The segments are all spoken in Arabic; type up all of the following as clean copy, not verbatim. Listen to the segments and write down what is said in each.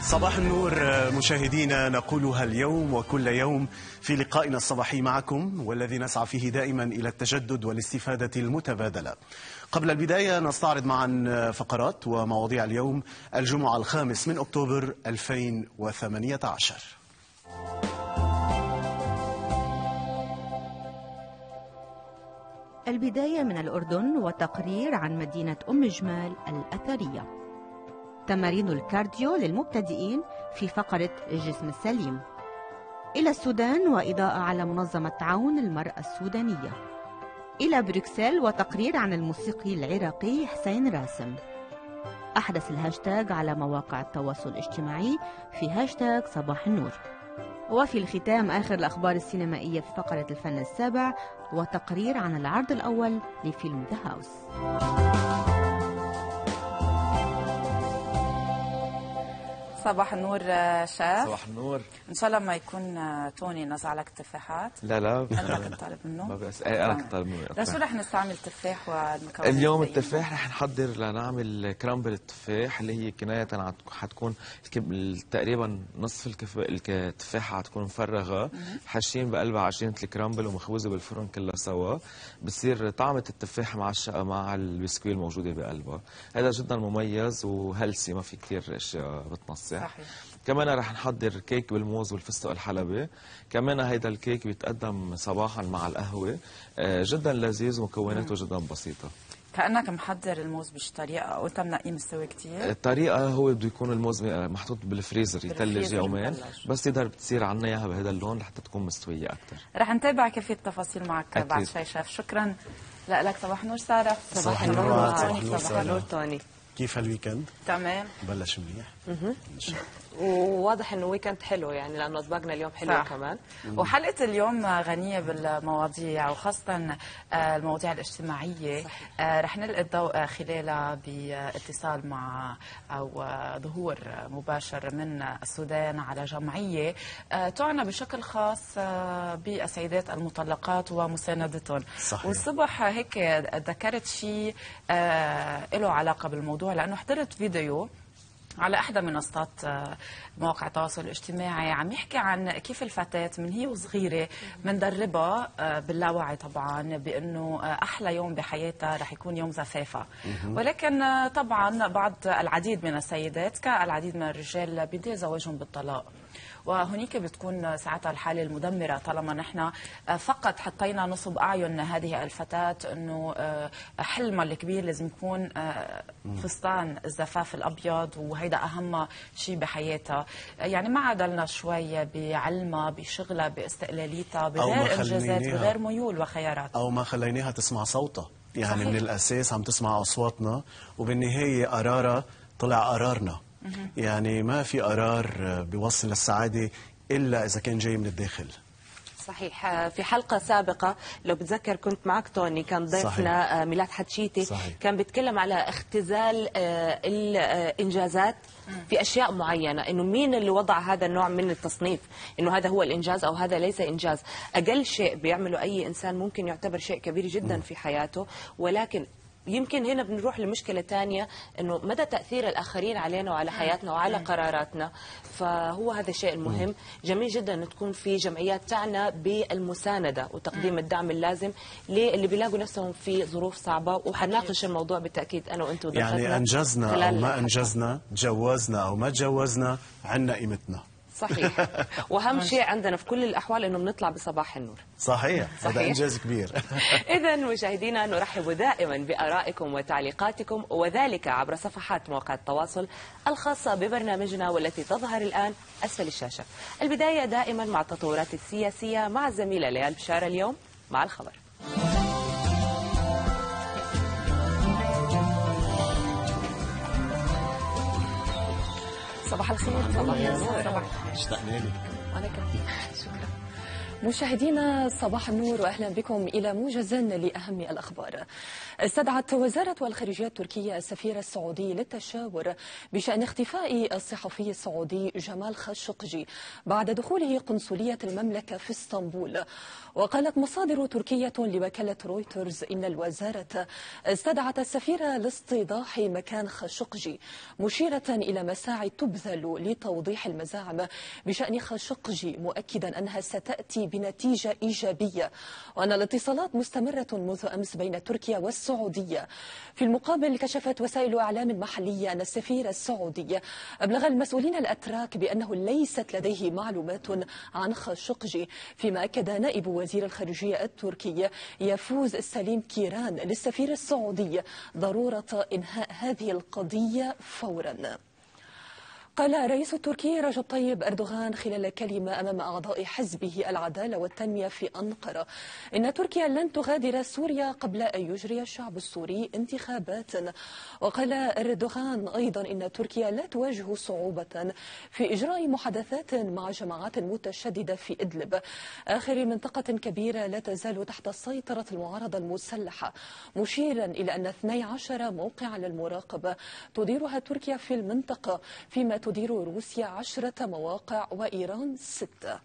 صباح النور مشاهدينا، نقولها اليوم وكل يوم في لقائنا الصباحي معكم، والذي نسعى فيه دائما إلى التجدد والاستفادة المتبادلة. قبل البداية نستعرض معا فقرات ومواضيع اليوم الجمعة 5 أكتوبر 2018. البداية من الأردن وتقرير عن مدينة أم جمال الأثرية. تمارين الكارديو للمبتدئين في فقرة الجسم السليم. إلى السودان وإضاءة على منظمة عون المرأة السودانية. إلى بروكسل وتقرير عن الموسيقي العراقي حسين راسم. أحدث الهاشتاج على مواقع التواصل الاجتماعي في هاشتاج صباح النور. وفي الختام آخر الأخبار السينمائية في فقرة الفن السابع وتقرير عن العرض الأول لفيلم ذا هاوس. صباح النور شاف. صباح النور. ان شاء الله ما يكون توني نزع لك تفاحات. لا انا كنت طالب منه. ما بس انا كنت طالب منه. لشو رح نستعمل تفاح والمكونات؟ اليوم التفاح رح نحضر لنعمل كرامبل التفاح، اللي هي كناية حتكون تقريبا نصف التفاحة حتكون مفرغة، حاشين بقلبها عجينة الكرامبل ومخبوزة بالفرن كلها سوا، بصير طعمة التفاح مع البسكويت الموجودة بقلبها. هذا جدا مميز وهلسي، ما في كثير اشياء بتنصح. صحيح. كمان رح نحضر كيك بالموز والفستق الحلبي. كمان هيدا الكيك بيتقدم صباحا مع القهوة، جدا لذيذ ومكوناته جدا بسيطة. كأنك محضر الموز بطريقة وانت منقيه مستوي كثير. الطريقة هو بده يكون الموز محطوط بالفريزر يتلج يومين، بس تقدر بتصير عنا اياها بهذا اللون لحتى تكون مستوية أكثر. رح نتابع كيفية التفاصيل معك بعد شوي شاف. شكرا لك. صباح النور سارة. صباح النور. صباح النور توني. كيف الويكند؟ تمام، بلش منيح ان شاء الله. وواضح انه ويكند حلو يعني، لانه اسباقنا اليوم حلوه كمان. وحلقه اليوم غنيه بالمواضيع، وخاصه المواضيع الاجتماعيه. رح نلقي الضوء خلالها باتصال مع او ظهور مباشر من السودان على جمعيه تعنى بشكل خاص بالسيدات المطلقات ومساندتهم. صحيح. والصبح هيك ذكرت شيء له علاقه بالموضوع، لانه حضرت فيديو على احدى منصات مواقع التواصل الاجتماعي عم يحكي عن كيف الفتاة من هي وصغيرة بندربها باللاوعي طبعا بانه احلى يوم بحياتها رح يكون يوم زفافها. ولكن طبعا العديد من السيدات كالعديد من الرجال بده زواجهم بالطلاق، وهنيك بتكون ساعتها الحالة المدمرة طالما نحن فقط حطينا نصب أعين هذه الفتاة أنه حلمها الكبير لازم يكون فستان الزفاف الأبيض، وهيدا أهم شيء بحياتها. يعني ما عدلنا شوي بعلمها، بشغلها، باستقلاليتها، بغير إنجازات، بغير ميول وخيارات، أو ما خليناها تسمع صوتها. يعني صحيح. من الأساس عم تسمع أصواتنا، وبالنهاية قرارها طلع قرارنا. يعني ما في قرار بيوصل للسعادة إلا إذا كان جاي من الداخل. صحيح. في حلقة سابقة لو بتذكر كنت معك توني، كان ضيفنا ميلاد حتشيتي. صحيح. كان بيتكلم على اختزال الإنجازات في أشياء معينة، إنه مين اللي وضع هذا النوع من التصنيف، إنه هذا هو الإنجاز أو هذا ليس إنجاز. أقل شيء بيعمله أي إنسان ممكن يعتبر شيء كبير جدا في حياته، ولكن يمكن هنا بنروح لمشكلة تانية، انه مدى تأثير الآخرين علينا وعلى حياتنا وعلى قراراتنا. فهو هذا الشيء المهم. جميل جدا أن تكون في جمعيات تعنى بالمساندة وتقديم الدعم اللازم للي بيلاقوا نفسهم في ظروف صعبة. وحناقش الموضوع بالتأكيد أنا وأنت وضيفتنا. يعني أنجزنا أو ما أنجزنا، تجوزنا أو ما تجوزنا، عنا قيمتنا. صحيح. واهم شيء عندنا في كل الاحوال انه بنطلع بصباح النور. صحيح. هذا انجاز كبير. اذا مشاهدينا نرحب دائما بارائكم وتعليقاتكم، وذلك عبر صفحات مواقع التواصل الخاصه ببرنامجنا والتي تظهر الان اسفل الشاشه. البدايه دائما مع التطورات السياسيه مع الزميله ليال بشاره. اليوم مع الخبر. صباح الخير. صباح النور. اشتقنا لك. وعليكم. شكرا. مشاهدينا صباح النور واهلا بكم الى موجز لاهم الاخبار. استدعت وزاره الخارجيه التركيه السفير السعودي للتشاور بشان اختفاء الصحفي السعودي جمال خاشقجي بعد دخوله قنصليه المملكه في اسطنبول. وقالت مصادر تركيه لوكاله رويترز ان الوزاره استدعت السفير لاستيضاح مكان خاشقجي، مشيره الى مساعي تبذل لتوضيح المزاعم بشان خاشقجي، مؤكدا انها ستاتي بنتيجة إيجابية وأن الاتصالات مستمرة منذ أمس بين تركيا والسعودية. في المقابل كشفت وسائل إعلام محلية أن السفير السعودي أبلغ المسؤولين الأتراك بأنه ليست لديه معلومات عن خاشقجي، فيما أكد نائب وزير الخارجية التركي يفوز سليم كيران للسفير السعودي ضرورة إنهاء هذه القضية فورا. قال الرئيس التركي رجب طيب أردوغان خلال كلمة أمام أعضاء حزبه العدالة والتنمية في أنقرة إن تركيا لن تغادر سوريا قبل أن يجري الشعب السوري انتخابات. وقال أردوغان أيضا إن تركيا لا تواجه صعوبة في إجراء محادثات مع جماعات متشددة في إدلب، آخر منطقة كبيرة لا تزال تحت سيطرة المعارضة المسلحة، مشيرا إلى أن 12 موقعا للمراقبة تديرها تركيا في المنطقة، فيما تدير روسيا 10 مواقع وإيران 6.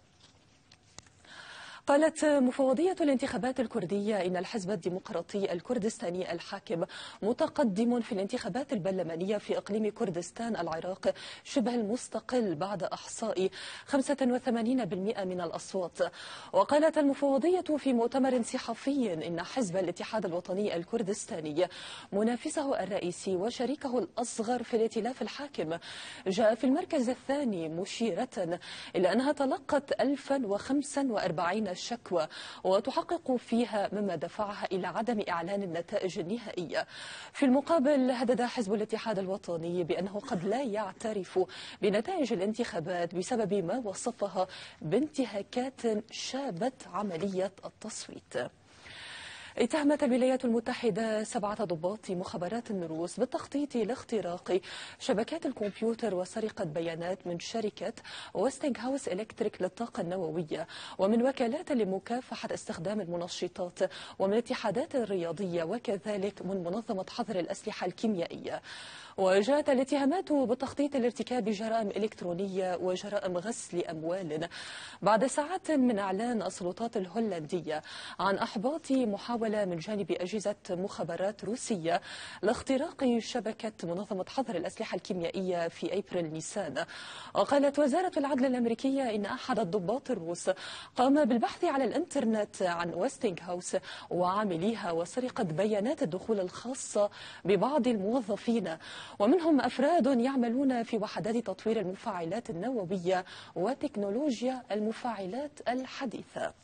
قالت مفوضية الانتخابات الكردية إن الحزب الديمقراطي الكردستاني الحاكم متقدم في الانتخابات البرلمانية في إقليم كردستان العراق شبه المستقل بعد إحصاء 85% من الأصوات. وقالت المفوضية في مؤتمر صحفي إن حزب الاتحاد الوطني الكردستاني منافسه الرئيسي وشريكه الأصغر في الائتلاف الحاكم جاء في المركز الثاني، مشيرة إلى أنها تلقت 1045 الشكوى وتحقق فيها، مما دفعها إلى عدم إعلان النتائج النهائية. في المقابل هدد حزب الاتحاد الوطني بأنه قد لا يعترف بنتائج الانتخابات بسبب ما وصفها بانتهاكات شابت عملية التصويت. اتهمت الولايات المتحدة 7 ضباط مخابرات الروس بالتخطيط لاختراق شبكات الكمبيوتر وسرقة بيانات من شركة ويستنغ هاوس إلكتريك للطاقة النووية ومن وكالات لمكافحة استخدام المنشطات ومن الاتحادات الرياضية وكذلك من منظمة حظر الأسلحة الكيميائية. وجاءت الاتهامات بالتخطيط لارتكاب جرائم إلكترونية وجرائم غسل أموال بعد ساعات من إعلان السلطات الهولندية عن إحباط محاولة من جانب أجهزة مخابرات روسية لاختراق شبكة منظمة حظر الأسلحة الكيميائية في أبريل نيسان. وقالت وزارة العدل الأمريكية إن أحد الضباط الروس قام بالبحث على الإنترنت عن ويستنغ هاوس وعامليها وسرقة بيانات الدخول الخاصة ببعض الموظفين، ومنهم أفراد يعملون في وحدات تطوير المفاعلات النووية وتكنولوجيا المفاعلات الحديثة.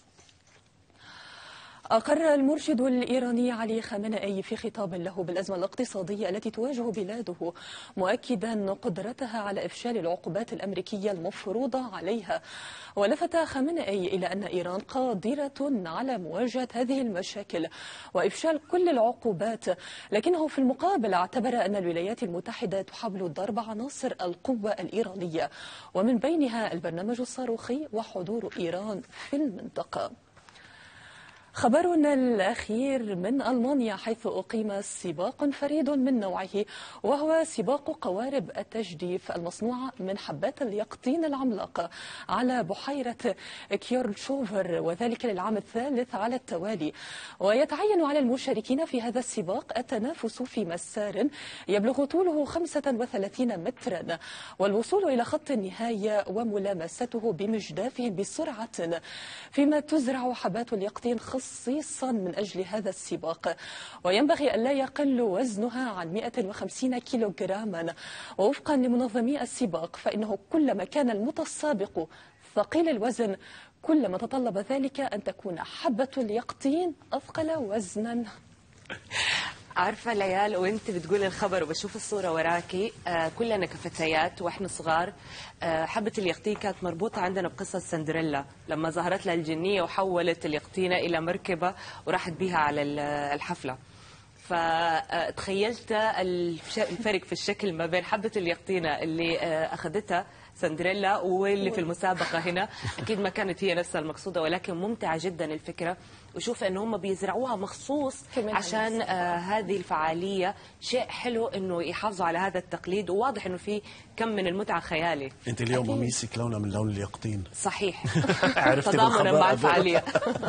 أقر المرشد الإيراني علي خامنئي في خطاب له بالأزمة الاقتصادية التي تواجه بلاده، مؤكدا قدرتها على إفشال العقوبات الأمريكية المفروضة عليها. ولفت خامنئي إلى أن إيران قادرة على مواجهة هذه المشاكل وإفشال كل العقوبات، لكنه في المقابل اعتبر أن الولايات المتحدة تحاول ضرب عناصر القوة الإيرانية ومن بينها البرنامج الصاروخي وحضور إيران في المنطقة. خبرنا الأخير من ألمانيا، حيث أقيم سباق فريد من نوعه وهو سباق قوارب التجديف المصنوعة من حبات اليقطين العملاقة على بحيرة كيورلشوفر، وذلك للعام الثالث على التوالي. ويتعين على المشاركين في هذا السباق التنافس في مسار يبلغ طوله 35 مترا والوصول إلى خط النهاية وملامسته بمجدافهم بسرعة، فيما تزرع حبات اليقطين خصيصا من أجل هذا السباق، وينبغي أن لا يقل وزنها عن 150 كيلوغراما. ووفقا لمنظمي السباق فإنه كلما كان المتسابق ثقيل الوزن كلما تطلب ذلك أن تكون حبة اليقطين أثقل وزنا. عارفة ليال وانت بتقول الخبر وبشوف الصورة وراكي، كلنا كفتيات واحنا صغار حبة اليقطين كانت مربوطة عندنا بقصة سندريلا لما ظهرت لها الجنية وحولت اليقطينة إلى مركبة وراحت بيها على الحفلة. فتخيلت الفرق في الشكل ما بين حبة اليقطينة اللي أخذتها سندريلا واللي في المسابقة هنا. أكيد ما كانت هي نفسها المقصودة، ولكن ممتعة جدا الفكرة، وشوف أنه هم بيزرعوها مخصوص عشان هذه الفعالية. شيء حلو أنه يحافظوا على هذا التقليد، وواضح أنه في كم من المتعة خيالي. أنت اليوم قميصك لونه من لون اليقطين. صحيح. عرفت تضامنا مع الفعالية.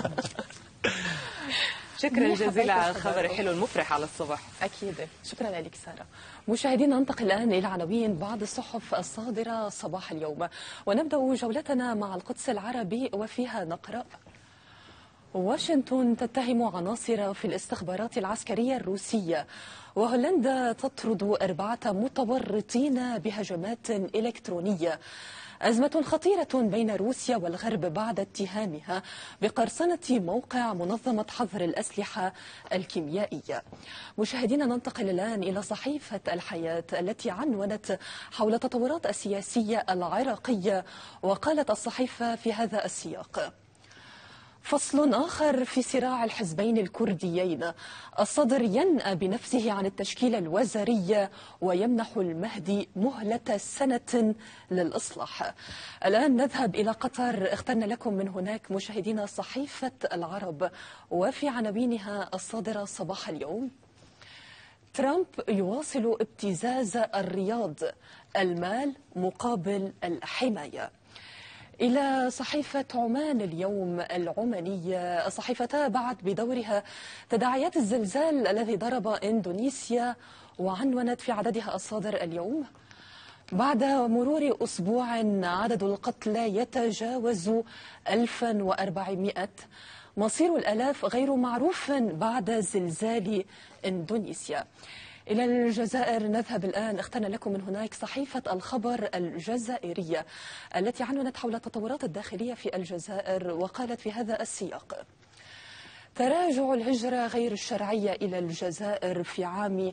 شكرا جزيلا على الخبر الحلو المفرح على الصبح. أكيد، شكرا لك سارة. مشاهدينا، ننتقل الآن إلى عناوين بعض الصحف الصادرة صباح اليوم، ونبدأ جولتنا مع القدس العربي، وفيها نقرأ: واشنطن تتهم عناصر في الاستخبارات العسكرية الروسية، وهولندا تطرد 4 متورطين بهجمات إلكترونية. أزمة خطيرة بين روسيا والغرب بعد اتهامها بقرصنة موقع منظمة حظر الأسلحة الكيميائية. مشاهدينا، ننتقل الآن إلى صحيفة الحياة التي عنونت حول التطورات السياسية العراقية، وقالت الصحيفة في هذا السياق: فصل آخر في صراع الحزبين الكرديين، الصدر ينأى بنفسه عن التشكيل الوزاري ويمنح المهدي مهلة سنة للإصلاح. الآن نذهب إلى قطر، اخترنا لكم من هناك مشاهدينا صحيفة العرب، وفي عناوينها الصادرة صباح اليوم: ترامب يواصل ابتزاز الرياض، المال مقابل الحماية. إلى صحيفة عمان اليوم العمانية، الصحيفة تابعت بدورها تداعيات الزلزال الذي ضرب إندونيسيا، وعنونت في عددها الصادر اليوم: بعد مرور أسبوع عدد القتلى يتجاوز 1400، مصير الآلاف غير معروف بعد زلزال إندونيسيا. إلى الجزائر نذهب الآن، اخترنا لكم من هناك صحيفة الخبر الجزائرية التي عنونت حول التطورات الداخلية في الجزائر، وقالت في هذا السياق: تراجع الهجرة غير الشرعية إلى الجزائر في عام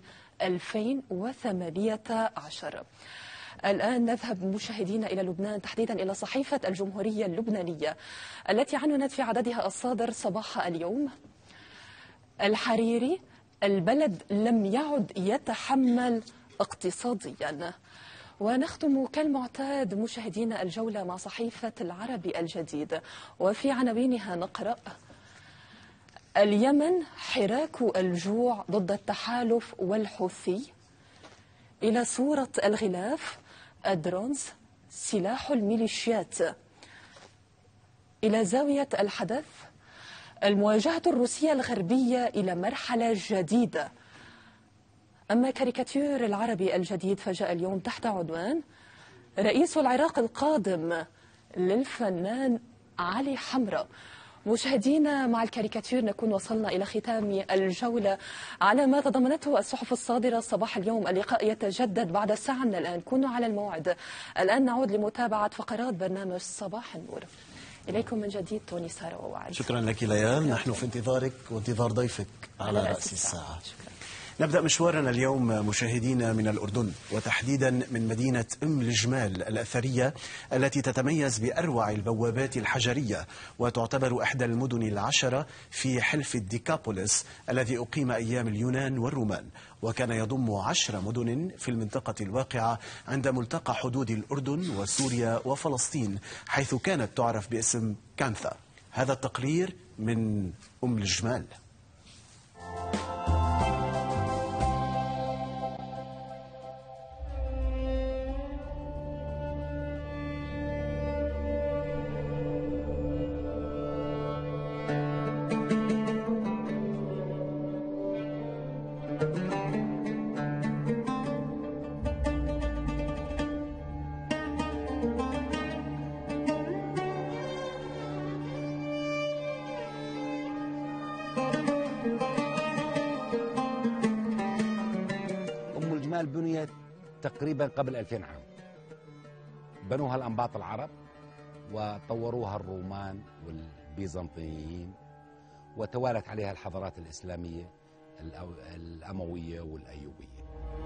2018. الآن نذهب مشاهدينا إلى لبنان، تحديدا إلى صحيفة الجمهورية اللبنانية التي عنونت في عددها الصادر صباح اليوم: الحريري، البلد لم يعد يتحمل اقتصاديا. ونختم كالمعتاد مشاهدينا الجولة مع صحيفة العربي الجديد، وفي عناوينها نقرأ: اليمن حراك الجوع ضد التحالف والحوثي. إلى صورة الغلاف: الدرونز سلاح الميليشيات. إلى زاوية الحدث: المواجهة الروسية الغربية إلى مرحلة جديدة. أما كاريكاتير العربي الجديد فجاء اليوم تحت عنوان: رئيس العراق القادم للفنان علي حمراء. مشاهدينا، مع الكاريكاتير نكون وصلنا إلى ختام الجولة على ما تضمنته الصحف الصادرة صباح اليوم. اللقاء يتجدد بعد ساعة من الآن، كونوا على الموعد. الآن نعود لمتابعة فقرات برنامج صباح النور. إليكم من جديد توني، سارة ووعد. شكرا لك ليال، نحن في انتظارك وانتظار ضيفك على رأس الساعة. نبدأ مشوارنا اليوم مشاهدينا من الأردن، وتحديدا من مدينة أم الجمال الأثرية التي تتميز بأروع البوابات الحجرية، وتعتبر إحدى المدن 10 في حلف الديكابوليس الذي أقيم أيام اليونان والرومان، وكان يضم 10 مدن في المنطقة الواقعة عند ملتقى حدود الأردن وسوريا وفلسطين، حيث كانت تعرف باسم كانثا. هذا التقرير من أم الجمال. بنيت تقريبا قبل 2000 عام. بنوها الأنباط العرب وطوروها الرومان والبيزنطيين، وتوالت عليها الحضارات الإسلامية الأموية والأيوبية.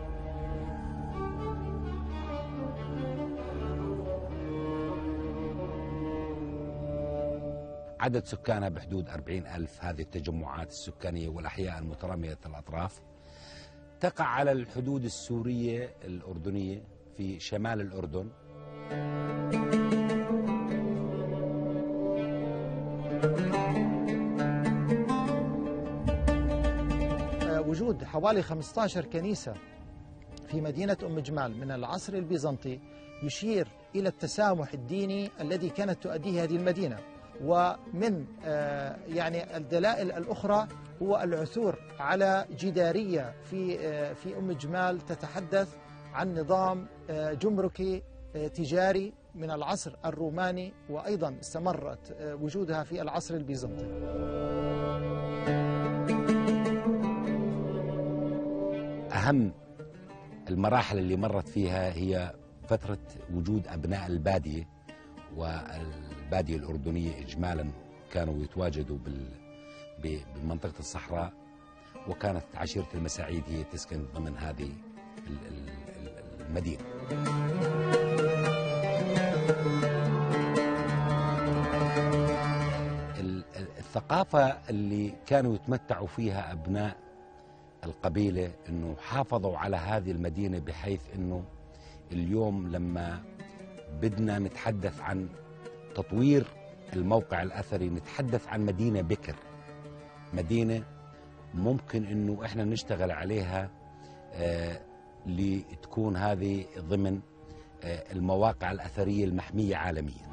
عدد سكانها بحدود 40,000. هذه التجمعات السكانية والأحياء المترامية الأطراف تقع على الحدود السورية الأردنية في شمال الأردن، وجود حوالي 15 كنيسة في مدينة أم جمال من العصر البيزنطي يشير إلى التسامح الديني الذي كانت تؤديه هذه المدينة. ومن يعني الدلائل الأخرى هو العثور على جدارية في أم جمال تتحدث عن نظام جمركي تجاري من العصر الروماني، وأيضا استمرت وجودها في العصر البيزنطي. أهم المراحل اللي مرت فيها هي فترة وجود أبناء البادية، والبادية الأردنية إجمالا كانوا يتواجدوا بمنطقة الصحراء، وكانت عشيرة المساعيد هي تسكن ضمن هذه المدينة. الثقافة اللي كانوا يتمتعوا فيها أبناء القبيلة أنه حافظوا على هذه المدينة، بحيث أنه اليوم لما بدنا نتحدث عن تطوير الموقع الأثري نتحدث عن مدينة بكر، مدينة ممكن أنه إحنا نشتغل عليها لتكون هذه ضمن المواقع الأثرية المحمية عالميا.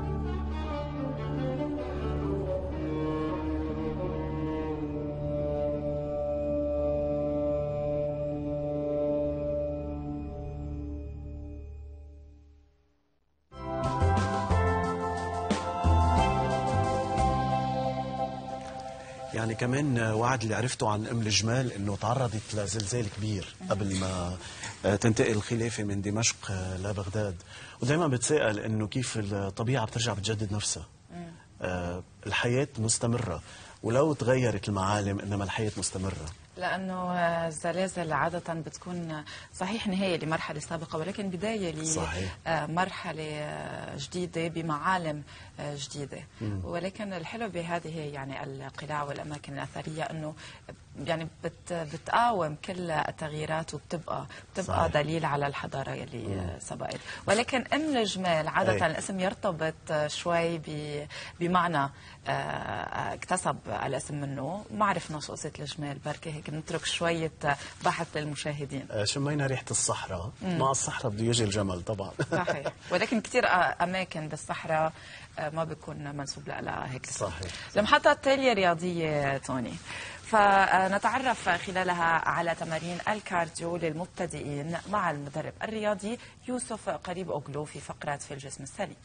يعني كمان وعد اللي عرفته عن أم الجمال أنه تعرضت لزلزال كبير قبل ما تنتقل الخلافة من دمشق لبغداد، ودائما بتساءل أنه كيف الطبيعة بترجع بتجدد نفسها. الحياة مستمرة، ولو تغيرت المعالم إنما الحياة مستمرة. لأنه الزلازل عادة بتكون صحيح نهاية لمرحلة سابقة، ولكن بداية لمرحلة جديدة بمعالم جديدة. ولكن الحلو بهذه يعني القلاع والأماكن الأثرية أنه يعني بتقاوم كل التغييرات، وبتبقى دليل على الحضارة اللي سبقت. ولكن أم الجمال عادة الاسم يرتبط شوي بمعنى اكتسب الاسم منه. ما عرفنا شو قصة الجمال، بركي هيك نترك شوية بحث للمشاهدين. شمينا ريحة الصحراء، مع الصحراء بده يجي الجمل طبعا. صحيح، ولكن كثير أماكن بالصحراء ما بيكون منسوب لها هيك. صحيح. المحطة التالية رياضية توني، فنتعرف خلالها على تمارين الكارديو للمبتدئين مع المدرب الرياضي يوسف قريب أوغلو في فقرة في الجسم السليم.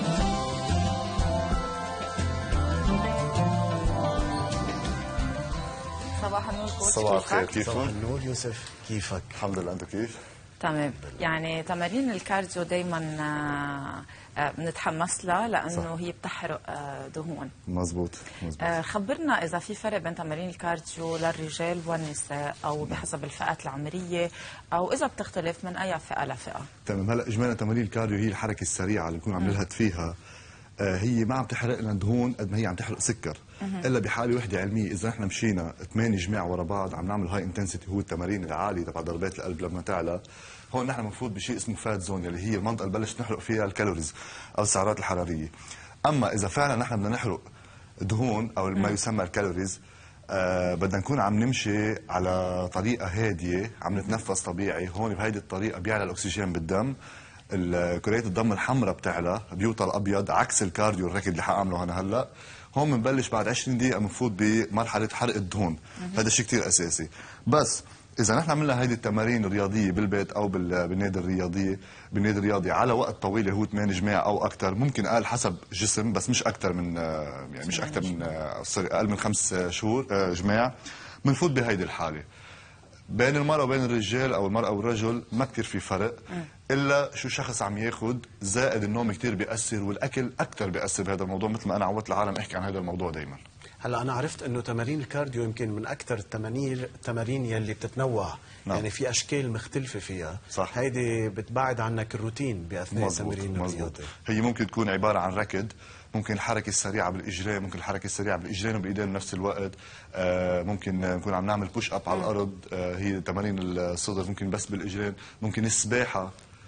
صباح النور كوتش. صباح الخير، كيفك؟ صباح النور يوسف، كيفك؟ الحمد لله، أنتم كيف؟ تمام. يعني تمارين الكارديو دايما بنتحمس لها لأنه هي بتحرق دهون. مزبوط. خبرنا إذا في فرق بين تمارين الكارديو للرجال والنساء، أو بحسب الفئات العمرية، أو إذا بتختلف من أي فئة لفئة. تمام. هلا إجمالا تمارين الكارديو هي الحركة السريعة اللي نكون عم نلهث فيها. هي ما عم تحرق لنا دهون قد ما هي عم تحرق سكر، الا بحاله وحده علميه. اذا نحن مشينا 8 جماع ورا بعض عم نعمل هاي انتنسيتي، هو التمارين العاليه تبع ضربات القلب لما تعلى، هون نحن بنفوت بشيء اسمه فات زون، اللي هي المنطقه اللي بلش نحرق فيها الكالوريز او السعرات الحراريه. اما اذا فعلا نحن بدنا نحرق دهون او ما يسمى الكالوريز، بدنا نكون عم نمشي على طريقه هاديه، عم نتنفس طبيعي. هون بهيدي الطريقه بيعلى الاكسجين بالدم، كريات الدم الحمراء بتعلى، بيوطى الابيض، عكس الكارديو الركض اللي حاعمله انا هلا. هون بنبلش بعد 20 دقيقه بنفوت بمرحله حرق الدهون. هذا الشيء كثير اساسي. بس اذا نحن عملنا هيدي التمارين الرياضيه بالبيت او بالنادي الرياضي على وقت طويل، هو 8 جماع او اكثر، ممكن اقل حسب جسم، بس مش اكثر من يعني مش اكثر من اقل من 5 شهور جماع، بنفوت بهيدي الحاله. بين المرأة وبين الرجال أو المرأة والرجل ما كتير في فرق، إلا شو الشخص عم ياخد، زائد النوم كتير بيأثر، والأكل أكتر بيأثر بهذا الموضوع، مثل ما أنا عودت العالم أحكي عن هذا الموضوع دايما. هلا أنا عرفت إنه تمارين الكارديو يمكن من أكثر التمارين يلي بتتنوع. نعم. يعني في أشكال مختلفة فيها. صح. هيدي بتبعد عنك الروتين بأثناء تمارين الرياضة. هي ممكن تكون عبارة عن ركض، ممكن الحركة السريعة بالإجرين، ممكن الحركة السريعة بالإجرين وبإيدين بنفس الوقت، ممكن نكون عم نعمل بوش أب على الأرض، هي تمارين الصدر ممكن بس بالإجرين، ممكن السباحة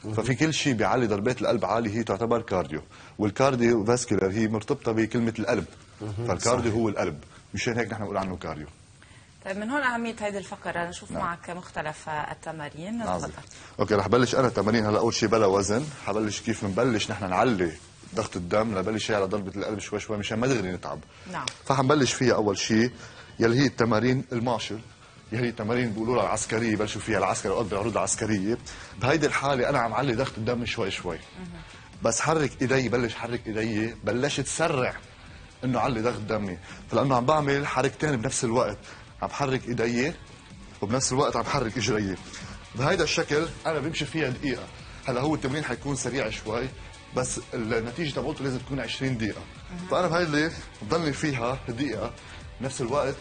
ففي كل شيء بيعلي ضربات القلب عالي هي تعتبر كارديو، والكارديو فاسكولار هي مرتبطه بكلمه القلب، فالكارديو هو القلب، مشان هيك نحن بنقول عنه كارديو. طيب من هون أهمية هذه الفقرة، نشوف معك مختلف التمارين. تفضل. اوكي، رح بلش انا تمارين. هلا اول شيء بلا وزن، حبلش كيف بنبلش نحن نعلي ضغط الدم لبلش على ضربه القلب شوي شوي مشان ما دغري نتعب. نعم. فحنبلش فيها اول شيء يلي هي التمارين المارشل، هي التمارين بيقولوا لها العسكريه، بلشوا فيها العسكر اوقات بالعروض العسكريه. بهيدي الحاله انا عم علي ضغط الدم شوي شوي، بس حرك ايدي، بلش حرك ايدي، بلشت سرع انه علي ضغط دمي، فلانه عم بعمل حركتين بنفس الوقت، عم بحرك ايدي وبنفس الوقت عم بحرك اجري. بهيدا الشكل انا بمشي فيها دقيقه. هلا هو التمرين حيكون سريع شوي، بس النتيجه تبعته لازم تكون 20 دقيقه. فانا بهيدي بضلني فيها دقيقه، بنفس الوقت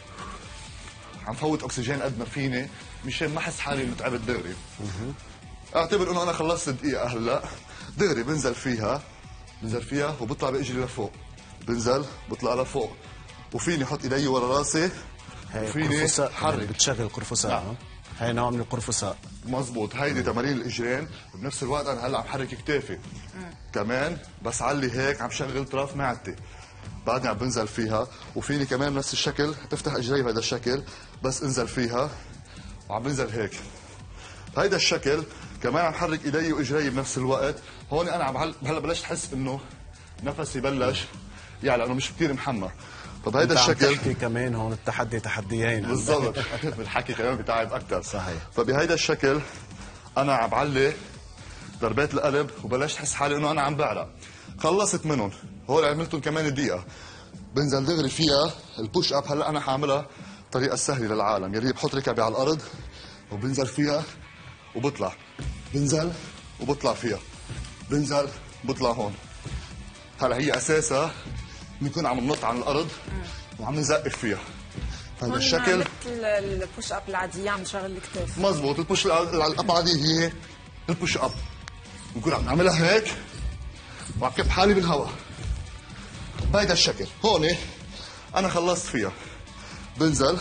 عم فوت اكسجين قد ما فيني مشان ما احس حالي انه تعبت دغري. اعتبر انه انا خلصت دقيقه. هلا دغري بنزل فيها وبطلع باجري لفوق، بنزل بطلع لفوق، وفيني احط ايدي ورا راسي، وفيني حرك. بتشغل قرفصاء. هي نوع من القرفصاء. مزبوط. هيدي تمارين الاجرين. بنفس الوقت انا هلا عم حرك كتافي كمان، بس علي هيك عم شغل طرف معدتي، بعدني عم بنزل فيها، وفيني كمان بنفس الشكل افتح اجري بهذا الشكل، بس انزل فيها وعم بنزل هيك بهيدا الشكل. كمان عم حرك ايدي واجري بنفس الوقت. هون انا عم هلا بلشت احس انه نفسي بلش يعني لانه مش كثير محمى. فبهيدا الشكل عم تحكي كمان هون التحدي تحديين بالضبط. بالحكي كمان بتعب اكثر. صحيح. فبهيدا الشكل انا عم بعلي ضربات القلب، وبلشت احس حالي انه انا عم بعرق. خلصت منهم هول، عملتهم كمان دقيقه، بنزل دغري فيها البوش اب. هلا انا حاعملها الطريقه السهله للعالم، يلي بحط ركبي على الارض وبنزل فيها وبطلع، بنزل وبطلع فيها، بنزل بطلع هون. هلا هي اساسها بنكون عم ننط عن الارض وعم نزقف فيها. هذا الشكل مثل البوش اب العاديه، عم نشغل الكتاف. مزبوط. البوش اب العاديه هي البوش اب، بنكون عم نعملها هيك وعم كب حالي بالهواء بهيدا الشكل. هون انا خلصت فيها، بنزل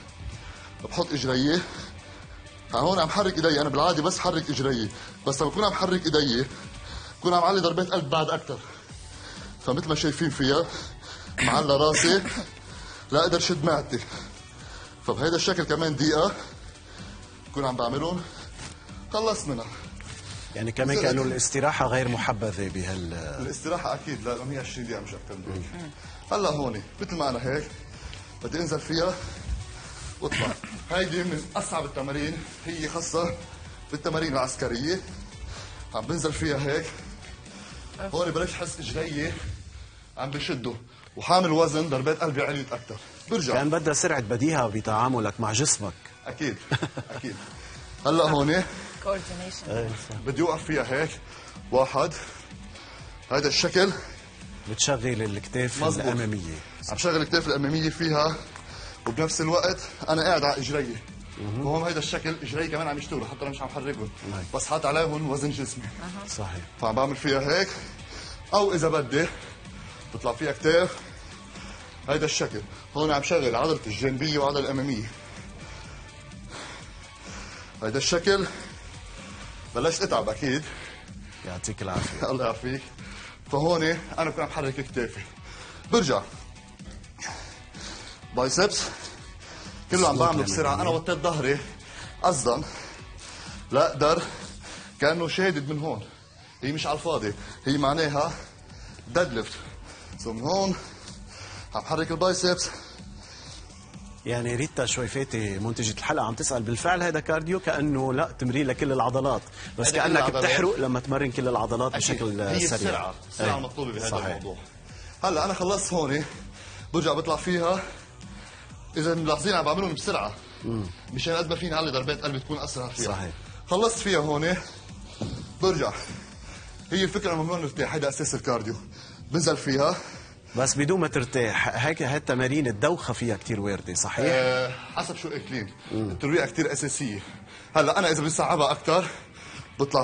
بحط اجري. هون عم حرك ايدي، انا بالعاده بس حرك اجري، بس لما بكون عم حرك ايدي بكون عم علي ضربات قلب بعد اكثر. فمثل ما شايفين فيها معلى راسي لا اقدر شد معدتي. فبهيدا الشكل كمان دقيقه بكون عم بعملهم، خلصت منها. يعني كمان كانه الاستراحه غير محبذه الاستراحه اكيد، لانه هي 20 دقيقه مش اكثر من هيك. هلا هون مثل ما انا هيك بدي انزل فيها واطلع. هيدي من اصعب التمارين، هي خاصه بالتمارين العسكريه. عم بنزل فيها هيك، هون بلش احس اجري عم بشدوا وحامل وزن، ضربات قلبي عليت اكثر. برجع كان بدها سرعه بديهه بتعاملك مع جسمك. اكيد اكيد. هلا هون كوردينيشن بدي اوقف فيها هيك، واحد هذا الشكل، بتشغل الكتاف الاماميه. عم شغل الكتاف الاماميه فيها، وبنفس الوقت انا قاعد على اجري. وهون هيدا الشكل اجري كمان عم يشتغلوا، حتى انا مش عم حركهم، بس حاط عليهم وزن جسمي. صحيح. فعم بعمل فيها هيك، او اذا بدي بطلع فيها كتاف هيدا الشكل. هون عم شغل عضله الجانبيه وعضله الاماميه. هيدا الشكل بلشت اتعب اكيد. يعطيك العافيه. الله يعافيك. فهون انا بكون عم بحرك كتافي، برجع بايسبس كله عم بعمله بسرعه. انا وطيت ظهري قصدا لا اقدر كانه شادد من هون، هي مش على الفاضي، هي معناها ديد ليفت. من هون عم بحرك البايسبس. يعني ريتا شويفاتي منتجة الحلقة عم تسأل بالفعل هذا كارديو كأنه لا تمرين لكل العضلات، بس كأنك بتحرق لما تمرن كل العضلات بشكل سريع. هي السرعة المطلوبة بهذا الموضوع. هلا أنا خلصت هون، برجع بطلع فيها. إذا ملاحظين عم بعملهم بسرعة مشان قد ما فيني علي ضربات قلبي تكون أسرع فيها. صحيح. خلصت فيها هون، برجع. هي الفكرة ممنوع نرتاح، هيدا أساس الكارديو. بنزل فيها بس بدون ما ترتاح. هيك هالتمارين الدوخة فيها كتير واردة. صحيح. حسب شو اكلين. الترويقة كتير أساسية. هلا أنا إذا بدي صعبها أكثر بطلع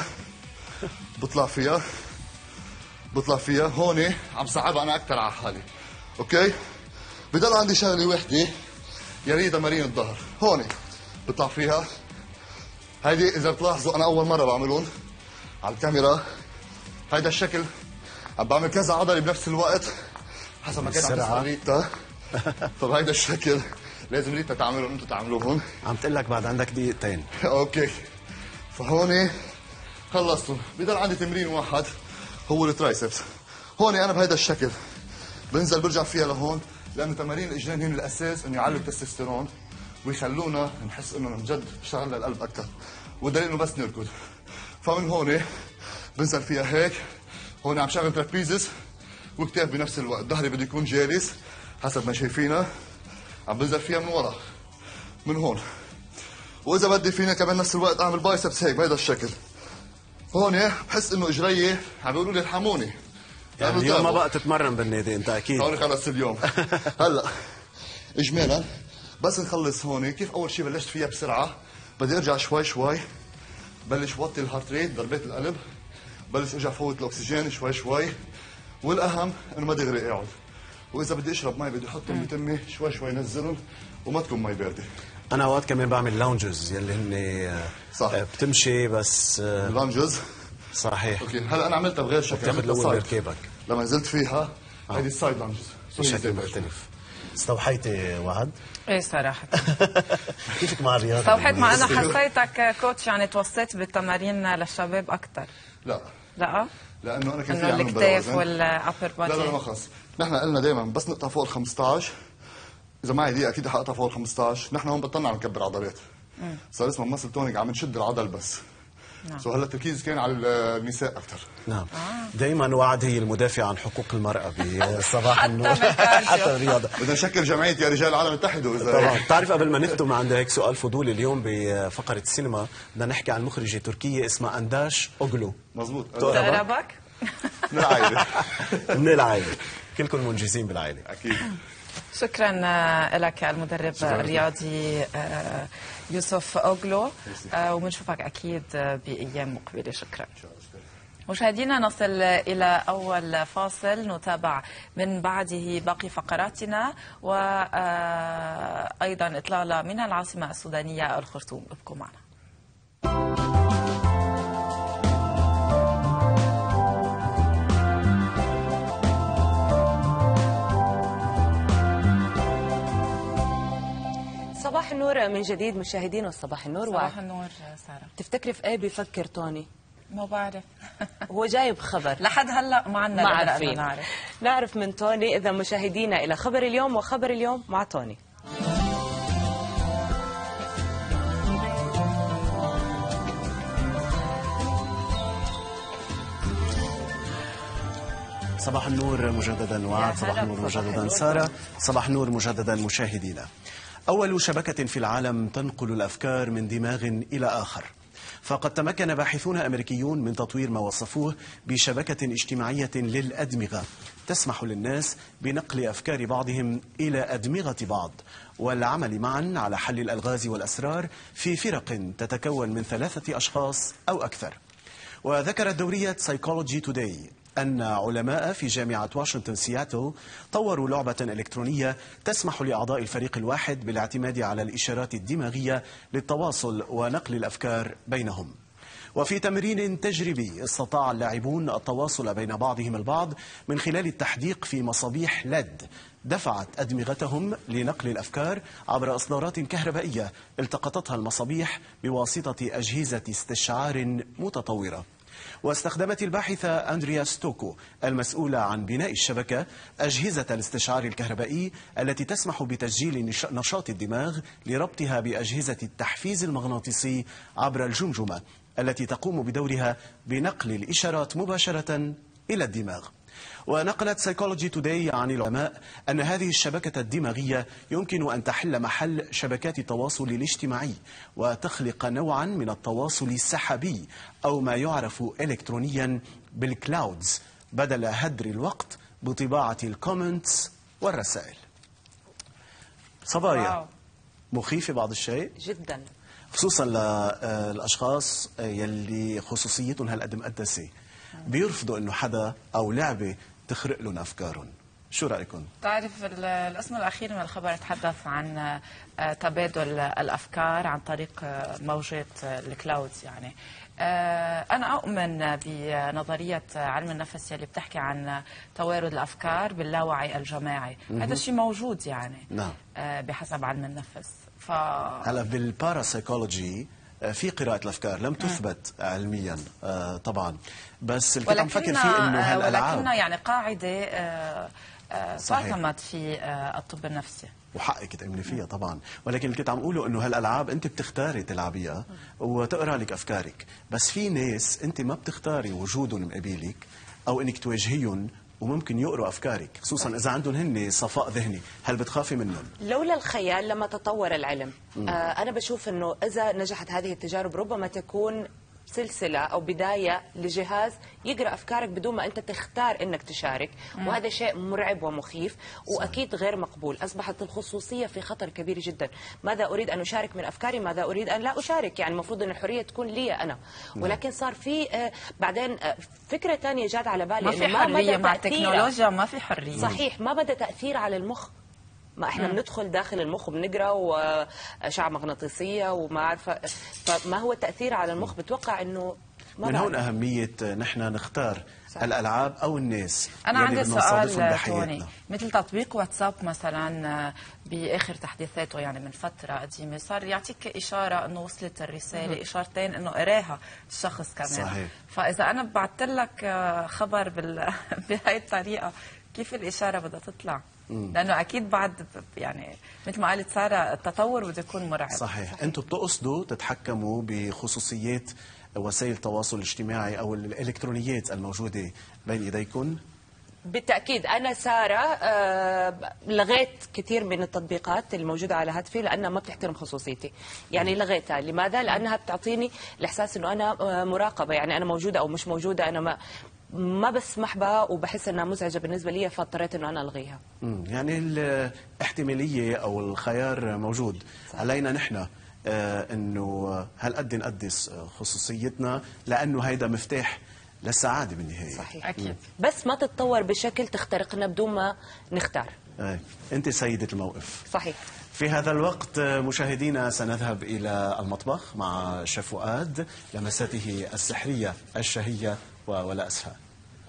فيها هون عم صعبها أنا أكثر على حالي. أوكي؟ بضل عندي شغلة وحدة يلي تمارين الظهر. هون بطلع فيها. هيدي إذا بتلاحظوا أنا أول مرة بعملهم، على الكاميرا هيدا الشكل عم بعمل كذا عضله بنفس الوقت حسب ما كان عم تسأل ريتا. فبهيدا الشكل لازم ريتا تعملهم انتم تعملوهم. عم تقول لك بعد عندك دقيقتين. اوكي. فهون خلصتوا، بضل عندي تمرين واحد هو الترايسبس. هون انا بهيدا الشكل بنزل برجع فيها لهون، لانه تمارين الاجنان هن الاساس انه يعلوا التستوستيرون ويخلونا نحس انه من جد بشتغل للقلب اكثر، والدليل انه بس نركض. فمن هون بنزل فيها هيك، هون عم شغل ترابيزس وكتاف بنفس الوقت، ظهري بده يكون جالس حسب ما شايفينا، عم بنزل فيها من ورا من هون. واذا بدي فينا كمان نفس الوقت اعمل بايسبس هيك بهذا الشكل. هون بحس انه اجري عم بيقولوا لي ارحموني. يعني اليوم ما بقى تتمرن بالنادي انت اكيد. هون خلص اليوم. هلا اجمالا بس نخلص هون كيف اول شيء بلشت فيها بسرعه، بدي ارجع شوي شوي، بلش وطي الهارت ريت ضربات القلب، بلش ارجع فوت الاكسجين شوي شوي، والاهم انه ما دغري اقعد، واذا بدي اشرب مي بدي احطهم بتمي شوي شوي نزلهم وما تكون مي بارده. انا اوقات كمان بعمل لونجز يلي هن صح بتمشي بس لونجز صحيح. اوكي هلا انا عملتها بغير شكل، بتاخذ الاول بركابك لما نزلت فيها هيدي السايد لونجز بشكل مختلف. استوحيتي وعد؟ ايه صراحة كيفك مع الرياضة؟ استوحيت مع انه حسيتك كوتش يعني توصيت بالتمارين للشباب اكثر. لا لانه انا كان في عندهم الكتاف والابر بادي. لا ما خلص، نحن قلنا دائما بس نقطع فوق ال 15، اذا معي دقيقه اكيد حقطع فوق ال 15، نحن هون بطلنا عم نكبر عضلات. صار اسمه ماسل تونينج، عم نشد العضل بس. نعم. هلا التركيز كان على النساء اكثر. نعم. دائما وعد هي المدافع عن حقوق المراه بصباح النور حتى الرياضه. بدنا نشكل جمعيه يا رجال العالم اتحدوا اذا طبعا. بتعرف قبل ما نختم عندي هيك سؤال فضولي، اليوم بفقره السينما بدنا نحكي عن مخرجه تركيه اسمها انداش اوغلو. مزبوط. تقربك؟ من العائله. من العائله، كلكم منجزين بالعائله. اكيد. شكرا لك المدرب الرياضي يوسف اوغلو، وبنشوفك اكيد بايام مقبله. شكرا. مشاهدينا نصل إلى أول فاصل نتابع من بعده باقي فقراتنا وأيضا إطلالة من العاصمة السودانية الخرطوم. ابقوا معنا. صباح النور من جديد مشاهدينا. صباح النور. صباح النور سارة. تفتكري في ايه بيفكر توني؟ ما بعرف. هو جايب خبر لحد هلا ما عندنا، ما عارفين. نعرف من توني. اذا مشاهدينا الى خبر اليوم، وخبر اليوم مع توني. صباح النور مجددا وعد، صباح النور مجددا سارة، صباح النور مجددا مشاهدينا. أول شبكة في العالم تنقل الأفكار من دماغ إلى آخر. فقد تمكن باحثون أمريكيون من تطوير ما وصفوه بشبكة اجتماعية للأدمغة تسمح للناس بنقل أفكار بعضهم إلى أدمغة بعض والعمل معا على حل الألغاز والأسرار في فرق تتكون من 3 أشخاص أو أكثر. وذكرت دورية Psychology Today أن علماء في جامعة واشنطن سياتل طوروا لعبة إلكترونية تسمح لأعضاء الفريق الواحد بالاعتماد على الإشارات الدماغية للتواصل ونقل الأفكار بينهم. وفي تمرين تجريبي استطاع اللاعبون التواصل بين بعضهم البعض من خلال التحديق في مصابيح LED دفعت أدمغتهم لنقل الأفكار عبر إصدارات كهربائية التقطتها المصابيح بواسطة أجهزة استشعار متطورة. واستخدمت الباحثة أندريا ستوكو المسؤولة عن بناء الشبكة أجهزة الاستشعار الكهربائي التي تسمح بتسجيل نشاط الدماغ لربطها بأجهزة التحفيز المغناطيسي عبر الجمجمة التي تقوم بدورها بنقل الإشارات مباشرة إلى الدماغ. ونقلت Psychology Today عن العلماء أن هذه الشبكة الدماغية يمكن أن تحل محل شبكات التواصل الاجتماعي وتخلق نوعا من التواصل السحابي أو ما يعرف إلكترونيا بالكلاودز بدل هدر الوقت بطباعة الكومنتس والرسائل. صبايا مخيفة بعض الشيء جدا، خصوصا للأشخاص يلي خصوصيتهم هالقد مقدسة، بيرفضوا انه حدا او لعبه تخرق لهم افكارهم. شو رايكم؟ تعرف الاسم الاخير من الخبر تحدث عن تبادل الافكار عن طريق موجات الكلاودز، يعني أنا أؤمن بنظرية علم النفس اللي بتحكي عن توارد الأفكار باللاوعي الجماعي. هذا الشيء موجود يعني. نعم. بحسب علم النفس. هلا بالباراسايكولوجي في قراءة الأفكار لم تثبت علميا طبعا، بس اللي كنت عم فكر فيه إنه هالألعاب ولكنها يعني قاعدة تعتمد في الطب النفسي. وحقك تأمني فيها طبعا، ولكن اللي كنت عم أقوله إنه هالألعاب أنت بتختاري تلعبيها وتقرأ لك أفكارك، بس في ناس أنت ما بتختاري وجودهم مقابلك أو إنك تواجهيهم وممكن يقروا أفكارك، خصوصا إذا عندهم هن صفاء ذهني. هل بتخافي منهم؟ لولا الخيال لما تطور العلم. أنا بشوف أنه إذا نجحت هذه التجارب ربما تكون سلسلة أو بداية لجهاز يقرأ أفكارك بدون ما أنت تختار أنك تشارك، وهذا شيء مرعب ومخيف وأكيد غير مقبول. أصبحت الخصوصية في خطر كبير جدا. ماذا أريد أن أشارك من أفكاري، ماذا أريد أن لا أشارك، يعني المفروض أن الحرية تكون لي أنا. ولكن صار في بعدين فكرة ثانية جات على بالي، ما في حرية مع التكنولوجيا، ما في حرية. صحيح، ما بدأ تأثير على المخ. ما احنا بندخل داخل المخ وبنقرا واشعه مغناطيسيه وما عارفه، فما هو التاثير على المخ؟ بتوقع انه من هون اهميه نحن نختار الالعاب او الناس. انا عندي سؤال توني، مثل تطبيق واتساب مثلا باخر تحديثاته يعني من فتره قديمه صار يعطيك اشاره انه وصلت الرساله، اشارتين انه قراها الشخص كمان. صحيح. فاذا انا بعثت لك خبر بهي الطريقه كيف الاشاره بدها تطلع؟ لانه اكيد بعد يعني مثل ما قالت ساره التطور بده يكون مرعب. صحيح. انتم بتقصدوا تتحكموا بخصوصيات وسائل التواصل الاجتماعي او الالكترونيات الموجوده بين ايديكم؟ بالتأكيد. أنا سارة لغيت كثير من التطبيقات الموجودة على هاتفي لأنها ما بتحترم خصوصيتي، يعني لغيتها. لماذا؟ لأنها بتعطيني الإحساس أنه أنا مراقبة، يعني أنا موجودة أو مش موجودة، أنا ما بسمح بها وبحس انها مزعجه بالنسبه لي، فاضطريت انه انا الغيها. يعني الاحتماليه او الخيار موجود. صح. علينا نحن انه هالقد نقدس خصوصيتنا، لانه هيدا مفتاح للسعاده بالنهايه. صحيح. اكيد. بس ما تتطور بشكل تخترقنا بدون ما نختار. انت سيده الموقف. صحيح. في هذا الوقت مشاهدينا سنذهب الى المطبخ مع شيف فؤاد لمساته السحريه الشهيه ولا أسفة.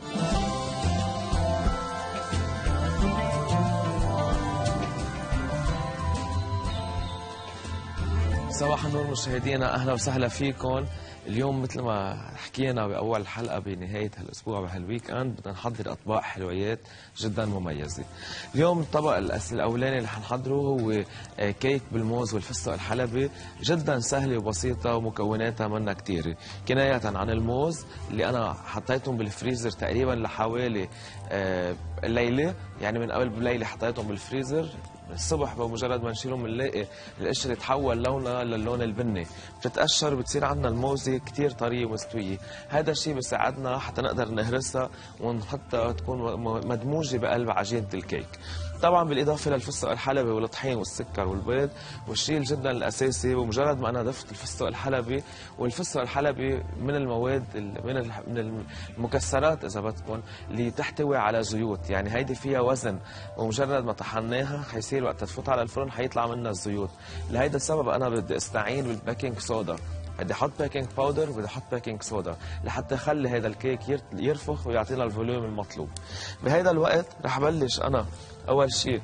صباح النور مشاهدينا، أهلا وسهلا فيكم. اليوم مثل ما حكينا بأول حلقة بنهاية هالأسبوع بهالويك أند بدنا نحضر أطباق حلويات جدا مميزة. اليوم الطبق الأولاني اللي حنحضره هو كيك بالموز والفستق الحلبي، جدا سهلة وبسيطة ومكوناتها منا كتيرة. كناية عن الموز اللي أنا حطيتهم بالفريزر تقريبا لحوالي الليلة، يعني من قبل بليلة حطيتهم بالفريزر. الصبح بمجرد ما نشيلهم بنلاقي القشر يتحول لونها للون البني، بتتقشر بتصير عندنا الموزه كثير طريه ومستويه. هذا الشيء بيساعدنا حتى نقدر نهرسها ونحطها تكون مدموجه بقلب عجينه الكيك. طبعا بالاضافه للفستق الحلبي والطحين والسكر والبيض، والشيء جدا الاساسي بمجرد ما انا ضفت الفستق الحلبي، والفستق الحلبي من المواد من المكسرات اذا بدكم اللي تحتوي على زيوت، يعني هيدي فيها وزن، ومجرد ما طحناها حيصير وقت تفوت على الفرن حيطلع منها الزيوت. لهيدا السبب انا بدي استعين بالبيكنج صودا، بدي احط بيكنج باودر وبدي احط بيكنج صودا لحتى اخلي هذا الكيك يرفخ ويعطينا الفوليوم المطلوب. بهيدا الوقت رح بلش انا اول شيء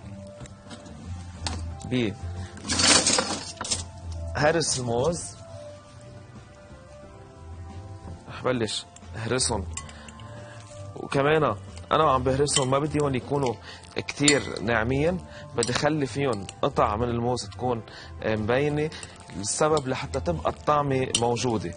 بهرس الموز، رح بلش اهرسهم، وكمان انا عم بهرسهم ما بدي هون يكونوا كتير ناعمين، بدي خلي فيهم قطع من الموز تكون مبينه، السبب لحتى تبقى الطعمه موجوده.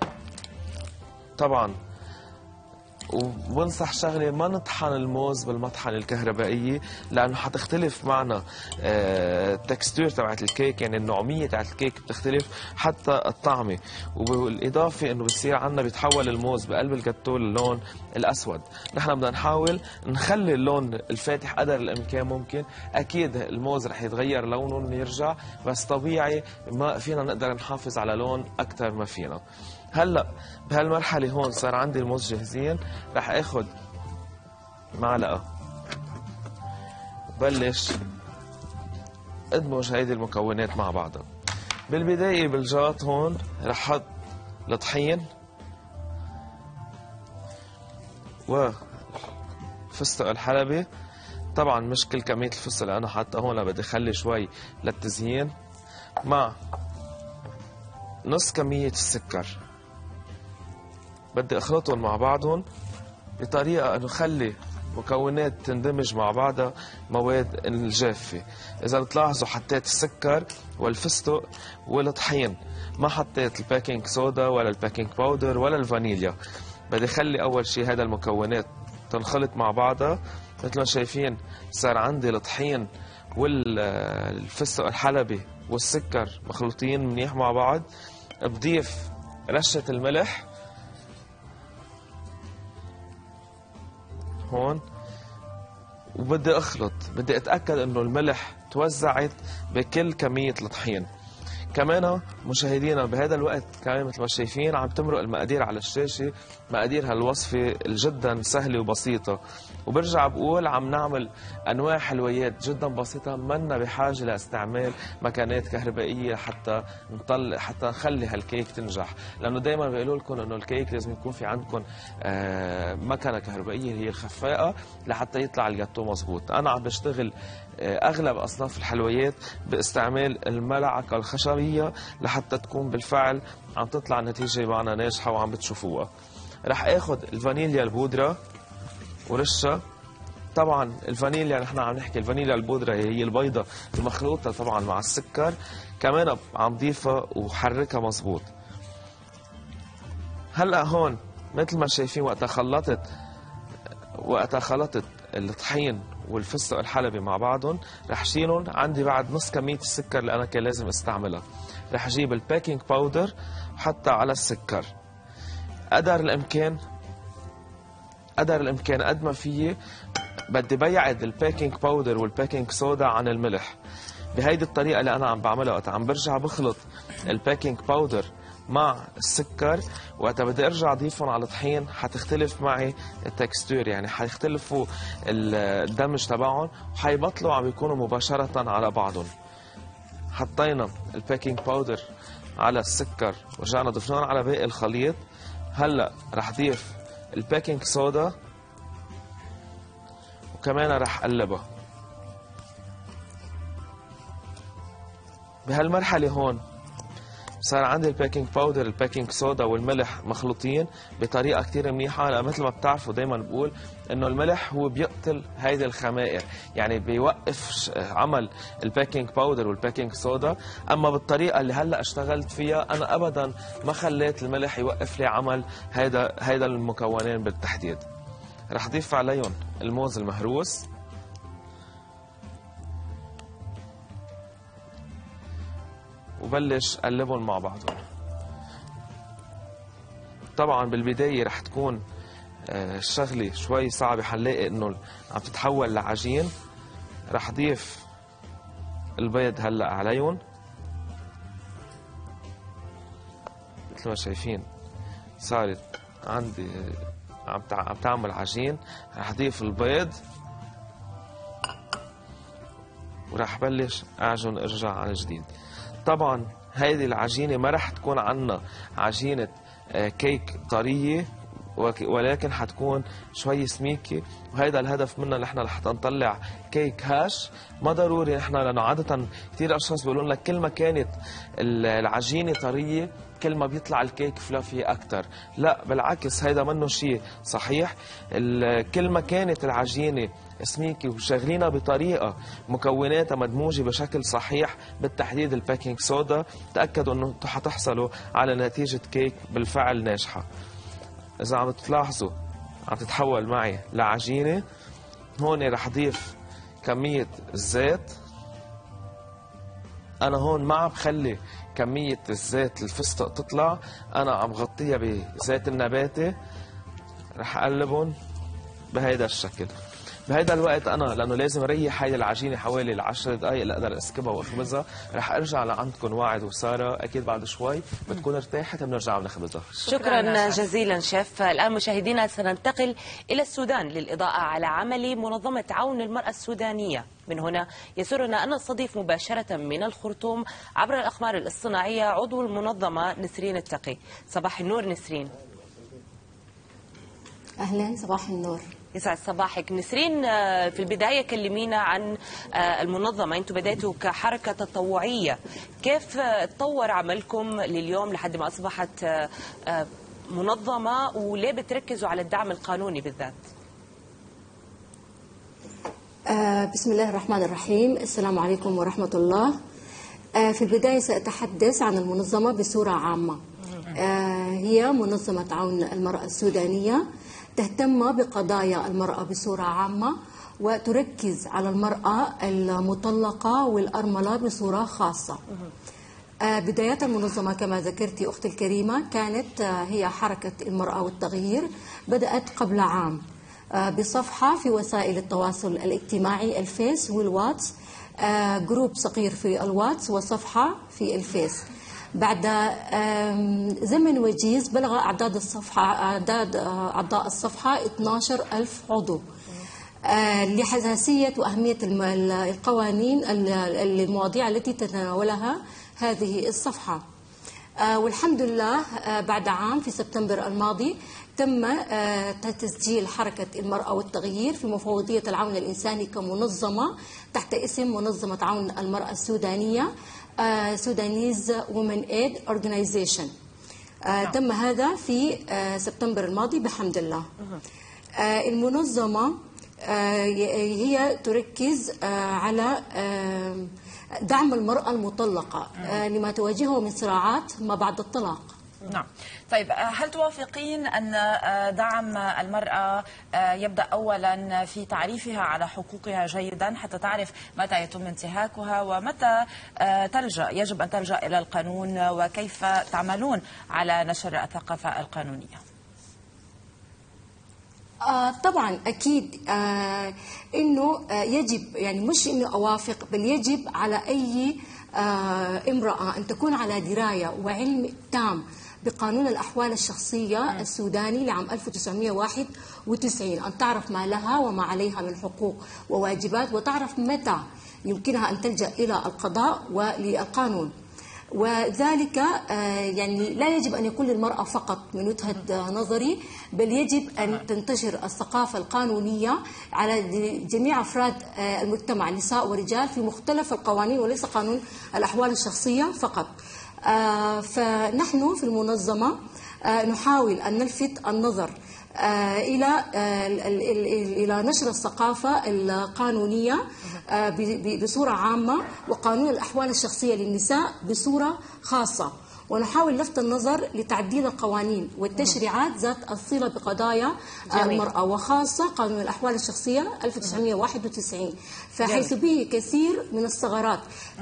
طبعا وبنصح شغله، ما نطحن الموز بالمطحنه الكهربائيه لانه حتختلف معنا التكستور تبعت الكيك، يعني النعوميه تبعت الكيك بتختلف، حتى الطعمه. وبالاضافه انه بصير عندنا بيتحول الموز بقلب الجاتو اللون الاسود. نحن بدنا نحاول نخلي اللون الفاتح قدر الامكان ممكن. اكيد الموز رح يتغير لونه يرجع، بس طبيعي ما فينا نقدر نحافظ على لون اكثر ما فينا. هلا بهالمرحله هون صار عندي الموز جاهزين، رح اخذ معلقه بلش ادمج هيدي المكونات مع بعضها. بالبدايه بالجاط هون رح احط الطحين والفستق الحلبي. طبعا مش كل كمية الفستق اللي أنا حاطة هون، بدي أخلي شوي للتزيين، مع نص كمية السكر. بدي أخلطهم مع بعضهم بطريقة أنه خلي مكونات تندمج مع بعضها مواد الجافة. إذا بتلاحظوا حطيت السكر والفستق والطحين، ما حطيت البيكنج صودا ولا البيكنج باودر ولا الفانيليا. بدي خلي أول شيء هذا المكونات تنخلط مع بعضها. مثل ما شايفين صار عندي الطحين والفستق الحلبي والسكر مخلوطين منيح مع بعض. بضيف رشة الملح هون، وبدي اخلط، بدي اتاكد انه الملح توزعت بكل كميه الطحين. كمان مشاهدينا بهذا الوقت كمان مثل ما شايفين عم تمرق المقادير على الشاشه، مقادير هالوصفه جدا سهله وبسيطه. وبرجع بقول عم نعمل انواع حلويات جدا بسيطه، منا بحاجه لاستعمال مكانات كهربائيه حتى نخلي هالكيك تنجح. لانه دائما بيقولوا لكم انه الكيك لازم يكون في عندكم مكنه كهربائيه هي الخفاقه لحتى يطلع الجاتو مزبوط. انا عم بشتغل اغلب اصناف الحلويات باستعمال الملعقه الخشبيه لحتى تكون بالفعل عم تطلع نتيجه معنا ناجحه وعم بتشوفوها. رح اخذ الفانيليا البودره ورشه. طبعا الفانيليا نحن عم نحكي الفانيليا البودره هي البيضه المخلوطه طبعا مع السكر، كمان عم ضيفها وحركها مزبوط. هلا هون مثل ما شايفين وقتها خلطت الطحين والفستق الحلبي مع بعضهم، رح شيلهم. عندي بعد نص كميه السكر اللي انا كان لازم استعملها. رح اجيب البيكنج باودر حتى على السكر. قدر الامكان قد ما فيي بدي بيعد البيكنج باودر والبيكنج صودا عن الملح. بهيدي الطريقه اللي انا عم بعملها وقت عم برجع بخلط البيكنج باودر مع السكر، وقت بدي ارجع اضيفهم على الطحين حتختلف معي التكستور، يعني حيختلفوا الدمج تبعهم وحيبطلوا عم يكونوا مباشره على بعضهم. حطينا البيكنج باودر على السكر ورجعنا ضفناهم على باقي الخليط. هلا رح ضيف البيكنج صودا وكمان رح قلبها. بهالمرحله هون صار عندي البيكنج باودر البيكنج صودا والملح مخلوطين بطريقه كتير منيحه. لأ مثل ما بتعرفوا دائما بقول انه الملح هو بيقتل هيدي الخمائر، يعني بيوقف عمل البيكنج باودر والبيكنج صودا. اما بالطريقه اللي هلا اشتغلت فيها انا ابدا ما خليت الملح يوقف لي عمل هيدا المكونين بالتحديد. رح اضيف عليهم الموز المهروس، وبلش قلبهم مع بعضهم. طبعا بالبدايه رح تكون الشغله شوي صعبه، حنلاقي انه عم تتحول لعجين. رح اضيف البيض هلا عليهم مثل ما شايفين صارت عندي عم تعمل عجين. رح اضيف البيض ورح بلش اعجن ارجع عن جديد. طبعا هيدي العجينه ما رح تكون عنا عجينه كيك طريه، ولكن حتكون شوي سميكه، وهيدا الهدف منها نحن لحتى نطلع كيك هاش. ما ضروري نحن، لانه عاده كثير اشخاص بيقولوا لك كل ما كانت العجينه طريه كل ما بيطلع الكيك فلافي اكثر. لا بالعكس، هيدا منه شيء صحيح. كل ما كانت العجينه سميكه وشغلينها بطريقه مكوناتها مدموجه بشكل صحيح، بالتحديد البيكنج صودا، تاكدوا انه حتحصلوا على نتيجه كيك بالفعل ناجحه. اذا عم تلاحظوا عم تتحول معي لعجينه. هون رح اضيف كميه الزيت. انا هون ما عم بخلي كميه الزيت الفستق تطلع، انا عم غطيها بزيت النباتي. رح اقلبهم بهيدا الشكل. بهيدا الوقت انا لانه لازم اريح هيدي العجينه حوالي 10 دقائق لاقدر اسكبها واخبزها، رح ارجع لعندكم واعد وساره اكيد بعد شوي بتكون ارتاحت بنرجع بنخبزها. شكرا جزيلا شيف. الان مشاهدينا سننتقل الى السودان للاضاءه على عمل منظمه عون المراه السودانيه. من هنا يسرنا ان نستضيف مباشره من الخرطوم عبر الاقمار الاصطناعيه عضو المنظمه نسرين التقي. صباح النور نسرين. أهلا، صباح النور. يسعد صباحك. نسرين، في البداية كلمينا عن المنظمة. أنتم بدأتوا كحركة تطوعية، كيف تطور عملكم لليوم لحد ما أصبحت منظمة، وليه بتركزوا على الدعم القانوني بالذات؟ بسم الله الرحمن الرحيم. السلام عليكم ورحمة الله. في البداية سأتحدث عن المنظمة بصورة عامة. هي منظمة عون المرأة السودانية، تهتم بقضايا المرأة بصورة عامة، وتركز على المرأة المطلقة والأرملة بصورة خاصة. بداية المنظمة كما ذكرتي أختي الكريمة كانت هي حركة المرأة والتغيير، بدأت قبل عام بصفحة في وسائل التواصل الاجتماعي الفيس والواتس، جروب صغير في الواتس وصفحة في الفيس. بعد زمن وجيز بلغ أعداد أعضاء الصفحة 12,000 عضو. لحساسية وأهمية القوانين المواضيع التي تتناولها هذه الصفحة، والحمد لله بعد عام في سبتمبر الماضي تم تسجيل حركة المرأة والتغيير في مفوضية العون الإنساني كمنظمة تحت اسم منظمة عون المرأة السودانية، Sudanese Women Aid Organization. تم هذا في سبتمبر الماضي بحمد الله. المنظمة هي تركز على دعم المرأة المطلقة لما تواجهه من صراعات ما بعد الطلاق. نعم. طيب، هل توافقين أن دعم المرأة يبدأ أولا في تعريفها على حقوقها جيدا حتى تعرف متى يتم انتهاكها ومتى يجب أن تلجأ إلى القانون، وكيف تعملون على نشر الثقافة القانونية؟ طبعا أكيد إنه يجب، يعني مش إنه أوافق، بل يجب على أي امرأة أن تكون على دراية وعلم تام بقانون الأحوال الشخصية السوداني لعام 1991، أن تعرف ما لها وما عليها من حقوق وواجبات، وتعرف متى يمكنها أن تلجأ إلى القضاء وللقانون. وذلك يعني لا يجب أن يكون للمرأة فقط من وجهة نظري، بل يجب أن تنتشر الثقافة القانونية على جميع أفراد المجتمع، نساء ورجال، في مختلف القوانين وليس قانون الأحوال الشخصية فقط. فنحن في المنظمة نحاول أن نلفت النظر إلى نشر الثقافة القانونية بصورة عامة، وقانون الأحوال الشخصية للنساء بصورة خاصة، ونحاول لفت النظر لتعديل القوانين والتشريعات ذات الصلة بقضايا المرأة، وخاصة قانون الأحوال الشخصية 1991، فحيث به كثير من الثغرات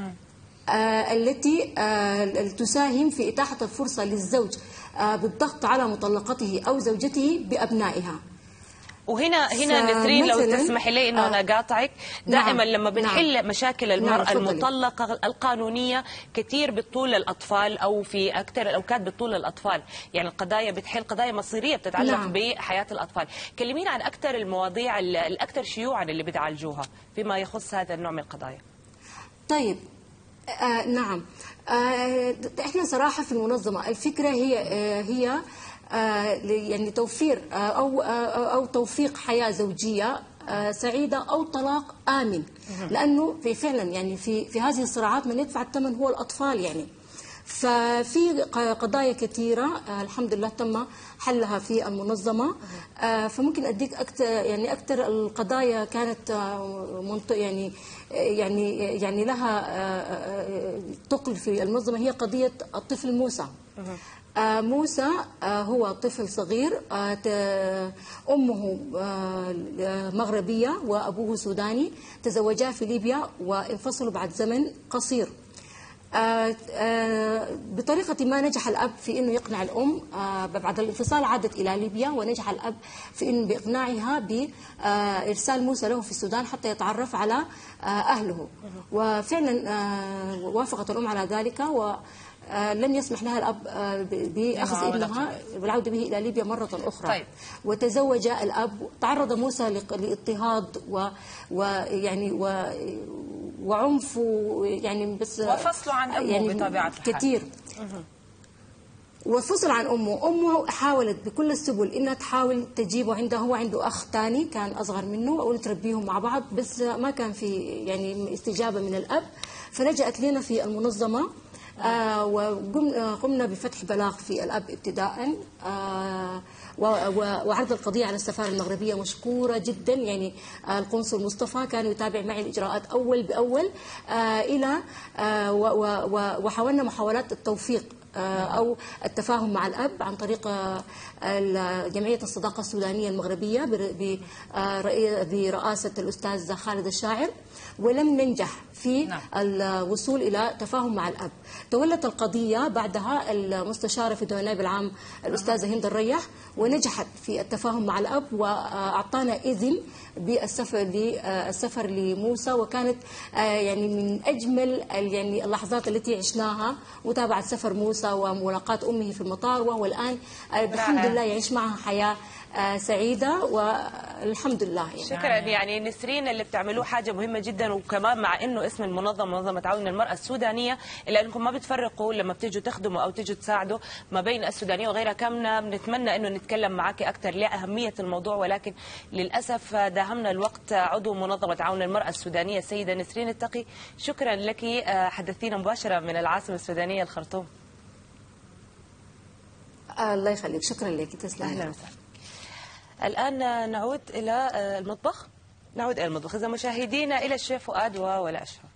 التي تساهم في إتاحة الفرصة للزوج بالضغط على مطلقته أو زوجته بأبنائها. وهنا نسرين لو تسمحي لي انه انا قاطعك، دائما لما بنحل مشاكل المرأة المطلقة القانونية كثير بتطول الاطفال، او في اكثر الاوقات بتطول الاطفال، يعني القضايا بتحل قضايا مصيرية بتتعلق بحياة الاطفال. كلمينا عن اكثر المواضيع الاكثر شيوعا اللي بتعالجوها فيما يخص هذا النوع من القضايا. طيب، نعم، احنا صراحة في المنظمة الفكرة هي يعني توفير أو توفيق حياة زوجية سعيدة أو طلاق آمن، لأنه فعلا يعني في هذه الصراعات من يدفع الثمن هو الأطفال يعني. ففي قضايا كثيرة الحمد لله تم حلها في المنظمة، فممكن أديك أكثر القضايا كانت يعني لها تقل في المنظمة، هي قضية الطفل موسى. موسى هو طفل صغير، أمه مغربية وأبوه سوداني، تزوجا في ليبيا وانفصلوا بعد زمن قصير. بطريقة ما نجح الأب في أنه يقنع الأم، بعد الانفصال عادت إلى ليبيا، ونجح الأب في أنه بإقناعها بإرسال موسى له في السودان حتى يتعرف على أهله، وفعلا وافقت الأم على ذلك، ولم يسمح لها الأب بأخذ ابنها والعودة به إلى ليبيا مرة أخرى. طيب. وتزوج الأب، تعرض موسى لاضطهاد ويعني وعنف، يعني بس وفصلوا عن أمه يعني بطبيعة الحال كثير. وفصل عن أمه حاولت بكل السبل إنها تحاول تجيبه عندها. هو عنده أخ تاني كان أصغر منه وتربيهم مع بعض، بس ما كان في يعني استجابة من الأب. فلجأت لنا في المنظمة وقمنا بفتح بلاغ في الأب ابتداء وعرض القضية على السفارة المغربية. مشكورة جدا، يعني القنصل مصطفى كان يتابع معي الإجراءات أول بأول إلى وحاولنا محاولات التوفيق أو التفاهم مع الأب عن طريق جمعية الصداقة السودانية المغربية برئاسة الأستاذ خالد الشاعر، ولم ننجح في الوصول إلى تفاهم مع الأب. تولت القضية بعدها المستشارة في النائب العام الأستاذة هند الريح، ونجحت في التفاهم مع الأب وأعطانا إذن بالسفر لموسى. وكانت يعني من أجمل يعني اللحظات التي عشناها متابعة سفر موسى وملاقاة أمه في المطار، وهو الآن الحمد لله يعيش معها حياة سعيدة والحمد لله. يعني شكرا. يعني نسرين اللي بتعملوه حاجة مهمة جدا، وكمان مع انه اسم المنظمة منظمة تعاون المرأة السودانية، الا انكم ما بتفرقوا لما بتيجوا تخدموا او تيجوا تساعدوا ما بين السودانية وغيرها. كمنا بنتمنى انه نتكلم معك اكثر لأهمية الموضوع، ولكن للاسف داهمنا الوقت. عضو منظمة تعاون المرأة السودانية السيدة نسرين التقي، شكرا لك. حدثينا مباشرة من العاصمة السودانية الخرطوم. الله يخليك، شكرا لك، تسلم. اهلا وسهلا. الآن نعود إلى المطبخ. إذا مشاهدينا إلى الشيف فؤاد ولا أشهر.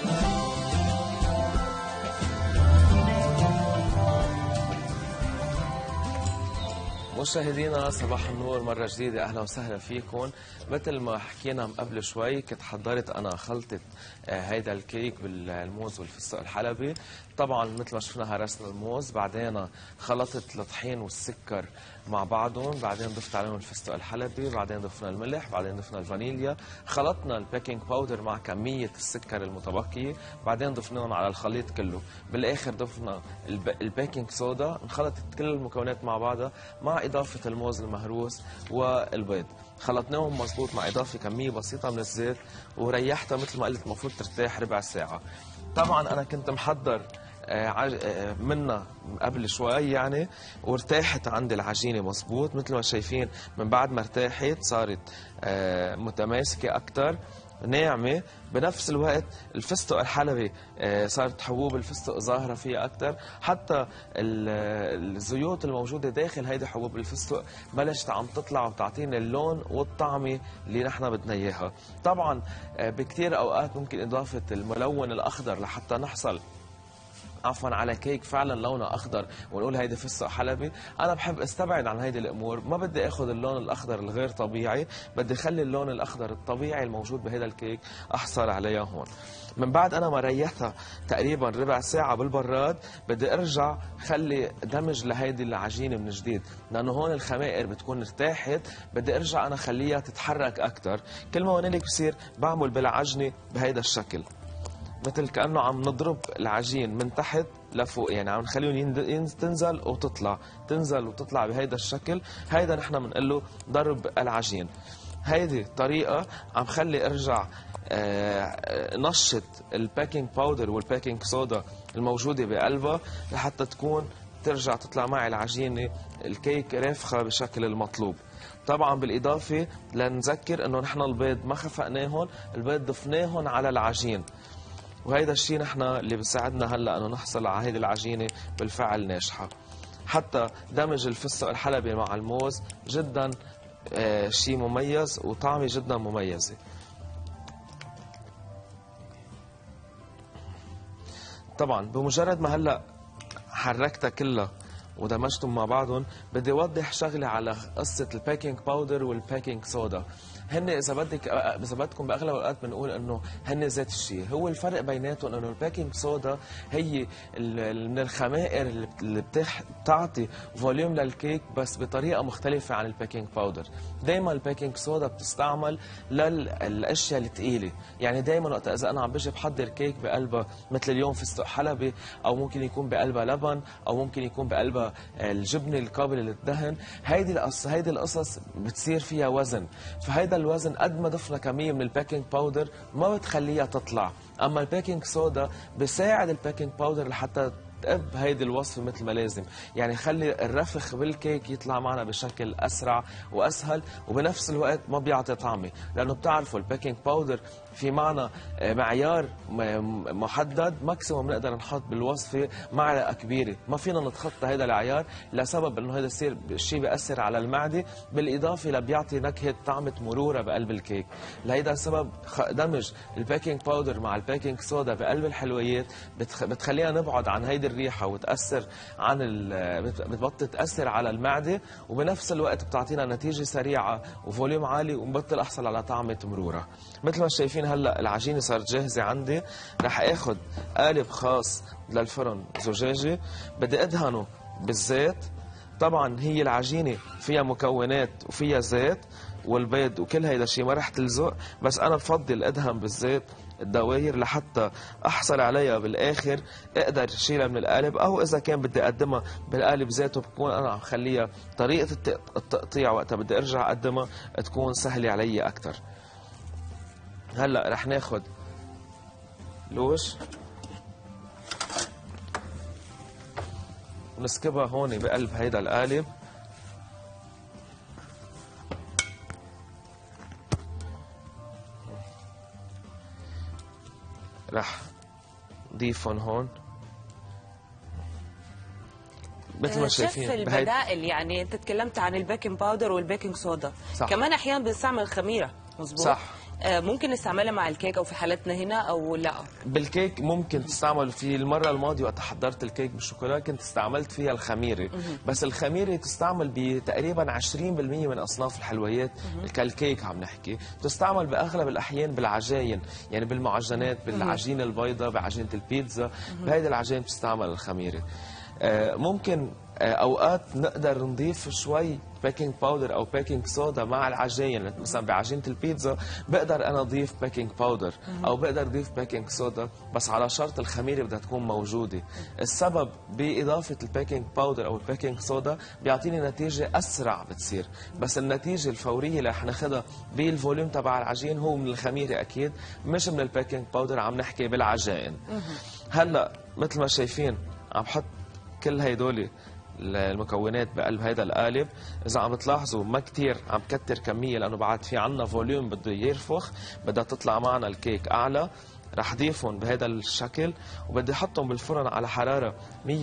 مشاهدينا صباح النور مرة جديدة، أهلا وسهلا فيكم. مثل ما حكينا قبل شوي كنت حضرت أنا خلطة هيدا الكيك بالموز والفستق الحلبي. طبعا مثل ما شفنا هرسنا الموز، بعدين خلطت الطحين والسكر مع بعضهم، بعدين ضفت عليهم الفستق الحلبي، بعدين ضفنا الملح، بعدين ضفنا الفانيليا، خلطنا البيكنج باودر مع كمية السكر المتبقية، بعدين ضفناهم على الخليط كله. بالآخر ضفنا البيكنج صودا، انخلطت كل المكونات مع بعضها مع إضافة الموز المهروس والبيض. خلطناهم مظبوط مع إضافة كمية بسيطة من الزيت، وريحتها مثل ما قلت المفروض ترتاح ربع ساعة. طبعا أنا كنت محضر منها قبل شوي يعني، وارتاحت عندي العجينة مظبوط مثل ما شايفين. من بعد ما ارتاحت صارت متماسكة أكتر، ناعمة. بنفس الوقت الفستق الحلبي صارت حبوب الفستق ظاهرة فيها أكتر، حتى الزيوت الموجودة داخل هيدي حبوب الفستق بلشت عم تطلع وتعطينا اللون والطعمة اللي نحن بدنا إياها. طبعا بكتير أوقات ممكن إضافة الملون الأخضر لحتى نحصل على كيك فعلا لونه اخضر ونقول هيدي فستق حلبي. انا بحب استبعد عن هيدي الامور، ما بدي اخذ اللون الاخضر الغير طبيعي، بدي اخلي اللون الاخضر الطبيعي الموجود بهذا الكيك احصل عليها هون. من بعد انا ما ريحتها تقريبا ربع ساعه بالبراد، بدي ارجع خلي دمج لهيدي العجينه من جديد، لانه هون الخمائر بتكون ارتاحت، بدي ارجع انا خليها تتحرك اكثر. كل ما هونيك بصير بعمل بالعجنه بهيدا الشكل، مثل كأنه عم نضرب العجين من تحت لفوق، يعني عم نخليهم تنزل وتطلع تنزل وتطلع بهيدا الشكل. هيدا نحن بنقول له ضرب العجين. هيدي طريقة عم خلي ارجع نشط الباكينج باودر والباكينج صودا الموجودة بقلبها لحتى تكون ترجع تطلع معي العجينة الكيك رافخة بشكل المطلوب. طبعا بالإضافة لنذكر انه نحن البيض ما خفقناهن، البيض ضفناهن على العجين، وهيدا الشيء نحن اللي بيساعدنا هلا انه نحصل على هيدي العجينه بالفعل ناجحه. حتى دمج الفستق الحلبي مع الموز جدا شيء مميز وطعمه جدا مميزه. طبعا بمجرد ما هلا حركتها كلها ودمجتهم مع بعضهم، بدي اوضح شغله على قصه البيكنج باودر والبيكنج صودا. هن اذا بدكم باغلب الاوقات بنقول انه هن ذات الشيء. هو الفرق بيناتهم انه البيكنج صودا هي من الخمائر اللي بتعطي فوليوم للكيك بس بطريقه مختلفه عن البيكنج باودر. دائما البيكنج صودا بتستعمل للاشياء الثقيله، يعني دائما وقت اذا انا عم بجي بحضر كيك بقلبها مثل اليوم فستق حلبي، او ممكن يكون بقلبها لبن، او ممكن يكون بقلبها الجبنه القابله للدهن، هيدي القصص بتصير فيها وزن. فهيدا الوزن قد ما ضفنا كميه من البيكنج باودر ما بتخليها تطلع، اما البيكنج صودا بيساعد البيكنج باودر لحتى تقب هيدي الوصفة مثل ما لازم، يعني خلي الرفخ بالكيك يطلع معنا بشكل أسرع وأسهل، وبنفس الوقت ما بيعطي طعمة، لأنه بتعرفوا البيكنج باودر في معنا معيار محدد ماكسيموم نقدر نحط بالوصفة معلقة كبيرة، ما فينا نتخطى هذا العيار لسبب انه هذا الشيء بيأثر على المعدة، بالإضافة لبيعطي نكهة طعمة مرورة بقلب الكيك. لهيدا السبب دمج البيكنج باودر مع البيكنج صودا بقلب الحلويات بتخلينا نبعد عن هيدي الريحة وتأثر عن بتبطل تأثر على المعدة، وبنفس الوقت بتعطينا نتيجة سريعة وفوليوم عالي، ومبطل أحصل على طعمة مرورة. مثل ما شايفين هلا العجينة صارت جاهزة عندي، رح اخذ قالب خاص للفرن زجاجي، بدي ادهنه بالزيت. طبعا هي العجينة فيها مكونات وفيها زيت والبيض وكل هيدا الشيء ما رح تلزق، بس انا بفضل ادهن بالزيت الدواير لحتى احصل عليها بالاخر اقدر اشيلها من القالب، او اذا كان بدي اقدمها بالقالب ذاته بكون انا عم خليها طريقة التقطيع وقتها بدي ارجع اقدمها تكون سهلة علي اكثر. هلا رح ناخد لوش ونسكبها هون بقلب هيدا القالب. رح ضيفهم هون مثل ما شايفين. شيف البدائل، يعني انت تكلمت عن البيكنج باودر والبيكنج صودا، صح. كمان احيانا بنستعمل خميره، مظبوط؟ صح. ممكن نستعملها مع الكيك او في حالتنا هنا او لا؟ بالكيك ممكن تستعمل. في المره الماضيه وقت حضرت الكيك بالشوكولا كنت استعملت فيها الخميره، بس الخميره تستعمل بتقريبا 20% من اصناف الحلويات كالكيك عم نحكي، تستعمل باغلب الاحيان بالعجاين، يعني بالمعجنات، بالعجين البيضاء، بعجينه البيتزا، بهيدي العجائن بتستعمل الخميره. ممكن اوقات نقدر نضيف شوي بيكنج باودر او بيكنج صودا مع العجين، مثلا بعجينه البيتزا بقدر انا اضيف بيكنج باودر او بقدر اضيف بيكنج صودا، بس على شرط الخميره بدها تكون موجوده. السبب باضافه البيكنج باودر او البيكنج صودا بيعطيني نتيجه اسرع بتصير، بس النتيجه الفوريه اللي رح ناخذها بالفوليوم تبع العجين هو من الخميره اكيد، مش من البيكنج باودر. عم نحكي بالعجائن. هلا مثل ما شايفين عم بحط كل هيدول المكونات بقلب هيدا القالب. اذا عم تلاحظوا ما كتير عم كتر كميه لانه بعد في عنا فوليوم بده يرفخ، بدها تطلع معنا الكيك اعلى. رح ضيفهم بهذا الشكل وبدي احطهم بالفرن على حراره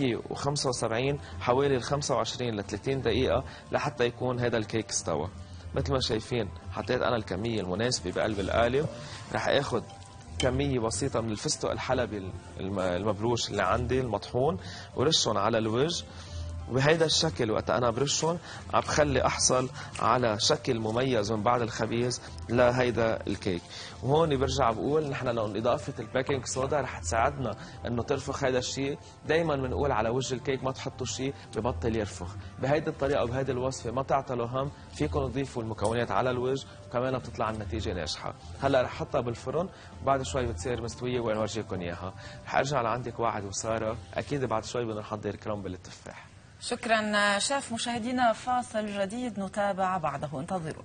175 حوالي 25 ل 30 دقيقه لحتى يكون هذا الكيك استوى. مثل ما شايفين حطيت انا الكميه المناسبه بقلب القالب. رح اخذ كمية بسيطة من الفستق الحلبي المبروش اللي عندي المطحون ورشهم على الوجه، وبهيدا الشكل وقت أنا برشهم عم بخلي أحصل على شكل مميز من بعد الخبيز لهيدا الكيك. وهون برجع بقول نحن لو إضافة البيكنج صودا رح تساعدنا إنه ترفخ هيدا الشيء. دايما بنقول على وجه الكيك ما تحطوا شيء ببطل يرفخ. بهيدي الطريقة وبهيدي الوصفة ما تعطلوا هم، فيكم تضيفوا المكونات على الوجه وكمان بتطلع النتيجة ناجحة. هلا رح احطها بالفرن وبعد شوي بتصير مستوية ونورجيكم إياها. رح أرجع لعندك وعد وسارة، أكيد بعد شوي بدنا نحضر كرامبل التفاح. شكرا شيف. مشاهدينا فاصل جديد نتابع بعده، انتظروا.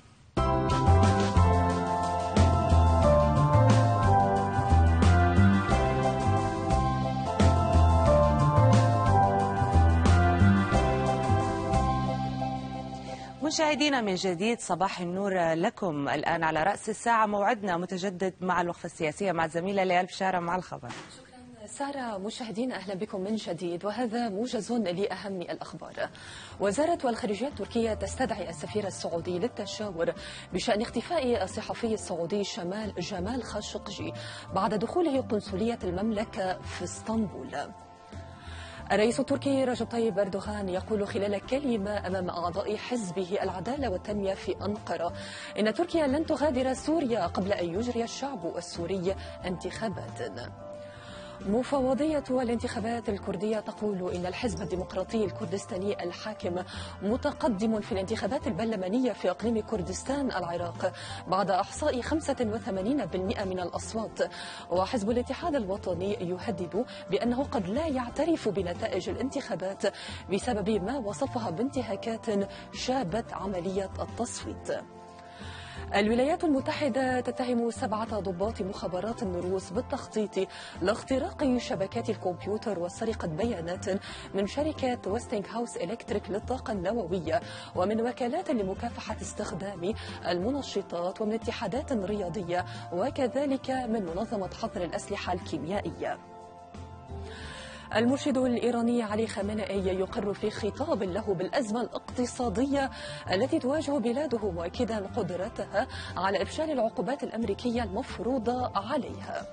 مشاهدينا من جديد صباح النور لكم. الآن على رأس الساعة موعدنا متجدد مع الوقفة السياسية مع الزميلة ليال بشارة مع الخبر. سارة، مشاهدينا أهلا بكم من جديد، وهذا موجز لأهم الأخبار. وزارة الخارجية التركية تستدعي السفير السعودي للتشاور بشأن اختفاء الصحفي السعودي جمال خاشقجي بعد دخوله قنصلية المملكة في اسطنبول. الرئيس التركي رجب طيب أردوغان يقول خلال كلمة أمام أعضاء حزبه العدالة والتنمية في أنقرة إن تركيا لن تغادر سوريا قبل أن يجري الشعب السوري انتخابات. مفوضية الانتخابات الكردية تقول إن الحزب الديمقراطي الكردستاني الحاكم متقدم في الانتخابات البرلمانية في إقليم كردستان العراق بعد إحصاء 85% من الأصوات. وحزب الاتحاد الوطني يهدد بأنه قد لا يعترف بنتائج الانتخابات بسبب ما وصفها بانتهاكات شابت عملية التصويت. الولايات المتحدة تتهم 7 ضباط مخابرات الروس بالتخطيط لاختراق شبكات الكمبيوتر وسرقة بيانات من شركة ويستنج هاوس إلكتريك للطاقة النووية ومن وكالات لمكافحة استخدام المنشطات ومن اتحادات رياضية وكذلك من منظمة حظر الأسلحة الكيميائية. المرشد الإيراني علي خامنئي يقر في خطاب له بالأزمة الاقتصادية التي تواجه بلاده مؤكدا قدرتها على إفشال العقوبات الأمريكية المفروضة عليها.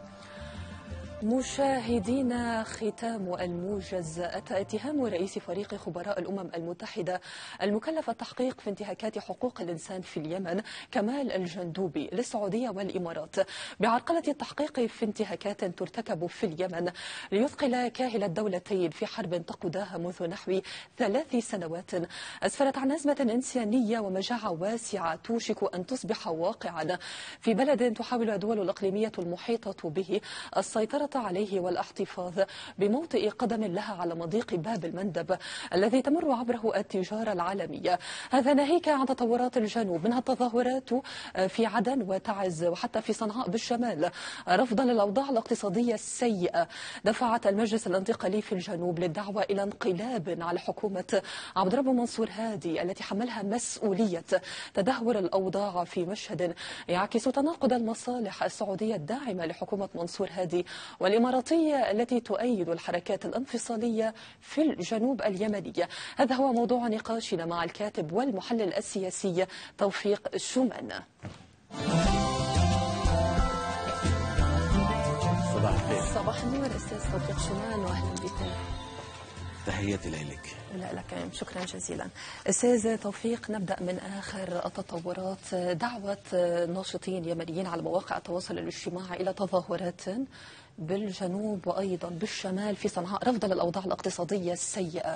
مشاهدينا، ختام الموجز. أتى اتهام رئيس فريق خبراء الأمم المتحدة المكلف التحقيق في انتهاكات حقوق الإنسان في اليمن كمال الجندوبي للسعودية والإمارات بعرقلة التحقيق في انتهاكات ترتكب في اليمن ليثقل كاهل الدولتين في حرب تقودها منذ نحو 3 سنوات أسفرت عن أزمة إنسانية ومجاعة واسعة توشك أن تصبح واقعا في بلد تحاول الدول الإقليمية المحيطة به السيطرة عليه والاحتفاظ بموطئ قدم لها على مضيق باب المندب الذي تمر عبره التجارة العالمية. هذا ناهيك عن تطورات الجنوب، منها التظاهرات في عدن وتعز وحتى في صنعاء بالشمال رفضا للأوضاع الاقتصادية السيئة دفعت المجلس الانتقالي في الجنوب للدعوة إلى انقلاب على حكومة عبد الرب منصور هادي التي حملها مسؤولية تدهور الأوضاع في مشهد يعكس تناقض المصالح السعودية الداعمة لحكومة منصور هادي والإماراتية التي تؤيد الحركات الانفصالية في الجنوب اليمني. هذا هو موضوع نقاشنا مع الكاتب والمحلل السياسي توفيق شومان. صباح الخير. صباح النور أستاذ توفيق شومان وأهلا بك. تحياتي لك. لا لك، شكرا جزيلا. أستاذ توفيق، نبدأ من آخر التطورات. دعوة ناشطين يمنيين على مواقع التواصل الاجتماعي إلى تظاهرات بالجنوب وأيضا بالشمال في صنعاء رفضا للأوضاع الاقتصادية السيئة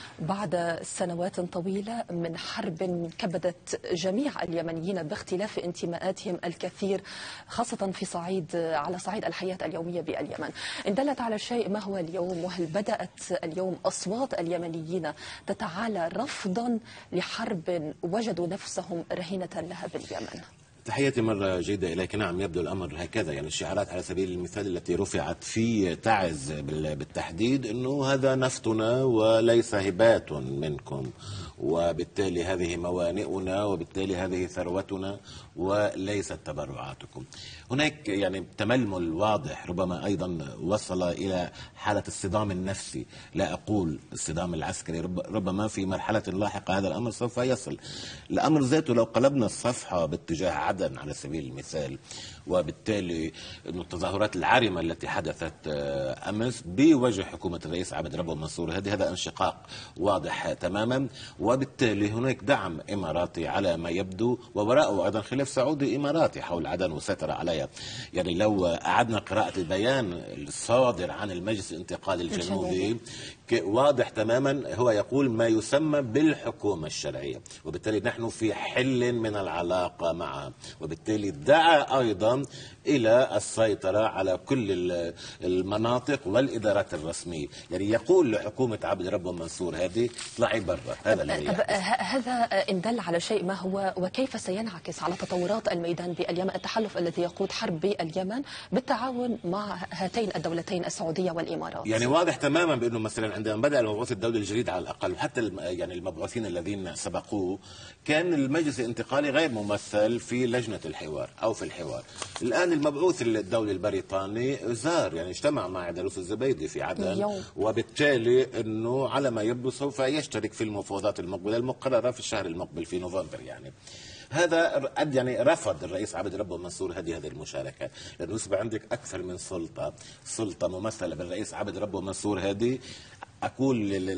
بعد سنوات طويلة من حرب كبدت جميع اليمنيين باختلاف انتماءاتهم الكثير، خاصة على صعيد الحياة اليومية باليمن. إن دلت على شيء، ما هو اليوم؟ وهل بدأت اليوم أصوات اليمنيين تتعالى رفضا لحرب وجدوا نفسهم رهينة لها باليمن؟ تحياتي مرة جيدة إليك. نعم، يبدو الأمر هكذا. يعني الشعارات على سبيل المثال التي رفعت في تعز بالتحديد أنه هذا نفطنا وليس هبات منكم، وبالتالي هذه موانئنا، وبالتالي هذه ثروتنا وليست تبرعاتكم. هناك يعني تململ واضح، ربما أيضا وصل إلى حالة الصدام النفسي، لا أقول الصدام العسكري، ربما في مرحلة لاحقة هذا الأمر سوف يصل. الأمر ذاته لو قلبنا الصفحة باتجاه عدن على سبيل المثال، وبالتالي التظاهرات العارمة التي حدثت أمس بوجه حكومة الرئيس عبد الرب منصور هادي، هذا انشقاق واضح تماما، وبالتالي هناك دعم إماراتي على ما يبدو، ووراءه أيضا خلاف سعودي إماراتي حول عدن والسيطرة عليها. يعني لو أعدنا قراءة البيان الصادر عن المجلس الانتقالي الجنوبي واضح تماما، هو يقول ما يسمى بالحكومة الشرعية، وبالتالي نحن في حل من العلاقة معها، وبالتالي دعا أيضا إلى السيطرة على كل المناطق والإدارات الرسمية. يعني يقول لحكومة عبد الرب منصور هذه اطلعي برا. هذا الذي هذا إن دل على شيء، ما هو وكيف سينعكس على تطورات الميدان باليمن، التحالف الذي يقود حرب باليمن بالتعاون مع هاتين الدولتين السعودية والإمارات؟ يعني واضح تماما بأنه مثلا عندما بدأ المبعوث الدولي الجديد على الأقل، وحتى يعني المبعوثين الذين سبقوه، كان المجلس الانتقالي غير ممثل في لجنة الحوار أو في الحوار. الآن المبعوث الدولي البريطاني زار، يعني اجتمع مع عيدروس الزبيدي في عدن، وبالتالي أنه على ما يبدو سوف يشترك في المفاوضات المقبلة المقررة في الشهر المقبل في نوفمبر. هذا يعني رفض الرئيس عبد الرب منصور هذه المشاركة، لأنه يصبح عندك أكثر من سلطة ممثلة بالرئيس عبد الرب منصور هادي، أقول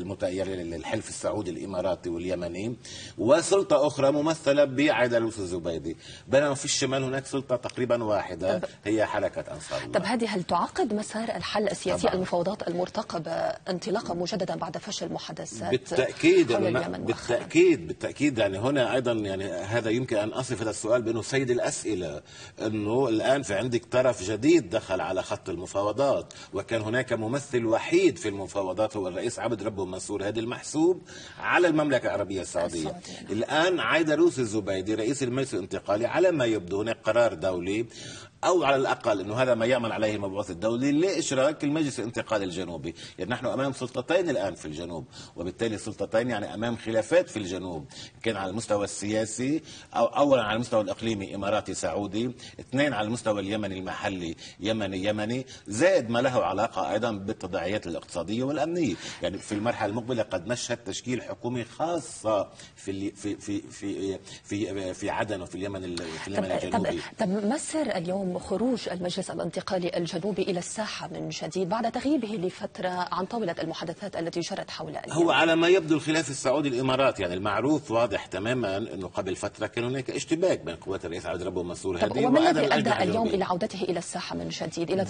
للحلف السعودي الإماراتي واليمني، وسلطة أخرى ممثلة بعيدروس الزبيدي، بينما في الشمال هناك سلطة تقريبا واحدة هي حركة أنصار الله. طب هذه هل تعقد مسار الحل السياسي؟ طبعا. المفاوضات المرتقبة انطلاقا مجددا بعد فشل محادثات بالتأكيد بالتأكيد. يعني هنا أيضا يعني هذا يمكن أن أصف هذا السؤال بأنه سيد الأسئلة، أنه الآن في عندك طرف جديد دخل على خط المفاوضات، وكان هناك ممثل وحيد في المفاوضات هو الرئيس عبد ربه منصور هادي المحسوب على المملكة العربية السعودية. الآن عايدروس الزبيدي رئيس المجلس الانتقالي على ما يبدو هناك قرار دولي أو على الأقل أنه هذا ما يعمل عليه المبعوث الدولي لإشراك المجلس الانتقالي الجنوبي. يعني نحن أمام سلطتين الآن في الجنوب، وبالتالي سلطتين يعني أمام خلافات في الجنوب، كان على المستوى السياسي أو أولا على المستوى الإقليمي إماراتي سعودي، اثنين على المستوى اليمني المحلي يمني، زائد ما له علاقة أيضا بالتداعيات الاقتصادية والأمنية. يعني في المرحلة المقبلة قد نشهد تشكيل حكومي خاصة في في في في في في عدن وفي اليمن الجنوبي. طب ما سر اليوم خروج المجلس الانتقالي الجنوبي إلى الساحة من جديد بعد تغييبه لفترة عن طاولة المحادثات التي جرت حول اليمن؟ هو على ما يبدو الخلاف السعودي الإماراتي، يعني المعروف واضح تماما أنه قبل فترة كان هناك اشتباك بين قوات الرئيس عبد ربه منصور هادي وما الذي أدى اليوم إلى عودته إلى الساحة من جديد؟ إلى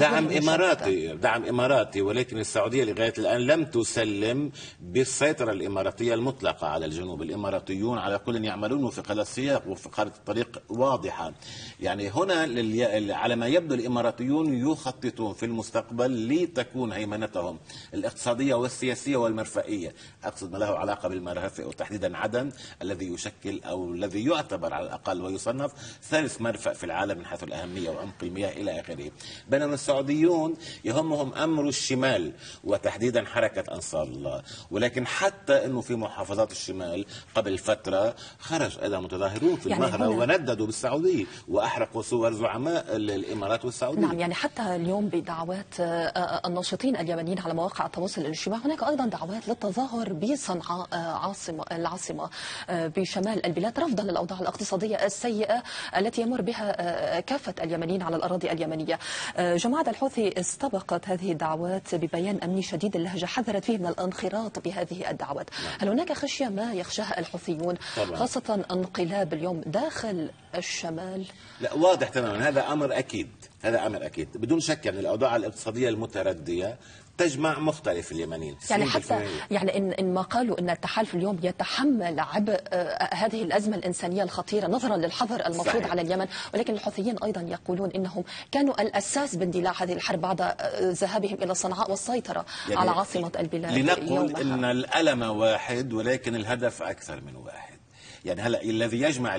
دعم إماراتي، ولكن السعودية لغاية الآن لم تسلم بالسيطرة الإماراتية المطلقة على الجنوب. الإماراتيون على كل يعملون وفق هذا السياق وفق خارطة الطريق واضحة. يعني هنا على ما يبدو الإماراتيون يخططون في المستقبل لتكون هيمنتهم الاقتصادية والسياسية والمرفئية، أقصد ما له علاقة بالمرافق وتحديدا عدن الذي يشكل أو الذي يعتبر على الأقل ويصنف ثالث مرفأ في العالم من حيث الأهمية وعمق المياه إلى آخره. بينما السعوديون يهمهم أمر الشمال وتحديدا حركة أنصار الله. ولكن حتى أنه في محافظات الشمال قبل فترة خرج أيضا متظاهرون في المهرة ونددوا بالسعودية وأحرقوا صور زعماء الإمارات والسعودية. نعم، يعني حتى اليوم بدعوات الناشطين اليمنيين على مواقع التواصل الاجتماعي هناك أيضا دعوات للتظاهر بصنعاء العاصمة بشمال البلاد رفضا للأوضاع الاقتصادية السيئة التي يمر بها كافة اليمنيين على الأراضي اليمنية. جماعة الحوثي استبقت هذه الدعوات ببيان أمني شديد اللهجة حذرت فيه من الانخراط بهذه الدعوات. هل هناك خشية ما يخشاها الحوثيون خاصة انقلاب اليوم داخل الشمال؟ لا، واضح تماما، هذا أمر أكيد بدون شك. يعني الأوضاع الاقتصادية المتردية تجمع مختلف اليمنيين. يعني حتى يعني إن ما قالوا أن التحالف اليوم يتحمل عبء هذه الأزمة الإنسانية الخطيرة نظرا للحظر المفروض على اليمن، ولكن الحوثيين أيضا يقولون إنهم كانوا الأساس باندلاع هذه الحرب بعد ذهابهم إلى صنعاء والسيطرة يعني على عاصمة البلاد. لنقول إن الألم واحد ولكن الهدف أكثر من واحد. يعني هلا الذي يجمع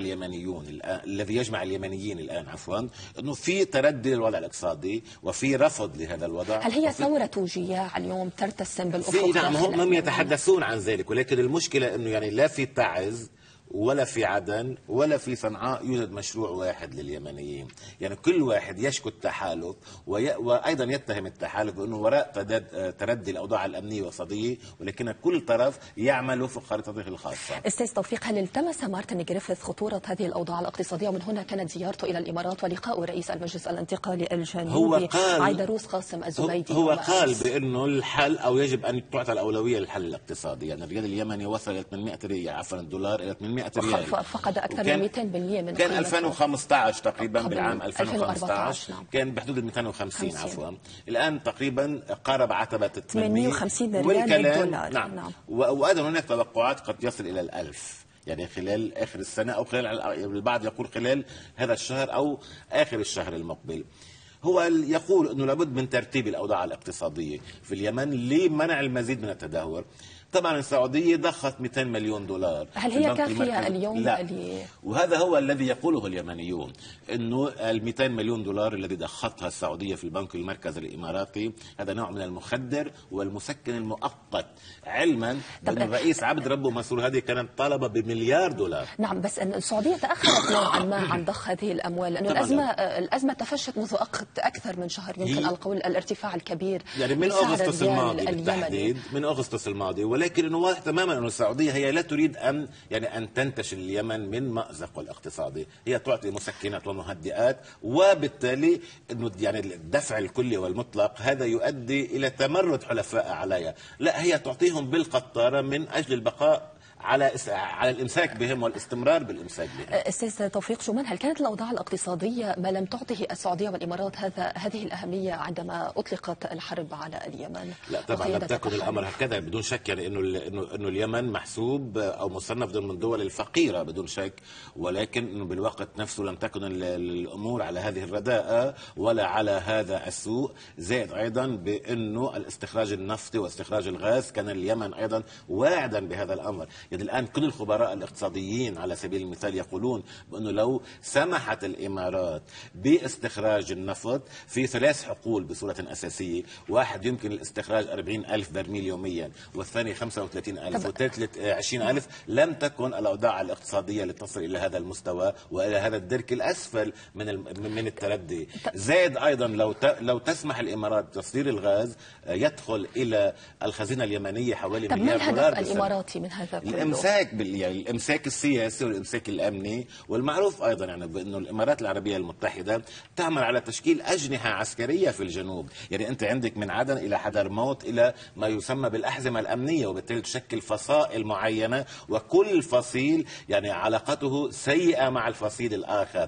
اليمنيين الان انه في تردي للوضع الاقتصادي وفي رفض لهذا الوضع. هل هي ثوره وجياع اليوم ترتسم بالافق؟ نعم، هم يتحدثون عن ذلك، ولكن المشكله انه يعني لا في تعز ولا في عدن ولا في صنعاء يوجد مشروع واحد لليمنيين. يعني كل واحد يشكو التحالف وأيضا يتهم التحالف بأنه وراء تردي الأوضاع الأمنية والاقتصادية، ولكن كل طرف يعمل وفق خارطته الخاصة. أستاذ توفيق، هل التمس مارتن جريفيث خطورة هذه الأوضاع الاقتصادية ومن هنا كانت زيارته إلى الإمارات ولقاء رئيس المجلس الانتقالي الجنوبي عيدروس قاسم الزبيدي؟ هو قال بأنه الحل أو يجب أن تعطى الأولوية للحل الاقتصادي. يعني الريال اليمني وصل إلى 800 ريال الدولار إلى 800 ريال، فقد أكثر من 200% من كان 2015 تقريبا بالعام 2015 نعم. كان بحدود 250 عفوا. الآن تقريبا قارب عتبة 850 ريال للدولار. نعم. وأيضا هناك توقعات قد يصل إلى 1000 يعني خلال آخر السنة أو خلال البعض يقول خلال هذا الشهر أو آخر الشهر المقبل. هو يقول أنه لابد من ترتيب الأوضاع الاقتصادية في اليمن لمنع المزيد من التدهور. طبعا السعودية ضخت 200 مليون دولار. هل هي كافية اليوم؟ لا. وهذا هو الذي يقوله اليمنيون، انه ال 200 مليون دولار الذي ضختها السعودية في البنك المركزي الاماراتي هذا نوع من المخدر والمسكن المؤقت، علما بأن الرئيس عبد ربه منصور هادي كانت طالبة بمليار دولار. نعم، بس أن السعودية تأخرت نوعا ما عن ضخ هذه الأموال، لأنه الأزمة تفشت منذ أكثر من شهر، يمكن القول الارتفاع الكبير يعني من أغسطس الماضي بالتحديد، من أغسطس الماضي. ولكن انه واضح تماما انه السعوديه هي لا تريد ان تنتشل اليمن من مأزقه الاقتصادي، هي تعطي مسكنات ومهدئات، وبالتالي انه يعني الدفع الكلي والمطلق هذا يؤدي الى تمرد حلفاء عليها، لا هي تعطيهم بالقطاره من اجل البقاء على الامساك بهم والاستمرار بالامساك بهم. استاذ توفيق شومان، هل كانت الاوضاع الاقتصاديه ما لم تعطه السعوديه والامارات هذه الاهميه عندما اطلقت الحرب على اليمن؟ لا طبعا لم تكن الامر هكذا بدون شك، يعني انه اليمن محسوب او مصنف ضمن الدول الفقيره بدون شك، ولكن انه بالوقت نفسه لم تكن الامور على هذه الرداءه ولا على هذا السوء. زائد ايضا بانه الاستخراج النفطي واستخراج الغاز كان اليمن ايضا واعدا بهذا الامر. يعني الان كل الخبراء الاقتصاديين على سبيل المثال يقولون بانه لو سمحت الامارات باستخراج النفط في 3 حقول بصوره اساسيه، واحد يمكن الاستخراج 40,000 برميل يوميا، والثاني 35,000، والثالث 20,000، لم تكن الاوضاع الاقتصاديه لتصل الى هذا المستوى والى هذا الدرك الاسفل من التردي. زائد ايضا لو تسمح الامارات بتصدير الغاز يدخل الى الخزينه اليمنيه حوالي مليار دولار. ما الهدف الاماراتي من هذا كله؟ الامساك يعني الامساك السياسي والامساك الامني، والمعروف ايضا يعني بانه الامارات العربيه المتحده تعمل على تشكيل اجنحه عسكريه في الجنوب. يعني انت عندك من عدن الى حضرموت الى ما يسمى بالاحزمه الامنيه، وبالتالي تشكل فصائل معينه، وكل فصيل يعني علاقته سيئه مع الفصيل الاخر.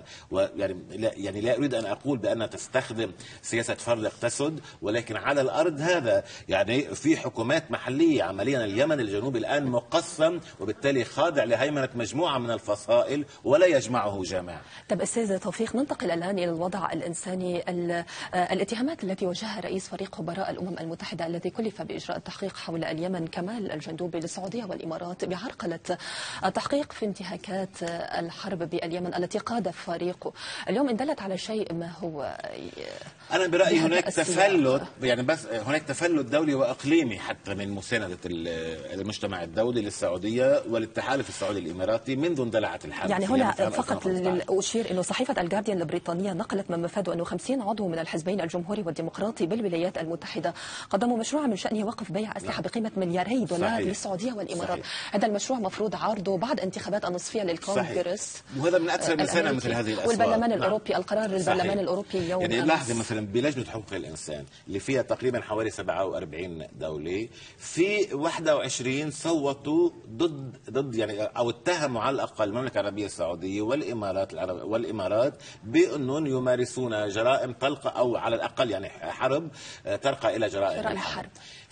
ويعني لا اريد ان اقول بان تستخدم سياسه فرق تسد، ولكن على الارض هذا يعني في حكومات محليه. عمليا اليمن الجنوبي الان مقسم، وبالتالي خاضع لهيمنه مجموعه من الفصائل ولا يجمعه جماعه. طب استاذ توفيق، ننتقل الان الى الوضع الانساني. الاتهامات التي وجهها رئيس فريق خبراء الامم المتحده الذي كلف باجراء التحقيق حول اليمن كمال الجندوبي للسعوديه والامارات بعرقله التحقيق في انتهاكات الحرب باليمن التي قاد فريقه اليوم، ان دلت على شيء ما هو؟ انا برايي هناك تفلت، يعني بس هناك تفلت دولي واقليمي حتى من مسانده المجتمع الدولي للسعوديه وللتحالف السعودي الاماراتي منذ اندلعت الحرب. يعني هنا فقط اشير انه صحيفه الجارديان البريطانيه نقلت من مفاده انه 50 عضو من الحزبين الجمهوري والديمقراطي بالولايات المتحده قدموا مشروعا من شانه وقف بيع اسلحه بقيمه $2 دولار للسعوديه والامارات. هذا المشروع مفروض عرضه بعد انتخابات النصفيه للكونغرس، وهذا من اكثر من سنه مثل هذه الاسواق. والبرلمان الاوروبي، القرار للبرلمان الاوروبي اليوم يعني لاحظي مثلا بلجنه حقوق الانسان اللي فيها تقريبا حوالي 47 دوله، في 21 صوتوا ضد يعني او اتهموا على الاقل المملكه العربيه السعوديه والامارات بانهم يمارسون جرائم تلقى او على الاقل يعني حرب ترقى الى جرائم الحرب.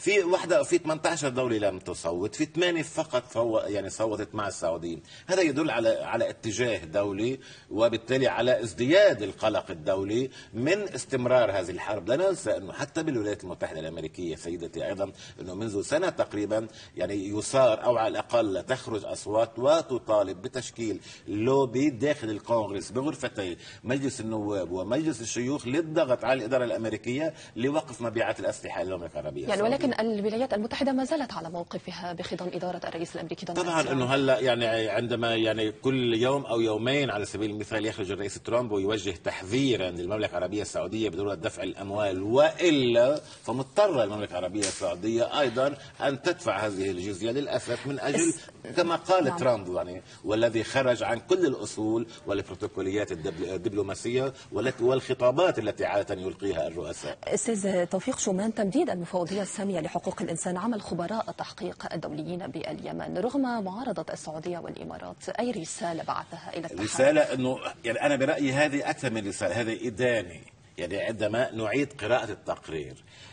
في 18 دولة لم تصوت، في 8 فقط يعني صوتت مع السعوديين. هذا يدل على اتجاه دولي، وبالتالي على ازدياد القلق الدولي من استمرار هذه الحرب. لا ننسى انه حتى بالولايات المتحدة الامريكية سيدتي ايضا انه منذ سنة تقريبا يعني يثار او على الاقل تخرج اصوات وتطالب بتشكيل لوبي داخل الكونغرس بغرفتي مجلس النواب ومجلس الشيوخ للضغط على الادارة الامريكية لوقف مبيعات الاسلحة للمملكة العربية يعني. ولكن الولايات المتحدة ما زالت على موقفها بخضم إدارة الرئيس الأمريكي دونالد طبعا انه هلا يعني عندما يعني كل يوم او يومين على سبيل المثال يخرج الرئيس ترامب ويوجه تحذيرا للمملكة العربية السعودية بضرورة دفع الاموال، والا فمضطرة المملكة العربية السعودية ايضا ان تدفع هذه الجزية للاسف من اجل كما قال ترامب يعني، والذي خرج عن كل الاصول والبروتوكوليات الدبلوماسية والخطابات التي عادة يلقيها الرؤساء. استاذ توفيق شومان، تمديد المفوضية السامية لحقوق الإنسان عمل خبراء التحقيق الدوليين باليمن رغم معارضة السعودية والإمارات، أي رسالة بعثها إلى التحقيق؟ رسالة أنه يعني أنا برأيي هذه أكثر من رسالة، هذا إداني. يعني عندما نعيد قراءة التقرير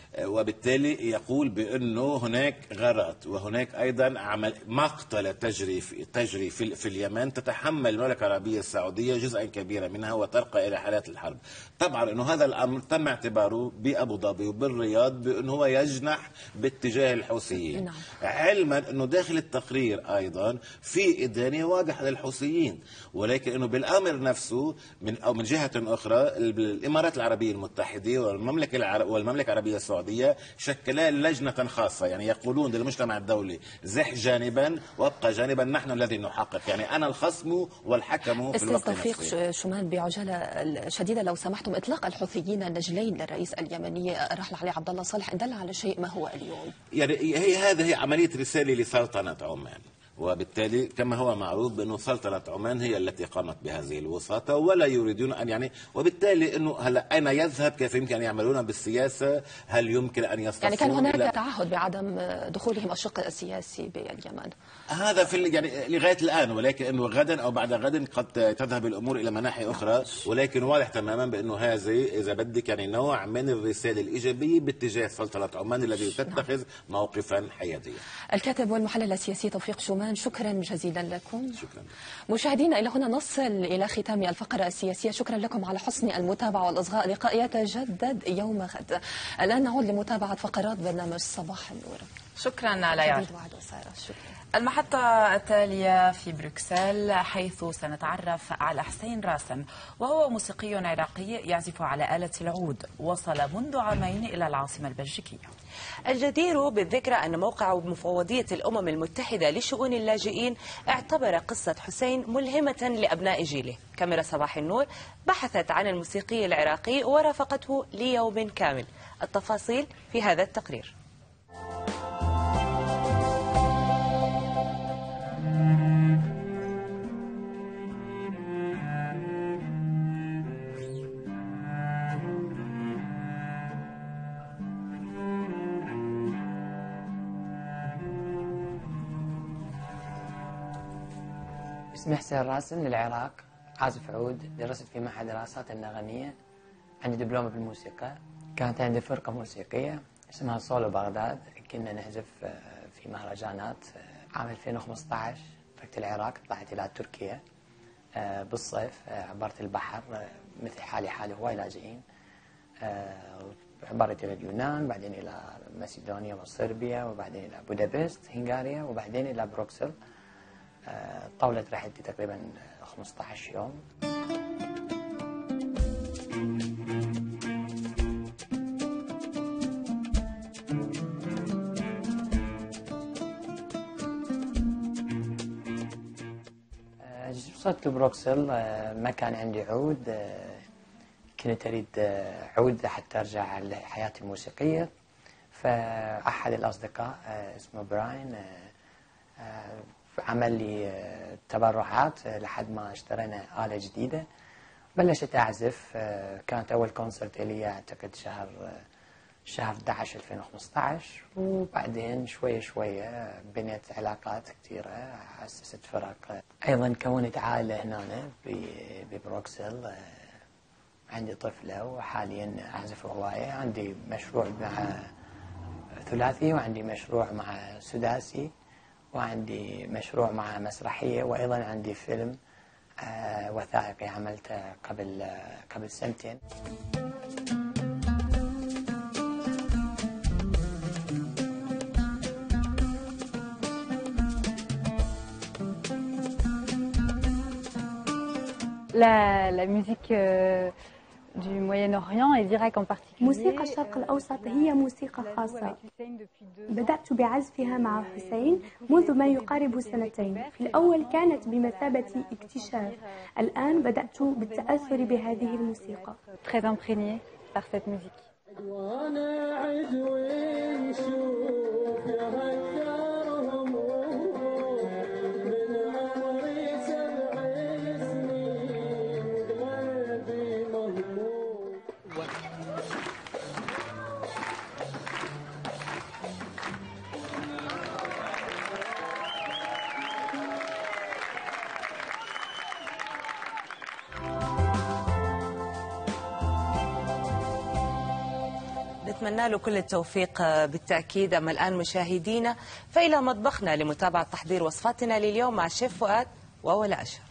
وبالتالي يقول بأنه هناك غرض وهناك أيضا مقتلة تجري في اليمن تتحمل المملكة العربية السعودية جزءا كبيرا منها وترقى إلى حالات الحرب. طبعا أنه هذا الأمر تم اعتباره بأبو ظبي وبالرياض بأنه هو يجنح باتجاه الحوثيين. نعم. علما أنه داخل التقرير أيضا في إدانة واضحة للحوثيين، ولكن أنه بالأمر نفسه من جهة أخرى الإمارات العربية المتحدة والمملكة العربية السعودية شكلا لجنة خاصة، يعني يقولون للمجتمع الدولي زح جانبا وابقى جانبا، نحن الذي نحقق، يعني أنا الخصم والحكم في الوقت نفسه. استاذ توفيق شومان، بعجالة شديدة لو سمحتم، إطلاق الحوثيين النجلين للرئيس اليمني الراحل علي عبد الله صالح إن دل على شيء ما هو اليوم؟ يعني هذه عملية رسالة لسلطنة عمان، وبالتالي كما هو معروف بأنه سلطنة عمان هي التي قامت بهذه الوساطة، ولا يريدون أن يعني، وبالتالي أنه هلا أين يذهب، كيف يمكن أن يعملون بالسياسة، هل يمكن أن يصطفون يعني كان هناك تعهد بعدم دخولهم الشق السياسي باليمن، هذا في يعني لغاية الآن، ولكن أنه غدا أو بعد غد قد تذهب الأمور إلى مناحي أخرى، ولكن واضح تماما بأنه هذه إذا بدك يعني نوع من الرسالة الإيجابية باتجاه سلطنة عمان الذي تتخذ موقفا حياديا. الكاتب والمحلل السياسي توفيق شومان، شكرا جزيلا لكم. شكرا. مشاهدينا، إلى هنا نصل إلى ختام الفقرة السياسية. شكرا لكم على حسن المتابعة والإصغاء. لقاء يتجدد يوم غد. الآن نعود لمتابعة فقرات برنامج صباح النور. شكرا ليار. المحطة التالية في بروكسل، حيث سنتعرف على حسين راسم، وهو موسيقي عراقي يعزف على آلة العود، وصل منذ عامين إلى العاصمة البلجيكية. الجدير بالذكر أن موقع مفوضية الأمم المتحدة لشؤون اللاجئين اعتبر قصة حسين ملهمة لأبناء جيله. كاميرا صباح النور بحثت عن الموسيقي العراقي ورافقته ليوم كامل. التفاصيل في هذا التقرير. اسمي حسين راسم، من العراق، عازف عود، درست في معهد دراسات النغمية، عندي دبلومة بالموسيقى. كانت عندي فرقة موسيقية اسمها صولو بغداد، كنا نعزف في مهرجانات. عام 2015 تركت العراق، طلعت إلى تركيا بالصيف، عبرت البحر مثل حالي هواي لاجئين، عبرت إلى اليونان، بعدين إلى ماسيدونيا وصربيا، وبعدين إلى بودابست هنغاريا، وبعدين إلى بروكسل. طولت رحلتي تقريبا 15 يوم. وصلت لبروكسل، ما كان عندي عود، كنت أريد عود حتى أرجع لحياتي الموسيقية. فأحد الأصدقاء اسمه براين عمل لي تبرعات لحد ما اشترينا آلة جديدة. بلشت أعزف. كانت أول كونسرت لي أعتقد شهر 11 2015، وبعدين شوية بنيت علاقات كثيرة، أسست فرق. أيضا كونت عائلة هنا ببروكسل، عندي طفلة وحاليا أعزف هواية. عندي مشروع مع ثلاثي، وعندي مشروع مع سداسي، وعندي مشروع مع مسرحية، وأيضا عندي فيلم وثائقي عملته قبل سنتين. La musique du Moyen-Orient et d'Irak en particulier. موسيقى الشرق الأوسط هي موسيقى خاصة. بدأت بعزفها مع حسين منذ ما يقارب سنتين. في الأول كانت بمثابة اكتشاف، الآن بدأت بالتأثر بهذه الموسيقى. Très imprégné par cette musique. نتمنى له كل التوفيق بالتأكيد. أما الآن مشاهدينا فإلى مطبخنا لمتابعة تحضير وصفاتنا لليوم مع شيف فؤاد وولا أشهر.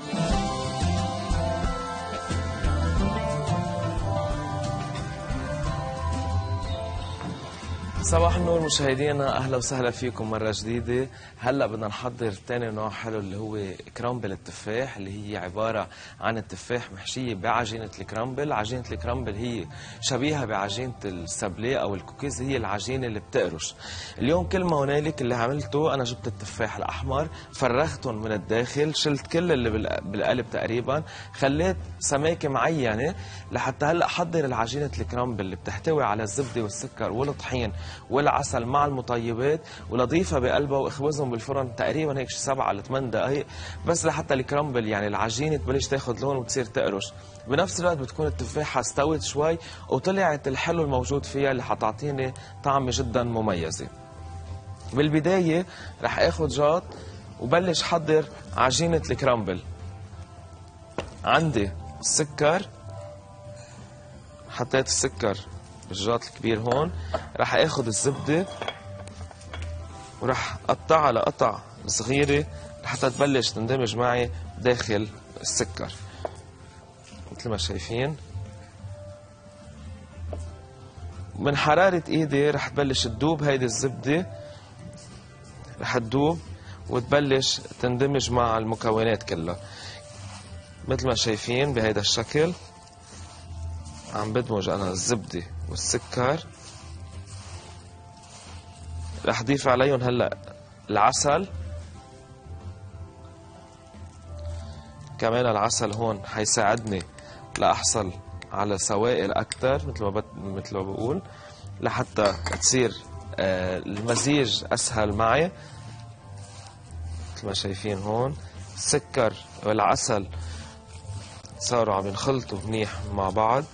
صباح النور مشاهدينا، اهلا وسهلا فيكم مره جديده. هلا بدنا نحضر ثاني نوع حلو اللي هو كرامبل التفاح، اللي هي عباره عن التفاح محشيه بعجينه الكرامبل. عجينه الكرامبل هي شبيهه بعجينه السابليه او الكوكيز، هي العجينه اللي بتقرش. اليوم كل ما هنالك اللي عملته، انا جبت التفاح الاحمر، فرغتهم من الداخل، شلت كل اللي بالقلب تقريبا، خليت سماكه معينه لحتى هلا احضر العجينه الكرامبل اللي بتحتوي على الزبده والسكر والطحين والعسل مع المطيبات، ولضيفها بقلبها واخبزهم بالفرن تقريبا هيك 7 ل 8 دقائق بس لحتى الكرامبل يعني العجينه تبلش تاخذ لون وتصير تقرش. بنفس الوقت بتكون التفاحه استوت شوي وطلعت الحلو الموجود فيها اللي حتعطيني طعمه جدا مميزه. بالبدايه رح اخذ جاط وبلش حضر عجينه الكرامبل. عندي السكر، حطيت السكر بالجاط الكبير هون. رح اخذ الزبده ورح قطعها لقطع صغيره لحتى تبلش تندمج معي داخل السكر مثل ما شايفين. من حراره ايدي رح تبلش تدوب هيدي الزبده، رح تدوب وتبلش تندمج مع المكونات كلها مثل ما شايفين بهيدا الشكل. عم بدمج انا الزبده والسكر. رح اضيف عليهم هلا العسل كمان. العسل هون حيساعدني لاحصل على سوائل اكثر مثل ما بقول لحتى تصير المزيج اسهل معي مثل ما شايفين هون. السكر والعسل صاروا عم ينخلطوا منيح مع بعض.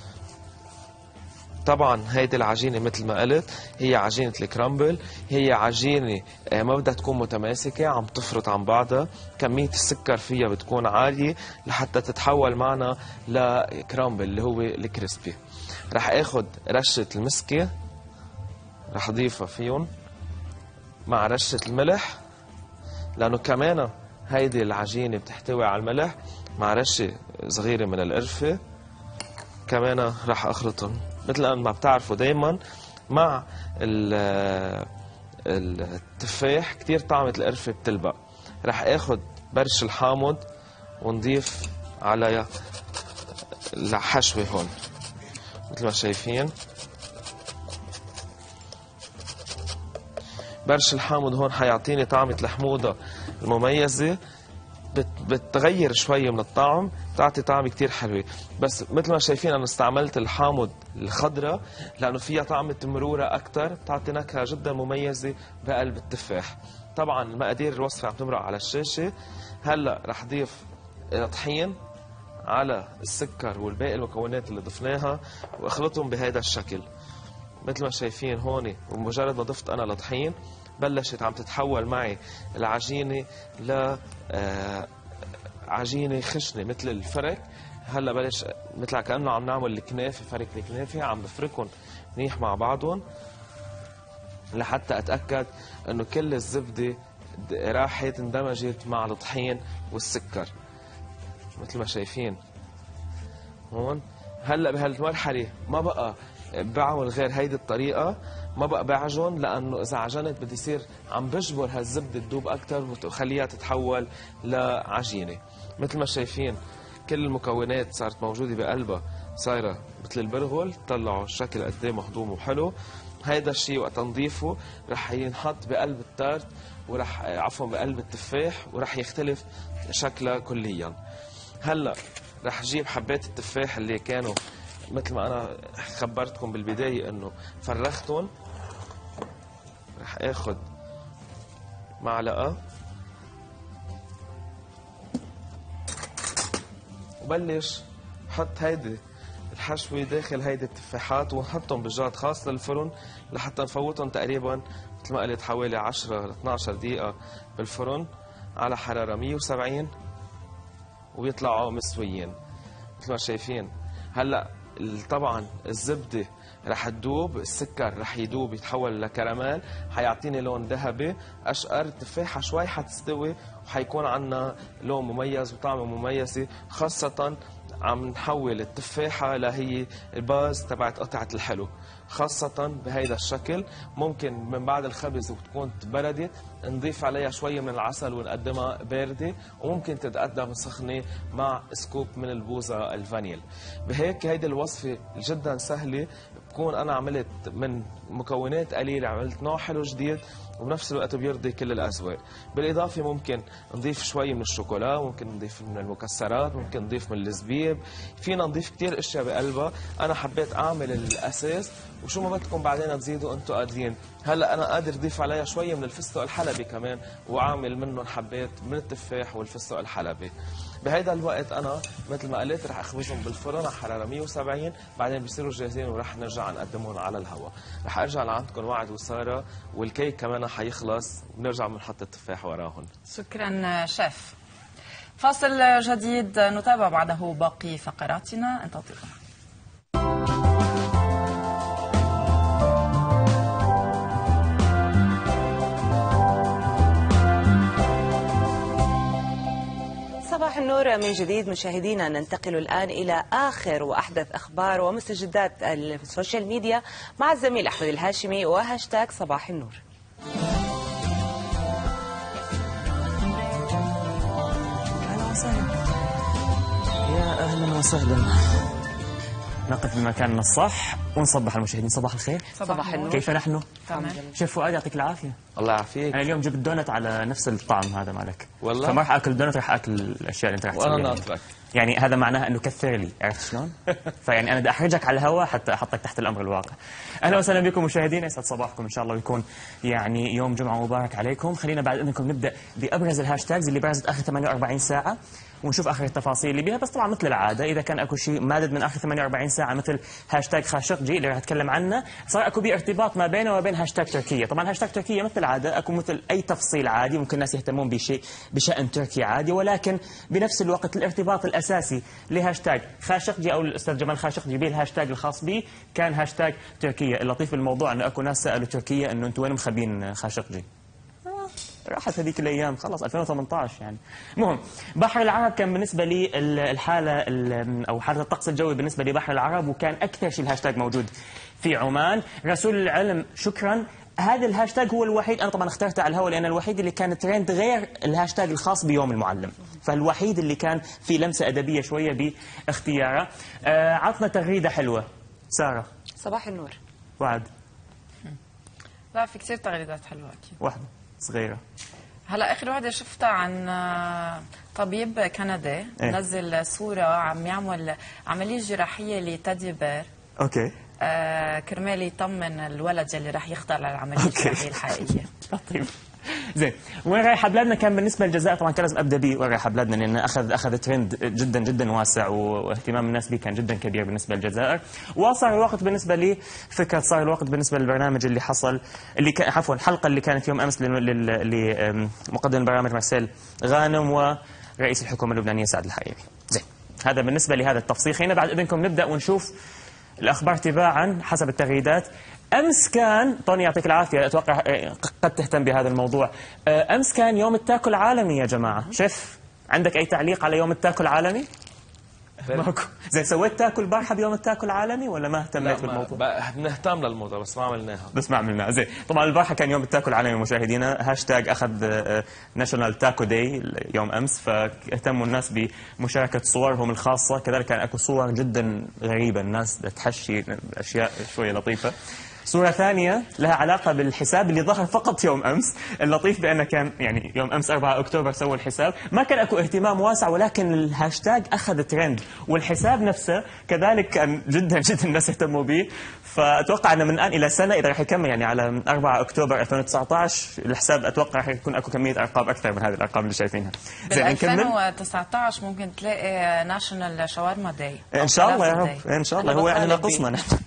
طبعا هيدي العجينه مثل ما قلت هي عجينه الكرامبل، هي عجينه ما بدها تكون متماسكه عم تفرط عن بعضها، كميه السكر فيها بتكون عاليه لحتى تتحول معنا لكرامبل اللي هو الكريسبي. رح اخذ رشه المسكه رح اضيفها فيهم مع رشه الملح لانه كمان هيدي العجينه بتحتوي على الملح، مع رشه صغيره من القرفه. كمان رح اخلطهم مثل ما بتعرفوا دايما مع التفاح كتير طعمة القرفة بتلبق. رح اخذ برش الحامض ونضيف على الحشوة هون مثل ما شايفين. برش الحامض هون حيعطيني طعمة الحموضة المميزة، بتغير شوي من الطعم، بتعطي طعم كتير حلوة. بس مثل ما شايفين أنا استعملت الحامض الخضراء لأنه فيها طعمة مرورة أكتر، بتعطي نكهة جدا مميزة بقلب التفاح. طبعا المقادير الوصفة عم تمرق على الشاشة. هلأ رح ضيف طحين على السكر والباقي المكونات اللي ضفناها واخلطهم بهذا الشكل مثل ما شايفين هون. ومجرد ما ضفت أنا الطحين بلشت عم تتحول معي العجينة ل عجينة خشنة مثل الفرك. هلا بلش مثل كأنه عم نعمل الكنافة، فرك الكنافة عم بفركهم منيح مع بعضهم لحتى أتأكد أنه كل الزبدة راحت اندمجت مع الطحين والسكر مثل ما شايفين هون. هلا بهالمرحلة ما بقى بعمل غير هيدي الطريقة، ما بقى بعجن لأنه إذا عجنت بدي يصير عم بجبر هالزبدة تدوب أكتر وخليها تتحول لعجينة. مثل ما شايفين كل المكونات صارت موجودة بقلبها، صايرة مثل البرغل، طلعوا الشكل قد ايه مهضوم وحلو. هيدا الشيء وقت نضيفه رح ينحط بقلب التارت ورح بقلب التفاح ورح يختلف شكلها كليا. هلا رح اجيب حبات التفاح اللي كانوا مثل ما انا خبرتكم بالبدايه انه فرختهم. رح اخذ معلقه وبلش حط هيدي الحشوه داخل هيدي التفاحات ونحطهم بجاد خاص للفرن لحتى نفوتهم تقريبا مثل ما قلت حوالي 10 ل 12 دقيقه بالفرن على حراره 170 ويطلعوا مستويين مثل ما شايفين. هلا طبعا الزبده رح تدوب، السكر رح يدوب يتحول لكراميل، حيعطيني لون ذهبي اشقر. التفاحه شوي حتستوي وحيكون عنا لون مميز وطعمه مميزه، خاصه عم نحول التفاحه لهي الباز تبعت قطعه الحلو خاصة بهيدا الشكل. ممكن من بعد الخبز وتكون بردت نضيف عليها شوية من العسل ونقدمها باردة، وممكن تتقدم سخنة مع سكوب من البوظة الفانيل. بهيك هيدي الوصفة جدا سهلة، بكون أنا عملت من مكونات قليله، عملت نوع حلو جديد وبنفس الوقت بيرضي كل الاذواق. بالاضافه ممكن نضيف شوي من الشوكولا، ممكن نضيف من المكسرات، ممكن نضيف من الزبيب، فينا نضيف كثير اشياء بقلبها. انا حبيت اعمل الاساس وشو ما بدكم بعدين تزيدوا انتم قادرين. هلا انا قادر اضيف عليها شويه من الفستق الحلبي كمان، واعمل منهم حبات من التفاح والفستق الحلبي. بهيدا الوقت انا مثل ما قلت رح اخبزهم بالفرن على حراره 170، بعدين بيصيروا جاهزين ورح نرجع نقدمهم على الهواء. رح ارجع لعندكم وعد وساره، والكيك كمان حيخلص ونرجع بنحط التفاح وراهم. شكرا شيف. فاصل جديد نتابع بعده باقي فقراتنا، انتظرونا. صباح النور من جديد مشاهدينا. ننتقل الآن إلى آخر وأحدث أخبار ومستجدات السوشيال ميديا مع الزميل أحمد الهاشمي وهاشتاج صباح النور. أهلا وسهلا. يا أهلا وسهلا. نقف في مكاننا الصح ونصبح على المشاهدين. صباح الخير. صباح النور. كيف نحن؟ تمام. شيف فؤاد يعطيك العافية. الله يعافيك. أنا اليوم جبت دونت على نفس الطعم هذا مالك. والله. فما راح آكل دونت، راح آكل الأشياء اللي أنت راح تسويها. وأنا ناطرك. يعني هذا معناها انه كثر لي، عرفت شلون؟ فيعني انا بدي احرجك على الهواء حتى احطك تحت الامر الواقع. اهلا وسهلا بكم مشاهدينا، يسعد صباحكم ان شاء الله ويكون يعني يوم جمعه مبارك عليكم. خلينا بعد اذنكم نبدا بابرز الهاشتاجز اللي برزت اخر 48 ساعه ونشوف اخر التفاصيل اللي بيها. بس طبعا مثل العاده اذا كان اكو شيء مادد من اخر 48 ساعه مثل هاشتاج خاشقجي اللي راح اتكلم عنه، صار اكو ارتباط ما بينه وبين هاشتاج تركيا. طبعا هاشتاج تركيا مثل العاده اكو مثل اي تفصيل عادي، ممكن الناس يهتمون بشيء بشان تركيا عادي، ولكن بنفس الوقت الارتباط الاساسي لهاشتاج خاشقجي او الاستاذ جمال خاشقجي به الهاشتاج الخاص به كان هاشتاج تركيا. اللطيف بالموضوع انه اكو ناس سالوا تركيا انه انتم وين مخبين خاشقجي؟ راحت هذيك الايام خلص 2018 يعني. المهم بحر العرب كان بالنسبه لي الحاله او حاله الطقس الجوي بالنسبه لبحر العرب، وكان اكثر شيء الهاشتاج موجود في عمان. رسول العلم شكرا، هذا الهاشتاج هو الوحيد انا طبعا اخترته على الهواء لان الوحيد اللي كان ترند غير الهاشتاج الخاص بيوم المعلم، فالوحيد اللي كان في لمسه ادبيه شويه باختياره. عطنا تغريده حلوه ساره. صباح النور. وعد. لا في كثير تغريدات حلوه اكيد. واحده صغيره. هلا اخر وحده شفتها عن طبيب كندي نزل صوره عم يعمل عمليه جراحيه لتادي بير. اوكي. كرمال يطمن الولد اللي راح يخضع للعمليه الجراحيه الحقيقيه. لطيف. زين، وين رايحه بلادنا؟ كان بالنسبه للجزائر طبعا كان لازم ابدا به وين رايحه بلادنا لانه اخذ ترند جدا جدا واسع واهتمام الناس به كان جدا كبير بالنسبه للجزائر. وصار الوقت بالنسبه لي فكره، صار الوقت بالنسبه للبرنامج اللي حصل اللي عفوا الحلقه اللي كانت يوم امس لمقدم البرنامج مرسيل غانم ورئيس الحكومه اللبنانيه سعد الحريري. زين، هذا بالنسبه لهذا التفصيل. خلينا بعد اذنكم نبدا ونشوف الاخبار تباعا حسب التغريدات. امس كان طوني يعطيك العافيه، اتوقع قد تهتم بهذا الموضوع. امس كان يوم التاكل العالمي يا جماعه. شيف عندك اي تعليق على يوم التاكل العالمي؟ ماكو. زين، سويت تاكل بارحه بيوم التاكل العالمي ولا ما اهتميت بالموضوع؟ بنهتم للموضوع بس ما عملناها. زين، طبعا البارحه كان يوم التاكل العالمي مشاهدينا، هاشتاج اخذ ناشونال تاكو داي يوم امس، فاهتموا الناس بمشاركه صورهم الخاصه، كذلك كان اكو صور جدا غريبه الناس تحشي اشياء شويه لطيفه. صورة ثانية لها علاقة بالحساب اللي ظهر فقط يوم أمس. اللطيف بأنه كان يعني يوم أمس 4 أكتوبر سووا الحساب، ما كان أكو اهتمام واسع ولكن الهاشتاج أخذ ترند، والحساب نفسه كذلك كان جدا جدا الناس اهتموا به. فأتوقع أنه من الآن إلى سنة إذا راح يكمل يعني على 4 أكتوبر 2019 الحساب أتوقع راح يكون أكو كمية أرقام أكثر من هذه الأرقام اللي شايفينها. زين، 2019 ممكن تلاقي ناشونال شاورما داي. إن شاء الله يا رب، إن شاء الله. هو يعني ناقصنا نحن.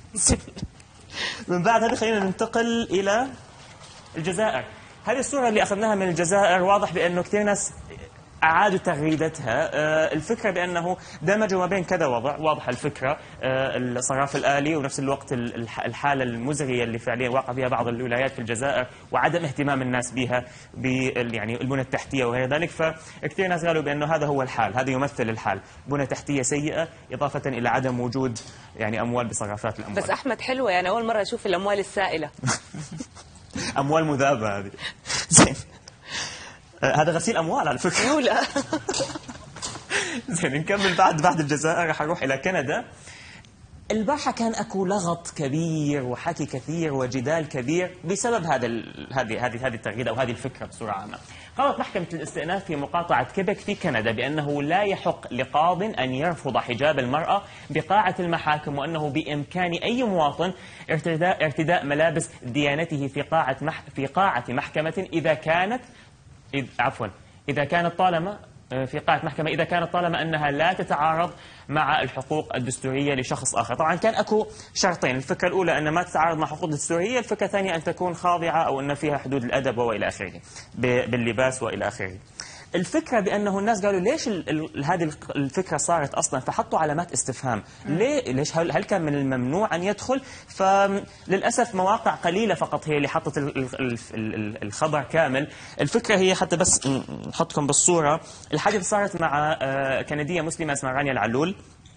من بعد هذه خلينا ننتقل إلى الجزائر. هذه الصورة اللي أخذناها من الجزائر واضح بأنه كثير ناس أعادوا تغريدتها. الفكرة بأنه دمجوا ما بين كذا وضع. واضح الفكرة الصراف الآلي ونفس الوقت الحالة المزرية اللي فعليا واقع فيها بعض الولايات في الجزائر وعدم اهتمام الناس بها يعني البنى التحتية وغير ذلك. فكثير ناس قالوا بأنه هذا هو الحال، هذا يمثل الحال، بنى تحتية سيئة إضافة إلى عدم وجود يعني أموال بصرافات الأموال. بس أحمد حلوة يعني أول مرة أشوف الأموال السائلة. أموال مذابة هذه. زين، هذا غسيل اموال على فكره. لا. زين، نكمل بعد الجزائر راح اروح الى كندا. البارحة كان اكو لغط كبير وحكي كثير وجدال كبير بسبب هذه التغريدة او هذه الفكرة بصورة عامة. قررت محكمة الاستئناف في مقاطعة كيبك في كندا بأنه لا يحق لقاض أن يرفض حجاب المرأة بقاعة المحاكم، وأنه بإمكان أي مواطن ارتداء ملابس ديانته في قاعة محكمة إذا كانت طالما في قاعة محكمة إذا كانت طالما أنها لا تتعارض مع الحقوق الدستورية لشخص آخر. طبعا كان أكو شرطين، الفكرة الأولى أن ما تتعارض مع الحقوق الدستورية، الفكرة الثانية أن تكون خاضعة أو أن فيها حدود الأدب وإلى آخره باللباس وإلى آخره. الفكرة بأنه الناس قالوا ليش هذه الفكرة صارت أصلا، فحطوا علامات استفهام. ليش هل كان من الممنوع أن يدخل؟ فللأسف مواقع قليلة فقط هي اللي حطت الخبر كامل. الفكرة هي حتى بس نحطكم بالصورة، الحادثة صارت مع كندية مسلمة اسمها رانيا العلول.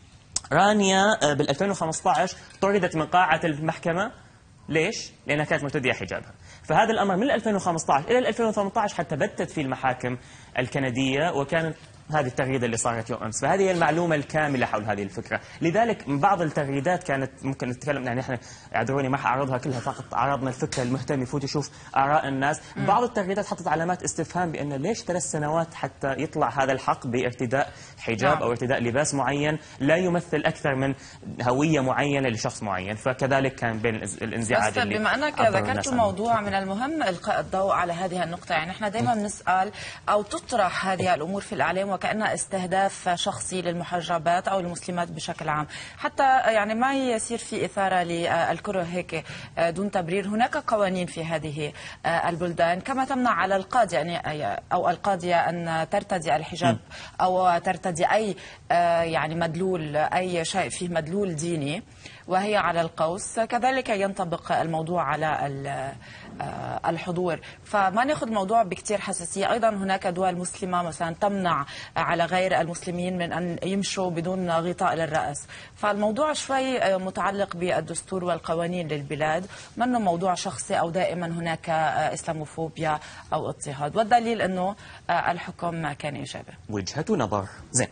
رانيا بال 2015 طردت من قاعة المحكمة. ليش؟ لأنها كانت مرتدية حجابها. فهذا الأمر من 2015 إلى 2018 حتى بتت في المحاكم الكندية، وكانت هذه التغريدة اللي صارت يوم أمس. فهذه هي المعلومة الكاملة حول هذه الفكرة. لذلك بعض التغريدات كانت ممكن نتكلم، يعني احنا اعذروني ما حأعرضها كلها، فقط عرضنا الفكرة، المهتم يفوت يشوف آراء الناس. بعض التغريدات حطت علامات استفهام بأن ليش 3 سنوات حتى يطلع هذا الحق بارتداء حجاب أو ارتداء لباس معين لا يمثل أكثر من هوية معينة لشخص معين. فكذلك كان بين الانزعاج. بس بما أنك ذكرت الموضوع، من المهم إلقاء الضوء على هذه النقطة. يعني احنا دائما بنسأل أو تطرح هذه الأمور في الإعلام وكأنها استهداف شخصي للمحجبات أو المسلمات بشكل عام، حتى يعني ما يصير في إثارة للكره هيك دون تبرير. هناك قوانين في هذه البلدان كما تمنع على القاضي أو القاضية أن ترتدي الحجاب أو ترتدي أي يعني مدلول، أي شيء فيه مدلول ديني وهي على القوس. كذلك ينطبق الموضوع على الحضور، فما ناخذ الموضوع بكثير حساسية. أيضا هناك دول مسلمة مثلا تمنع على غير المسلمين من أن يمشوا بدون غطاء للرأس. فالموضوع شوي متعلق بالدستور والقوانين للبلاد، منه موضوع شخصي أو دائما هناك إسلاموفوبيا أو اضطهاد. والدليل أنه الحكم كان إيجابي. وجهة نظر. زين،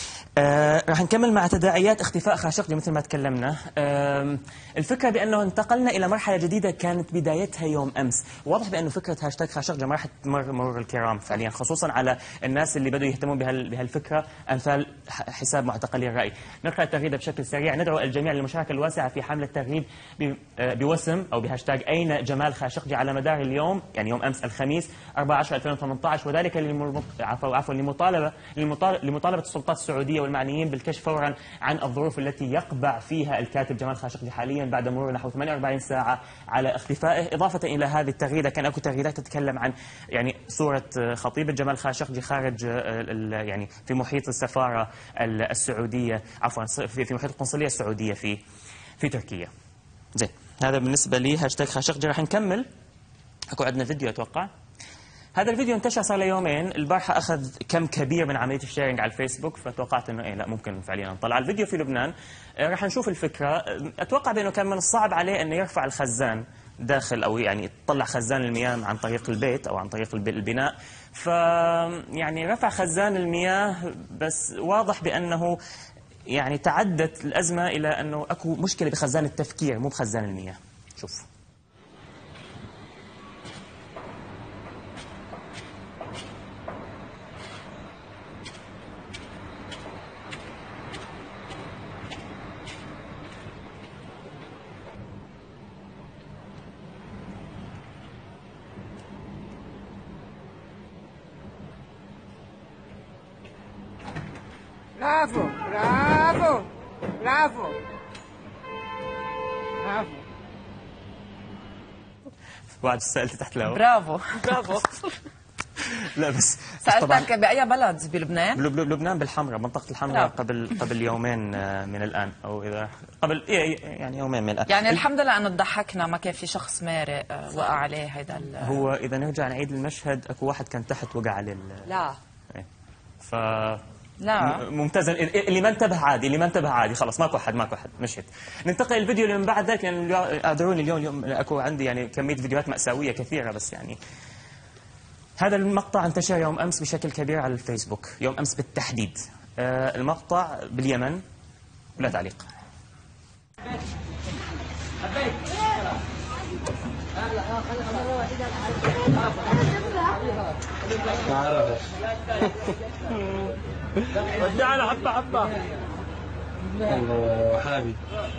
راح نكمل مع تداعيات اختفاء خاشقجي مثل ما تكلمنا. الفكرة بأنه انتقلنا إلى مرحلة جديدة كانت بدايتها يوم أمس. واضح بأنه فكرة هاشتاج خاشقجي ما راح تمر مرور الكرام فعليا، خصوصا على الناس اللي بدوا يهتمون بهالفكرة أمثال حساب معتقلي الرأي. نقرأ التغريدة بشكل سريع. ندعو الجميع للمشاركة الواسعة في حملة تغريد بوسم أو بهاشتاج أين جمال خاشقجي على مدار اليوم، يعني يوم أمس الخميس 14/2018، وذلك لمطالبة السلطات السعودية والمعنيين بالكشف فورا عن الظروف التي يقبع فيها الكاتب جمال خاشقجي حاليا بعد مرور نحو 48 ساعة على اختفائه. إضافة إلى هذه التغريدة كان أكو تغريدات تتكلم عن يعني صورة خطيبة جمال خاشقجي خارج يعني في محيط السفارة السعودية، عفوا في محيط القنصلية السعودية في تركيا. زين، هذا بالنسبة لي هاشتاج خاشقجي. راح نكمل. أكو عندنا فيديو أتوقع. هذا الفيديو انتشر صار له يومين، البارحة أخذ كم كبير من عملية الشيرنج على الفيسبوك، فتوقعت إنه لا ممكن فعليا نطلع الفيديو في لبنان. راح نشوف الفكرة. أتوقع بأنه كان من الصعب عليه أنه يرفع الخزان داخل أو يعني يطلع خزان المياه عن طريق البيت أو عن طريق البناء. يعني رفع خزان المياه، بس واضح بأنه يعني تعدت الأزمة إلى أنه أكو مشكلة بخزان التفكير مو بخزان المياه. شوف. برافو برافو برافو برافو. بعد سألت تحت الهواء. برافو برافو. لا بس سألتك بأي بلد بلبنان؟ بلبنان بالحمراء، منطقة الحمراء. قبل يومين من الآن، أو إذا قبل يعني يومين من الآن. يعني الحمد لله أنه ضحكنا، ما كان في شخص مارق وقع عليه هيدا هو إذا نرجع نعيد المشهد، أكو واحد كان تحت وقع عليه لا لا ممتازا. اللي ما انتبه عادي، اللي ما انتبه عادي، خلاص ماكو حد مشيت. ننتقل الفيديو اللي من بعد ذلك، لأن اعذروني اليوم اكو عندي يعني كمية فيديوهات مأساوية كثيرة، بس يعني هذا المقطع انتشر يوم أمس بشكل كبير على الفيسبوك، يوم أمس بالتحديد. المقطع باليمن، ولا تعليق. ودعنا حبة حبة. الله حبيبي.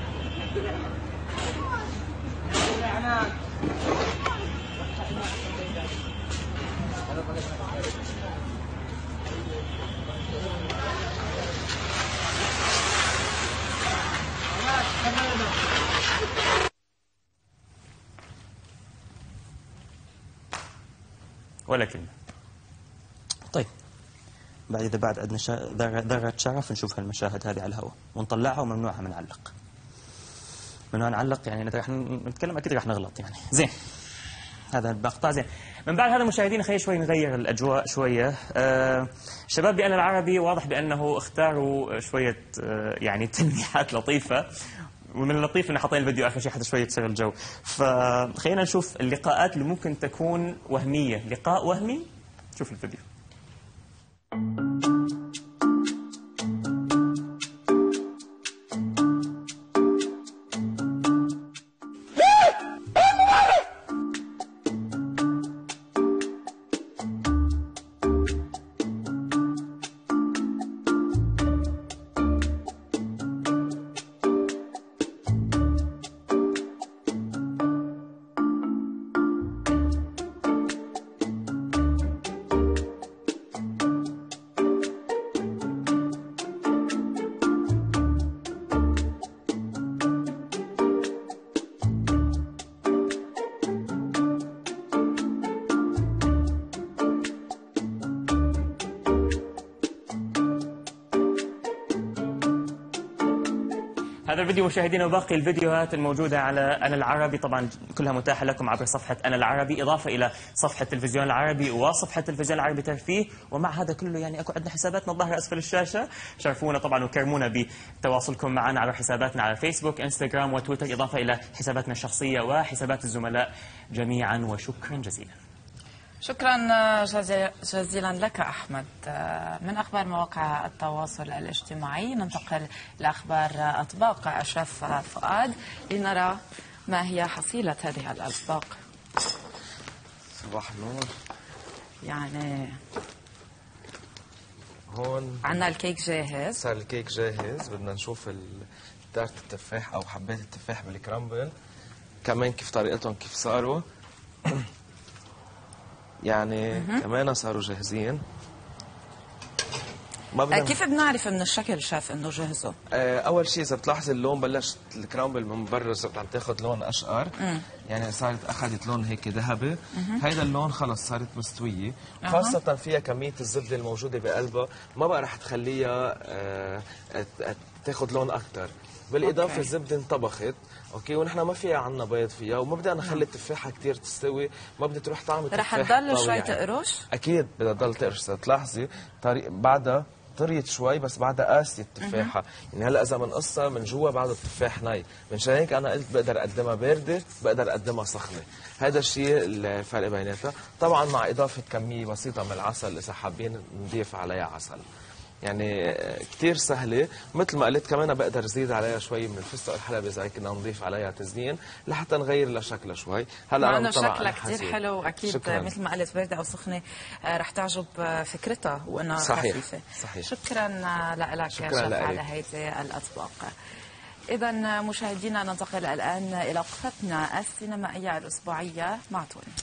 ولا كلمة. طيب إذا بعد عندنا ذرة شرف نشوف هالمشاهد هذه على الهواء ونطلعها وممنوعها نعلق. ممنوع نعلق يعني رح نتكلم أكيد رح نغلط يعني. زين هذا المقطع زين. من بعد هذا مشاهدينا خلينا شوي نغير الأجواء شوية. شباب بأنا العربي واضح بأنه اختاروا شوية يعني تلميحات لطيفة، ومن اللطيف انه حاطين الفيديو اخر شيء حتى شويه تصير الجو. فخلينا نشوف اللقاءات اللي ممكن تكون وهميه، لقاء وهمي. شوف الفيديو. هذا الفيديو مشاهدينا وباقي الفيديوهات الموجودة على أنا العربي طبعا كلها متاحة لكم عبر صفحة أنا العربي، إضافة إلى صفحة التلفزيون العربي وصفحة التلفزيون العربي ترفيه. ومع هذا كله يعني أكو عندنا حساباتنا الظاهرة أسفل الشاشة، شرفونا طبعا وكرمونا بتواصلكم معنا على حساباتنا على فيسبوك انستغرام وتويتر، إضافة إلى حساباتنا الشخصية وحسابات الزملاء جميعا، وشكرا جزيلا. شكرا جزيلا لك أحمد. من أخبار مواقع التواصل الاجتماعي ننتقل لأخبار أطباق أشرف فؤاد لنرى ما هي حصيلة هذه الأطباق. صباح النور. يعني هون عندنا الكيك جاهز. صار الكيك جاهز، بدنا نشوف تارت التفاح أو حبات التفاح بالكرامبل كمان كيف طريقتهم كيف صاروا. يعني كمان صاروا جاهزين. كيف بنعرف من الشكل شاف انه جهزوا؟ اول شيء اذا بتلاحظي اللون بلشت الكرامبل من برا صارت عم تاخذ لون اشقر. يعني صارت اخذت لون هيك ذهبي. هيدا اللون خلص صارت مستويه. خاصه فيها كميه الزبده الموجوده بقلبها ما بقى رح تخليها تاخذ لون اكثر. بالاضافه الزبده انطبخت اوكي، ونحن ما فيها عنا بيض فيها، وما بدنا نخلي التفاحه كثير تستوي، ما بدها تروح طعم التفاح. رح تضل شوي تقرش؟ اكيد بدها تضل تقرش. تلاحظي طريق بعدها طريت شوي بس بعدها قاسية التفاحة. يعني هلا اذا بنقصها من جوا بعده التفاح ناي، منشان هيك انا قلت بقدر اقدمها بارده بقدر اقدمها سخنه. هذا الشيء الفرق بيناتها، طبعا مع اضافه كميه بسيطه من العسل اذا حابين نضيف عليها عسل. يعني كثير سهله. مثل ما قلت كمان بقدر زيد عليها شوي من الفستق الحلبي اذا كنا نضيف عليها تزيين لحتى نغير لها شكلها شوي. هلا انا شكلها كثير حلو، واكيد مثل ما قلت بارده او سخنه رح تعجب فكرتها وانها خفيفه. صحيح. شكرا لك شيف على هذه الاطباق. اذا مشاهدينا ننتقل الان الى وقفتنا السينمائيه الاسبوعيه مع توني.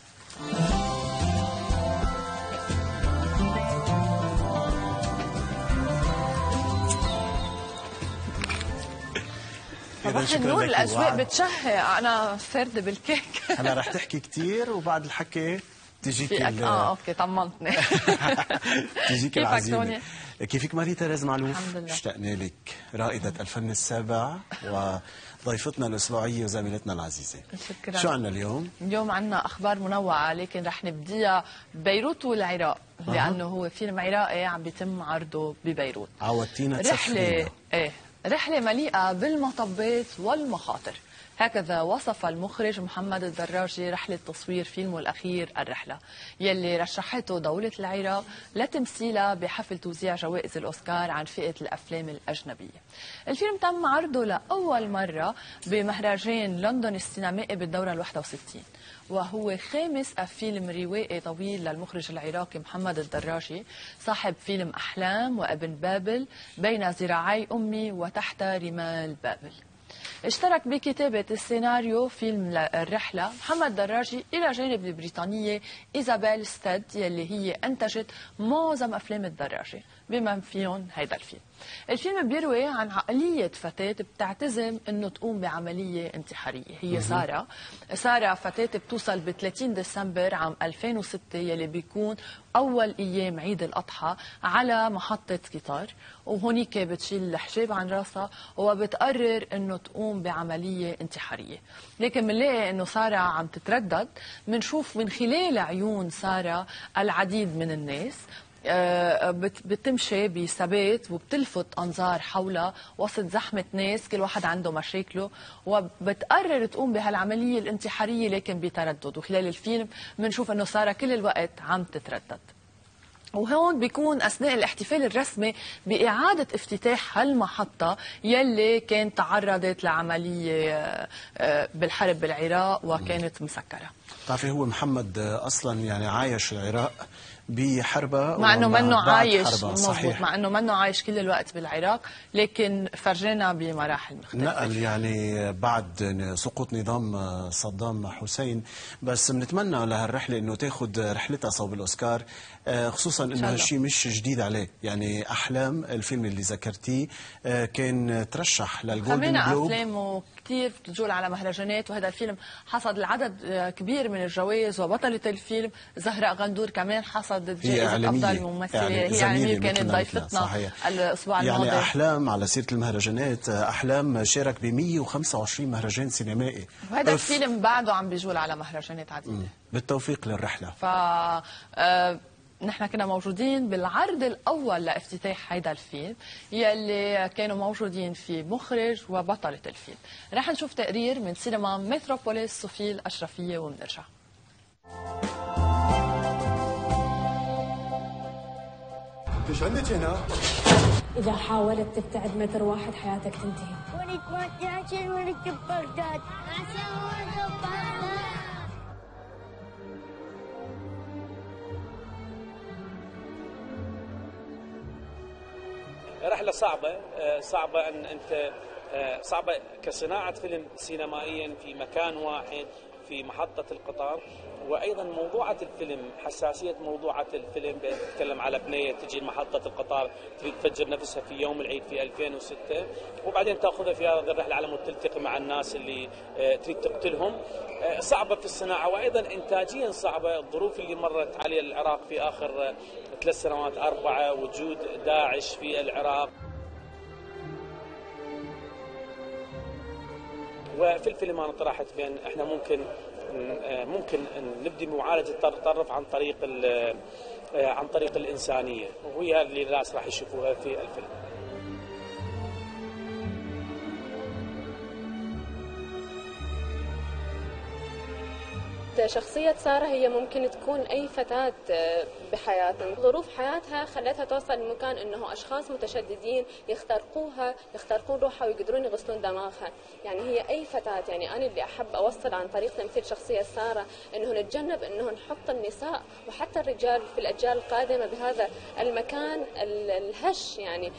صباح النور. الاجواء بتشهي، انا فارده بالكيك. هلا رح تحكي كثير وبعد الحكي تجيك اوكي طمنتني. تجيك العزيمه. كيفك ماري تيريز معلوف؟ الحمد لله. اشتقنا لك، رائده الفن السابع وضيفتنا الاسبوعيه وزميلتنا العزيزه. شكرا. شو عندنا اليوم؟ اليوم عندنا اخبار منوعه، لكن رح نبديها ببيروت والعراق، لانه هو فيلم عراقي عم بيتم عرضه ببيروت. عودتينا رحله مليئه بالمطبات والمخاطر. هكذا وصف المخرج محمد الدراجي رحلة تصوير فيلمه الأخير الرحلة، يلي رشحته دولة العراق لتمثيلها بحفل توزيع جوائز الأوسكار عن فئة الأفلام الأجنبية. الفيلم تم عرضه لأول مرة بمهرجان لندن السينمائي بالدورة ال61، وهو خامس فيلم روائي طويل للمخرج العراقي محمد الدراجي صاحب فيلم أحلام وابن بابل، بين ذراعي أمي، وتحت رمال بابل. اشترك بكتابة السيناريو فيلم الرحلة محمد دراجي إلى جانب البريطانية إيزابيل ستاد، يلي هي أنتجت معظم أفلام الدراجي بما فيهم هيدا الفيلم. الفيلم بيروي عن عقلية فتاة بتعتزم أنه تقوم بعملية انتحارية. هي سارة فتاة بتوصل ب 30 ديسمبر عام 2006، يلي بيكون أول أيام عيد الأضحى، على محطة قطار، وهونيك بتشيل الحجاب عن راسها وبتقرر أنه تقوم بعملية انتحارية. لكن بنلاقي أنه سارة عم تتردد، بنشوف من خلال عيون سارة العديد من الناس بتمشي بثبات وبتلفت أنظار حولها وسط زحمة ناس كل واحد عنده مشاكله، وبتقرر تقوم بهالعملية الانتحارية لكن بتردد. وخلال الفيلم بنشوف أنه سارة كل الوقت عم تتردد. وهون بيكون أثناء الاحتفال الرسمي بإعادة افتتاح هالمحطة يلي كانت تعرضت لعملية بالحرب بالعراق وكانت مسكرة. تعرفي هو محمد أصلا يعني عايش العراق بحربة، مع انه منه عايش، مظبوط، مع انه منه عايش كل الوقت بالعراق، لكن فرجنا بمراحل مختلفه. نقل يعني بعد سقوط نظام صدام حسين. بس بنتمنى لهالرحله انه تاخذ رحلتها صوب الاوسكار، خصوصا انه هالشيء مش جديد عليه. يعني احلام الفيلم اللي ذكرتيه كان ترشح للجولدن جلوب، افلامه كثير بتجول على مهرجانات، وهذا الفيلم حصد العدد كبير من الجوائز، وبطله الفيلم زهراء غندور كمان حصدت جائزه افضل ممثله. هي عالمية كانت ضيفتنا الاسبوع الماضي. يعني احلام على سيره المهرجانات، احلام شارك ب 125 مهرجان سينمائي، وهذا الفيلم بعده عم بيجول على مهرجانات عديده. بالتوفيق للرحله. نحن كنا موجودين بالعرض الأول لافتتاح هيدا الفيلم، يلي كانوا موجودين فيه مخرج وبطلة الفيلم. رح نشوف تقرير من سينما متروبوليس صوفي الأشرفية ومنرجع. ايش عندك هنا؟ إذا حاولت تبتعد متر واحد حياتك تنتهي. ولد ما تعجل ولد بغداد. رحلة صعبة أن أنت صعبة كصناعة فيلم سينمائيا في مكان واحد في محطة القطار، وأيضا موضوعة الفيلم، حساسية موضوعة الفيلم، تتكلم على بنية تجي محطة القطار تريد تفجر نفسها في يوم العيد في 2006، وبعدين تأخذها في هذه الرحلة على مود تلتقي مع الناس اللي تريد تقتلهم. صعبة في الصناعة، وأيضا إنتاجيا صعبة. الظروف اللي مرت عليها العراق في آخر 3 سنوات 4، وجود داعش في العراق. وفي الفيلم انا طرحت بان احنا ممكن نبدي بمعالجه التطرف عن طريق الانسانيه، وهي هذه اللي الناس راح يشوفوها في الفيلم. شخصية سارة هي ممكن تكون أي فتاة بحياتنا، ظروف حياتها خلتها توصل لمكان أنه أشخاص متشددين يخترقون روحها ويقدرون يغسلون دماغها. يعني هي أي فتاة، يعني أنا اللي أحب أوصل عن طريق تمثيل شخصية سارة أنه نتجنب أنه نحط النساء وحتى الرجال في الأجيال القادمة بهذا المكان الهش. يعني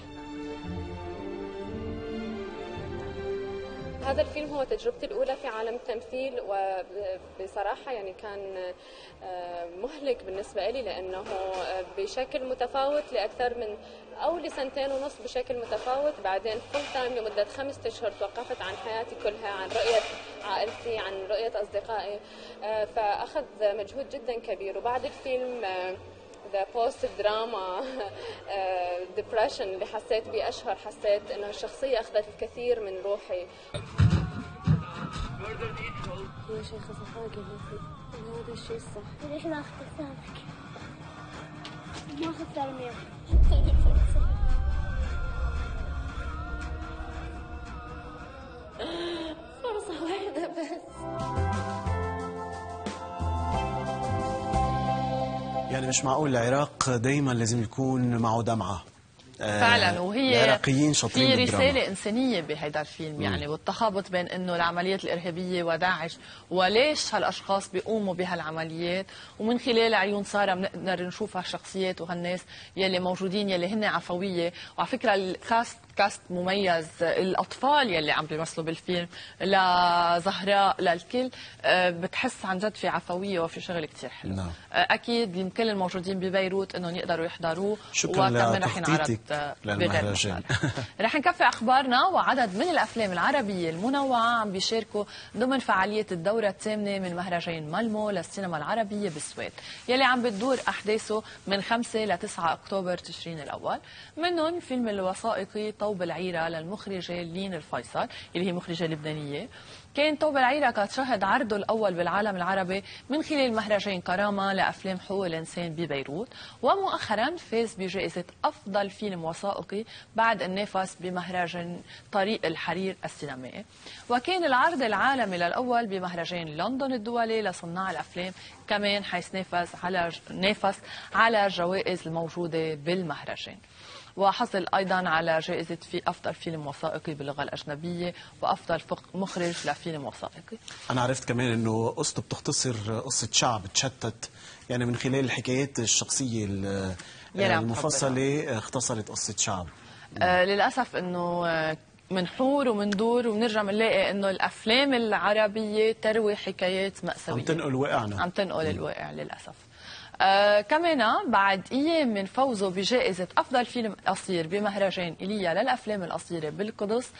هذا الفيلم هو تجربتي الأولى في عالم التمثيل، وبصراحة يعني كان مهلك بالنسبة لي، لأنه بشكل متفاوت لأكثر من لسنتين ونص بشكل متفاوت، بعدين فول تايم لمدة 5 أشهر توقفت عن حياتي كلها، عن رؤية عائلتي، عن رؤية أصدقائي، فأخذ مجهود جدا كبير. وبعد الفيلم ذا بوست دراما ديبريشن اللي حسيت به أشهر، حسيت إنه الشخصية أخذت الكثير من روحي. يا شيخ صفاقي هذا الشيء الصح. ليش ما أخذت سامك؟ ما أخذت سالمية. فرصة واحدة يعني مش معقول العراق دايما لازم يكون معه دمعة. فعلا، وهي العراقيين شاطرين في بالدراما. رسالة إنسانية بهذا الفيلم يعني، والتخابط بين إنه العمليات الإرهابية وداعش وليش هالأشخاص بيقوموا بهالعمليات، ومن خلال عيون سارة بنقدر نشوف هالشخصيات وهالناس يلي موجودين يلي هن عفوية. وعلى فكرة كاست مميز، الأطفال يلي عم بيمثلوا بالفيلم لزهراء للكل، بتحس عن جد في عفوية وفي شغل كتير حلو. نعم. أكيد يمكن الموجودين ببيروت إنهم يقدروا يحضروه. شكرا لتخطيطك للمهرجان. رح نكفي أخبارنا، وعدد من الأفلام العربية المنوعة عم بيشاركوا ضمن فعالية الدورة الثامنة من مهرجان مالمو للسينما العربية بالسويد، يلي عم بتدور أحداثه من 5 ل 9 أكتوبر تشرين الأول. منهم فيلم الوثائقي طوب العيرة للمخرجة لين الفيصل اللي هي مخرجة لبنانية. كان طوب العيرة قد شهد عرضه الأول بالعالم العربي من خلال مهرجان كرامة لأفلام حقوق الإنسان ببيروت، ومؤخرا فاز بجائزة أفضل فيلم وثائقي بعد النافس بمهرجان طريق الحرير السينمائي. وكان العرض العالمي للأول بمهرجان لندن الدولي لصناع الأفلام كمان، حيث نافس على الجوائز الموجودة بالمهرجان، وحصل أيضا على جائزة في أفضل فيلم وثائقي باللغة الأجنبية وأفضل مخرج لفيلم وثائقي. أنا عرفت كمان أنه قصته بتختصر قصة شعب تشتت، يعني من خلال الحكايات الشخصية المفصلة اختصرت قصة شعب. للأسف أنه منحور ومندور وبنرجع بنلاقي انه الافلام العربيه تروي حكايات مأساويه، عم تنقل واقعنا، عم تنقل الواقع للاسف. كمان بعد ايام من فوزه بجائزه افضل فيلم قصير بمهرجان ايليا للافلام القصيره بالقدس،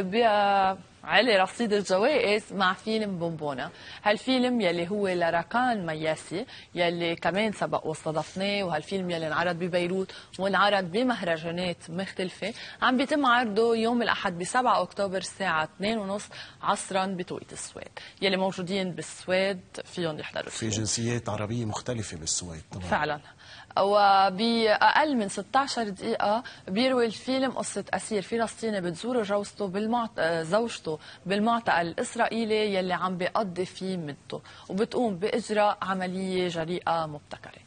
علي رصيد الجوائز مع فيلم بونبونة. هالفيلم يلي هو لركان مياسي يلي كمان سبق واستضفناه، وهالفيلم يلي انعرض ببيروت وانعرض بمهرجانات مختلفة، عم بيتم عرضه يوم الأحد ب7 أكتوبر الساعة 2:30 عصرا بتوقيت السويد. يلي موجودين بالسويد فيهم يحضروا. في جنسيات عربية مختلفة بالسويد طبعا. فعلا. وبأقل من 16 دقيقة بيروي الفيلم قصة أسير فلسطيني بتزور زوجته بالمعتقل الإسرائيلي يلي عم بيقضي فيه مدته، وبتقوم بإجراء عملية جريئة مبتكرة.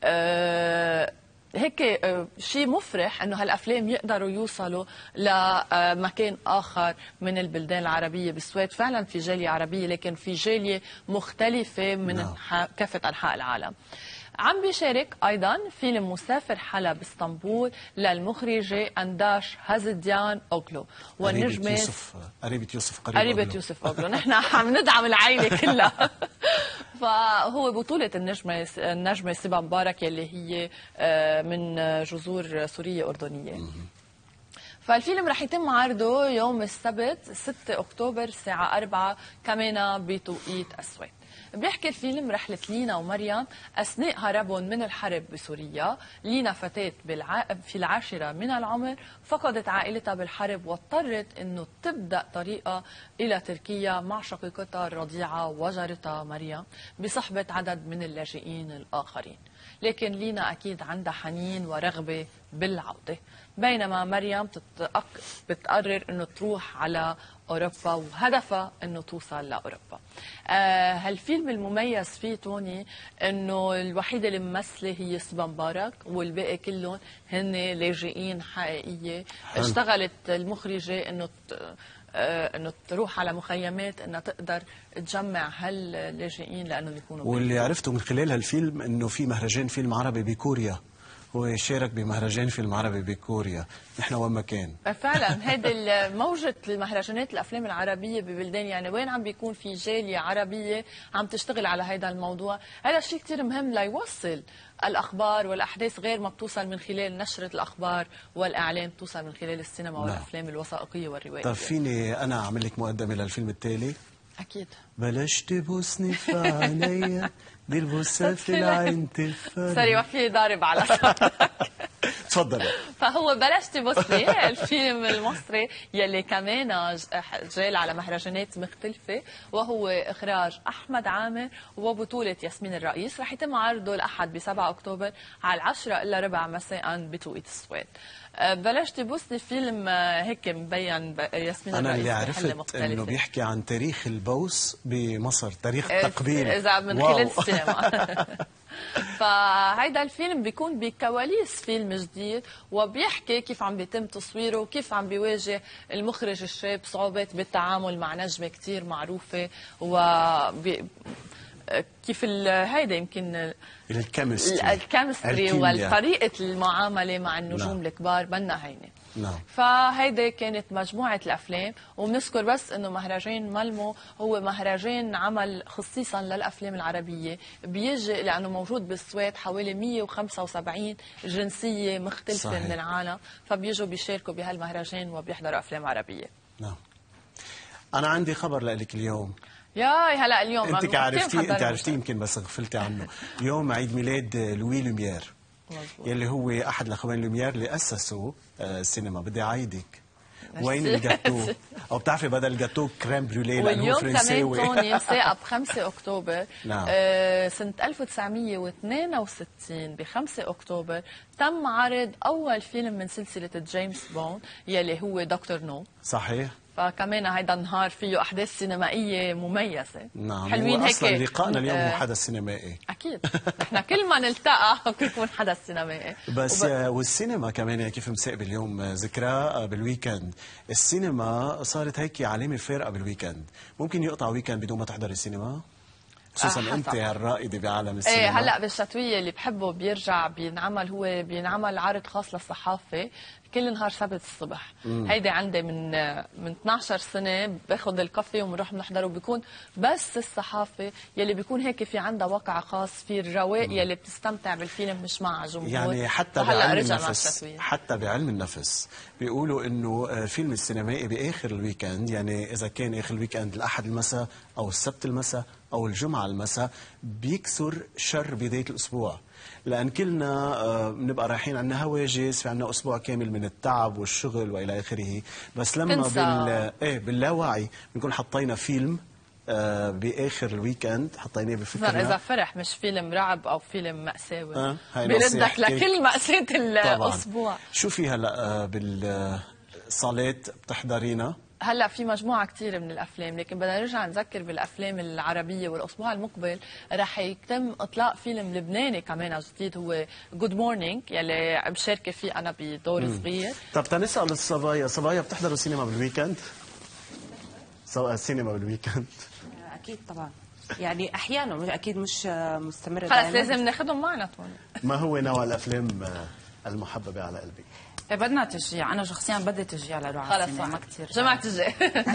هيك شيء مفرح انه هالافلام يقدروا يوصلوا لمكان اخر من البلدان العربيه. بالسويد فعلا في جاليه عربيه، لكن في جاليه مختلفه من كافه انحاء العالم. عم بيشارك ايضا فيلم مسافر حلب اسطنبول للمخرجه انداش هازديان اوغلو والنجمه قريبه يوسف اوغلو. نحن عم ندعم العائله كلها. فهو بطولة النجمة سيبا مبارك يلي هي من جذور سورية أردنية. فالفيلم رح يتم عرضه يوم السبت 6 أكتوبر الساعة 4 كمان بتوقيت السويد. بيحكي الفيلم رحلة لينا ومريم أثناء هربهم من الحرب بسوريا. لينا فتاة في العاشرة من العمر، فقدت عائلتها بالحرب واضطرت أنه تبدأ طريقها إلى تركيا مع شقيقتها الرضيعة وجارتها مريم بصحبة عدد من اللاجئين الآخرين. لكن لينا أكيد عندها حنين ورغبة بالعودة، بينما مريم بتقرر أنه تروح على أوروبا وهدفها أنه توصل لأوروبا. هالفيلم المميز فيه توني أنه الوحيدة اللي ممثلة هي سيبا مبارك، والباقي كلهم هن لاجئين حقيقية. اشتغلت المخرجة انه تروح على مخيمات انها تقدر تجمع هاللاجئين لانه يكونوا. واللي عرفته من خلال هالفيلم انه في مهرجان فيلم عربي بكوريا، هو شارك بمهرجان فيلم عربي بكوريا. نحن وين ما كان فعلا هيدي موجة المهرجانات الافلام العربيه ببلدان، يعني وين عم بيكون في جاليه عربيه عم تشتغل على هذا الموضوع. هذا الشيء كثير مهم ليوصل الاخبار والاحداث، غير ما بتوصل من خلال نشره الاخبار والاعلام، بتوصل من خلال السينما والافلام الوثائقيه والروائيه. طيب فيني انا اعمل لك مقدمه للفيلم التالي؟ اكيد. بلاش تبوسني في عينيا، دي البوسه في العين تفرق. سوري، وفي ضارب على تفضلي. فهو بلشتي بوصلي الفيلم المصري يلي كمان جال على مهرجانات مختلفة، وهو إخراج أحمد عامر وبطولة ياسمين الرئيس. رح يتم عرضه الأحد ب 7 أكتوبر على 10:15 مساء بتوقيت السويد. بلشتي بوصلي فيلم هيك مبين ياسمين أنا الرئيس اللي عرفت إنه بيحكي عن تاريخ البوس بمصر، تاريخ التقبيل. إذا من خلال السينما. فهيدا الفيلم بيكون بكواليس فيلم جديد، وبيحكي كيف عم بيتم تصويره وكيف عم بيواجه المخرج الشاب صعوبات بالتعامل مع نجمة كتير معروفة، كيف هيدا يمكن الكيمستري وطريقة المعاملة مع النجوم الكبار منا هينة. نعم. فهيدا كانت مجموعة الأفلام، وبنذكر بس إنه مهرجان مالمو هو مهرجان عمل خصيصا للأفلام العربية، بيجي لأنه موجود بالسويد حوالي 175 جنسية مختلفة. صحيح. من العالم، فبيجوا بيشاركوا بهالمهرجان وبيحضروا أفلام عربية. نعم. أنا عندي خبر لك اليوم. ياي هلا اليوم انت عرفتي يمكن بس غفلتي عنه. يوم عيد ميلاد لوي لوميير، يلي هو احد الاخوين لوميير اللي اسسوا السينما. بدي اعيدك، وين الجاتو؟ او بتعرفي بدل الجاتو كريم بروليه لانه هو فرنساوي. واليوم كمان توني مساقب 5 اكتوبر. نعم. سنه 1962 ب 5 اكتوبر تم عرض اول فيلم من سلسله جيمس بوند يلي هو دكتور نو. صحيح. فكمان هيدا النهار فيه احداث سينمائيه مميزه. نعم. حلوين هيك. اصلا لقائنا اليوم هو حدث سينمائي. اكيد نحن كل ما نلتقى بيكون حدث سينمائي. بس والسينما كمان كيف مساقب اليوم ذكرى بالويكند. السينما صارت هيك علامه فارقه بالويكند. ممكن يقطع ويكند بدون ما تحضر السينما، خصوصا انت الرائده بعالم السينما. ايه هلا بالشتويه اللي بحبه بيرجع بينعمل عرض خاص للصحافه كل نهار سبت الصبح. هيدي عندي من 12 سنه، باخذ الكافي وبنروح بنحضره، بيكون بس الصحافه يلي بيكون هيك في عندها وقع خاص، في الرواق يلي بتستمتع بالفيلم مش مع جمهور. يعني حتى بعلم النفس بيقولوا انه الفيلم السينمائي باخر الويكند، يعني اذا كان اخر الويكند الاحد المساء او السبت المساء او الجمعه المساء، بيكسر شر بدايه الاسبوع. لأن كلنا بنبقى رايحين عنا هواجس، في عنا أسبوع كامل من التعب والشغل وإلى آخره، بس لما باللاوعي بنكون حطينا فيلم بآخر الويكند، حطيناه بفكرنا. إذا فرح مش فيلم رعب أو فيلم مأساوي بيردك لكل مأساة الأسبوع. طبعاً. شو في هلأ بالصالات بتحضرينا؟ هلا في مجموعه كثير من الافلام، لكن بدنا نرجع نذكر بالافلام العربيه. والاسبوع المقبل رح يتم اطلاق فيلم لبناني كمان جديد، هو جود مورنينج، يلي مشاركه فيه انا بدور صغير. طب تنسال الصبايا بتحضروا سينما بالويكند؟ سينما بالويكند اكيد طبعا، يعني احيانا اكيد مش مستمره. خلص لازم ناخذهم معنا طول. ما هو نوع الافلام المحببه على قلبك؟ بدنا تشجيع، انا شخصيا بدي تشجيع لروح على السينما، ما كثير جماعه تشجيع.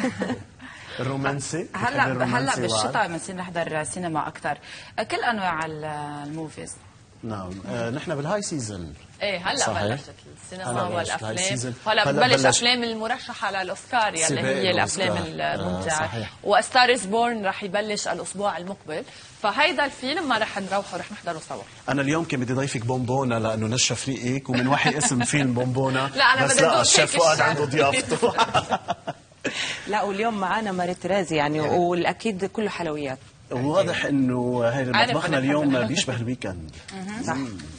الرومانسي هلا بالشتاء بنصير نحضر سينما اكثر، كل انواع الموفيز. نعم. نحن بالهاي سيزون. ايه هلا بلشت السينما والافلام، هلا ببلش افلام المرشحه للاوسكار يلي هي الافلام الممتعه. وستار از بورن رح يبلش الاسبوع المقبل، فهيدا الفيلم ما رح نروحه، رح نحضره سوا. انا اليوم كان بدي ضيفك بونبونا لانه نشف ريقك ومن وحي اسم فيلم بونبونا. لا انا بس لا، الشيف فؤاد عنده ضيافته. لا واليوم معنا ماري ترازي يعني، والاكيد كله حلويات. واضح انه هذا مطبخنا اليوم بيشبه الويكند. صح.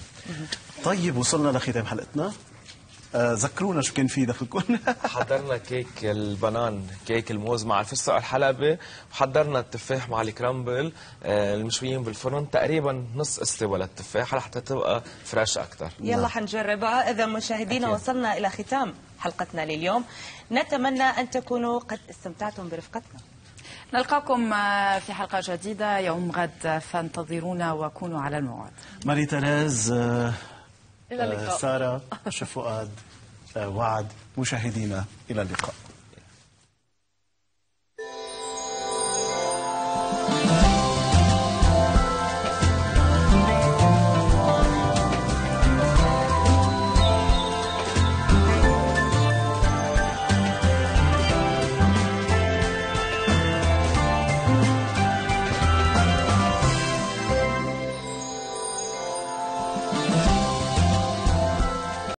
طيب وصلنا لختام حلقتنا. ذكرونا شو كان في دخلكم. حضرنا كيك البنان، كيك الموز مع الفستق الحلبي، وحضرنا التفاح مع الكرامبل المشويين بالفرن، تقريبا نص استوى للتفاح لحتى تبقى فريش اكثر. يلا حنجربها. اذا مشاهدينا وصلنا الى ختام حلقتنا لليوم، نتمنى ان تكونوا قد استمتعتم برفقتنا. نلقاكم في حلقة جديدة يوم غد، فانتظرونا وكونوا على الموعد. ماري تريز، إلى اللقاء. سارة، شيف فؤاد، وعد، مشاهدينا إلى اللقاء.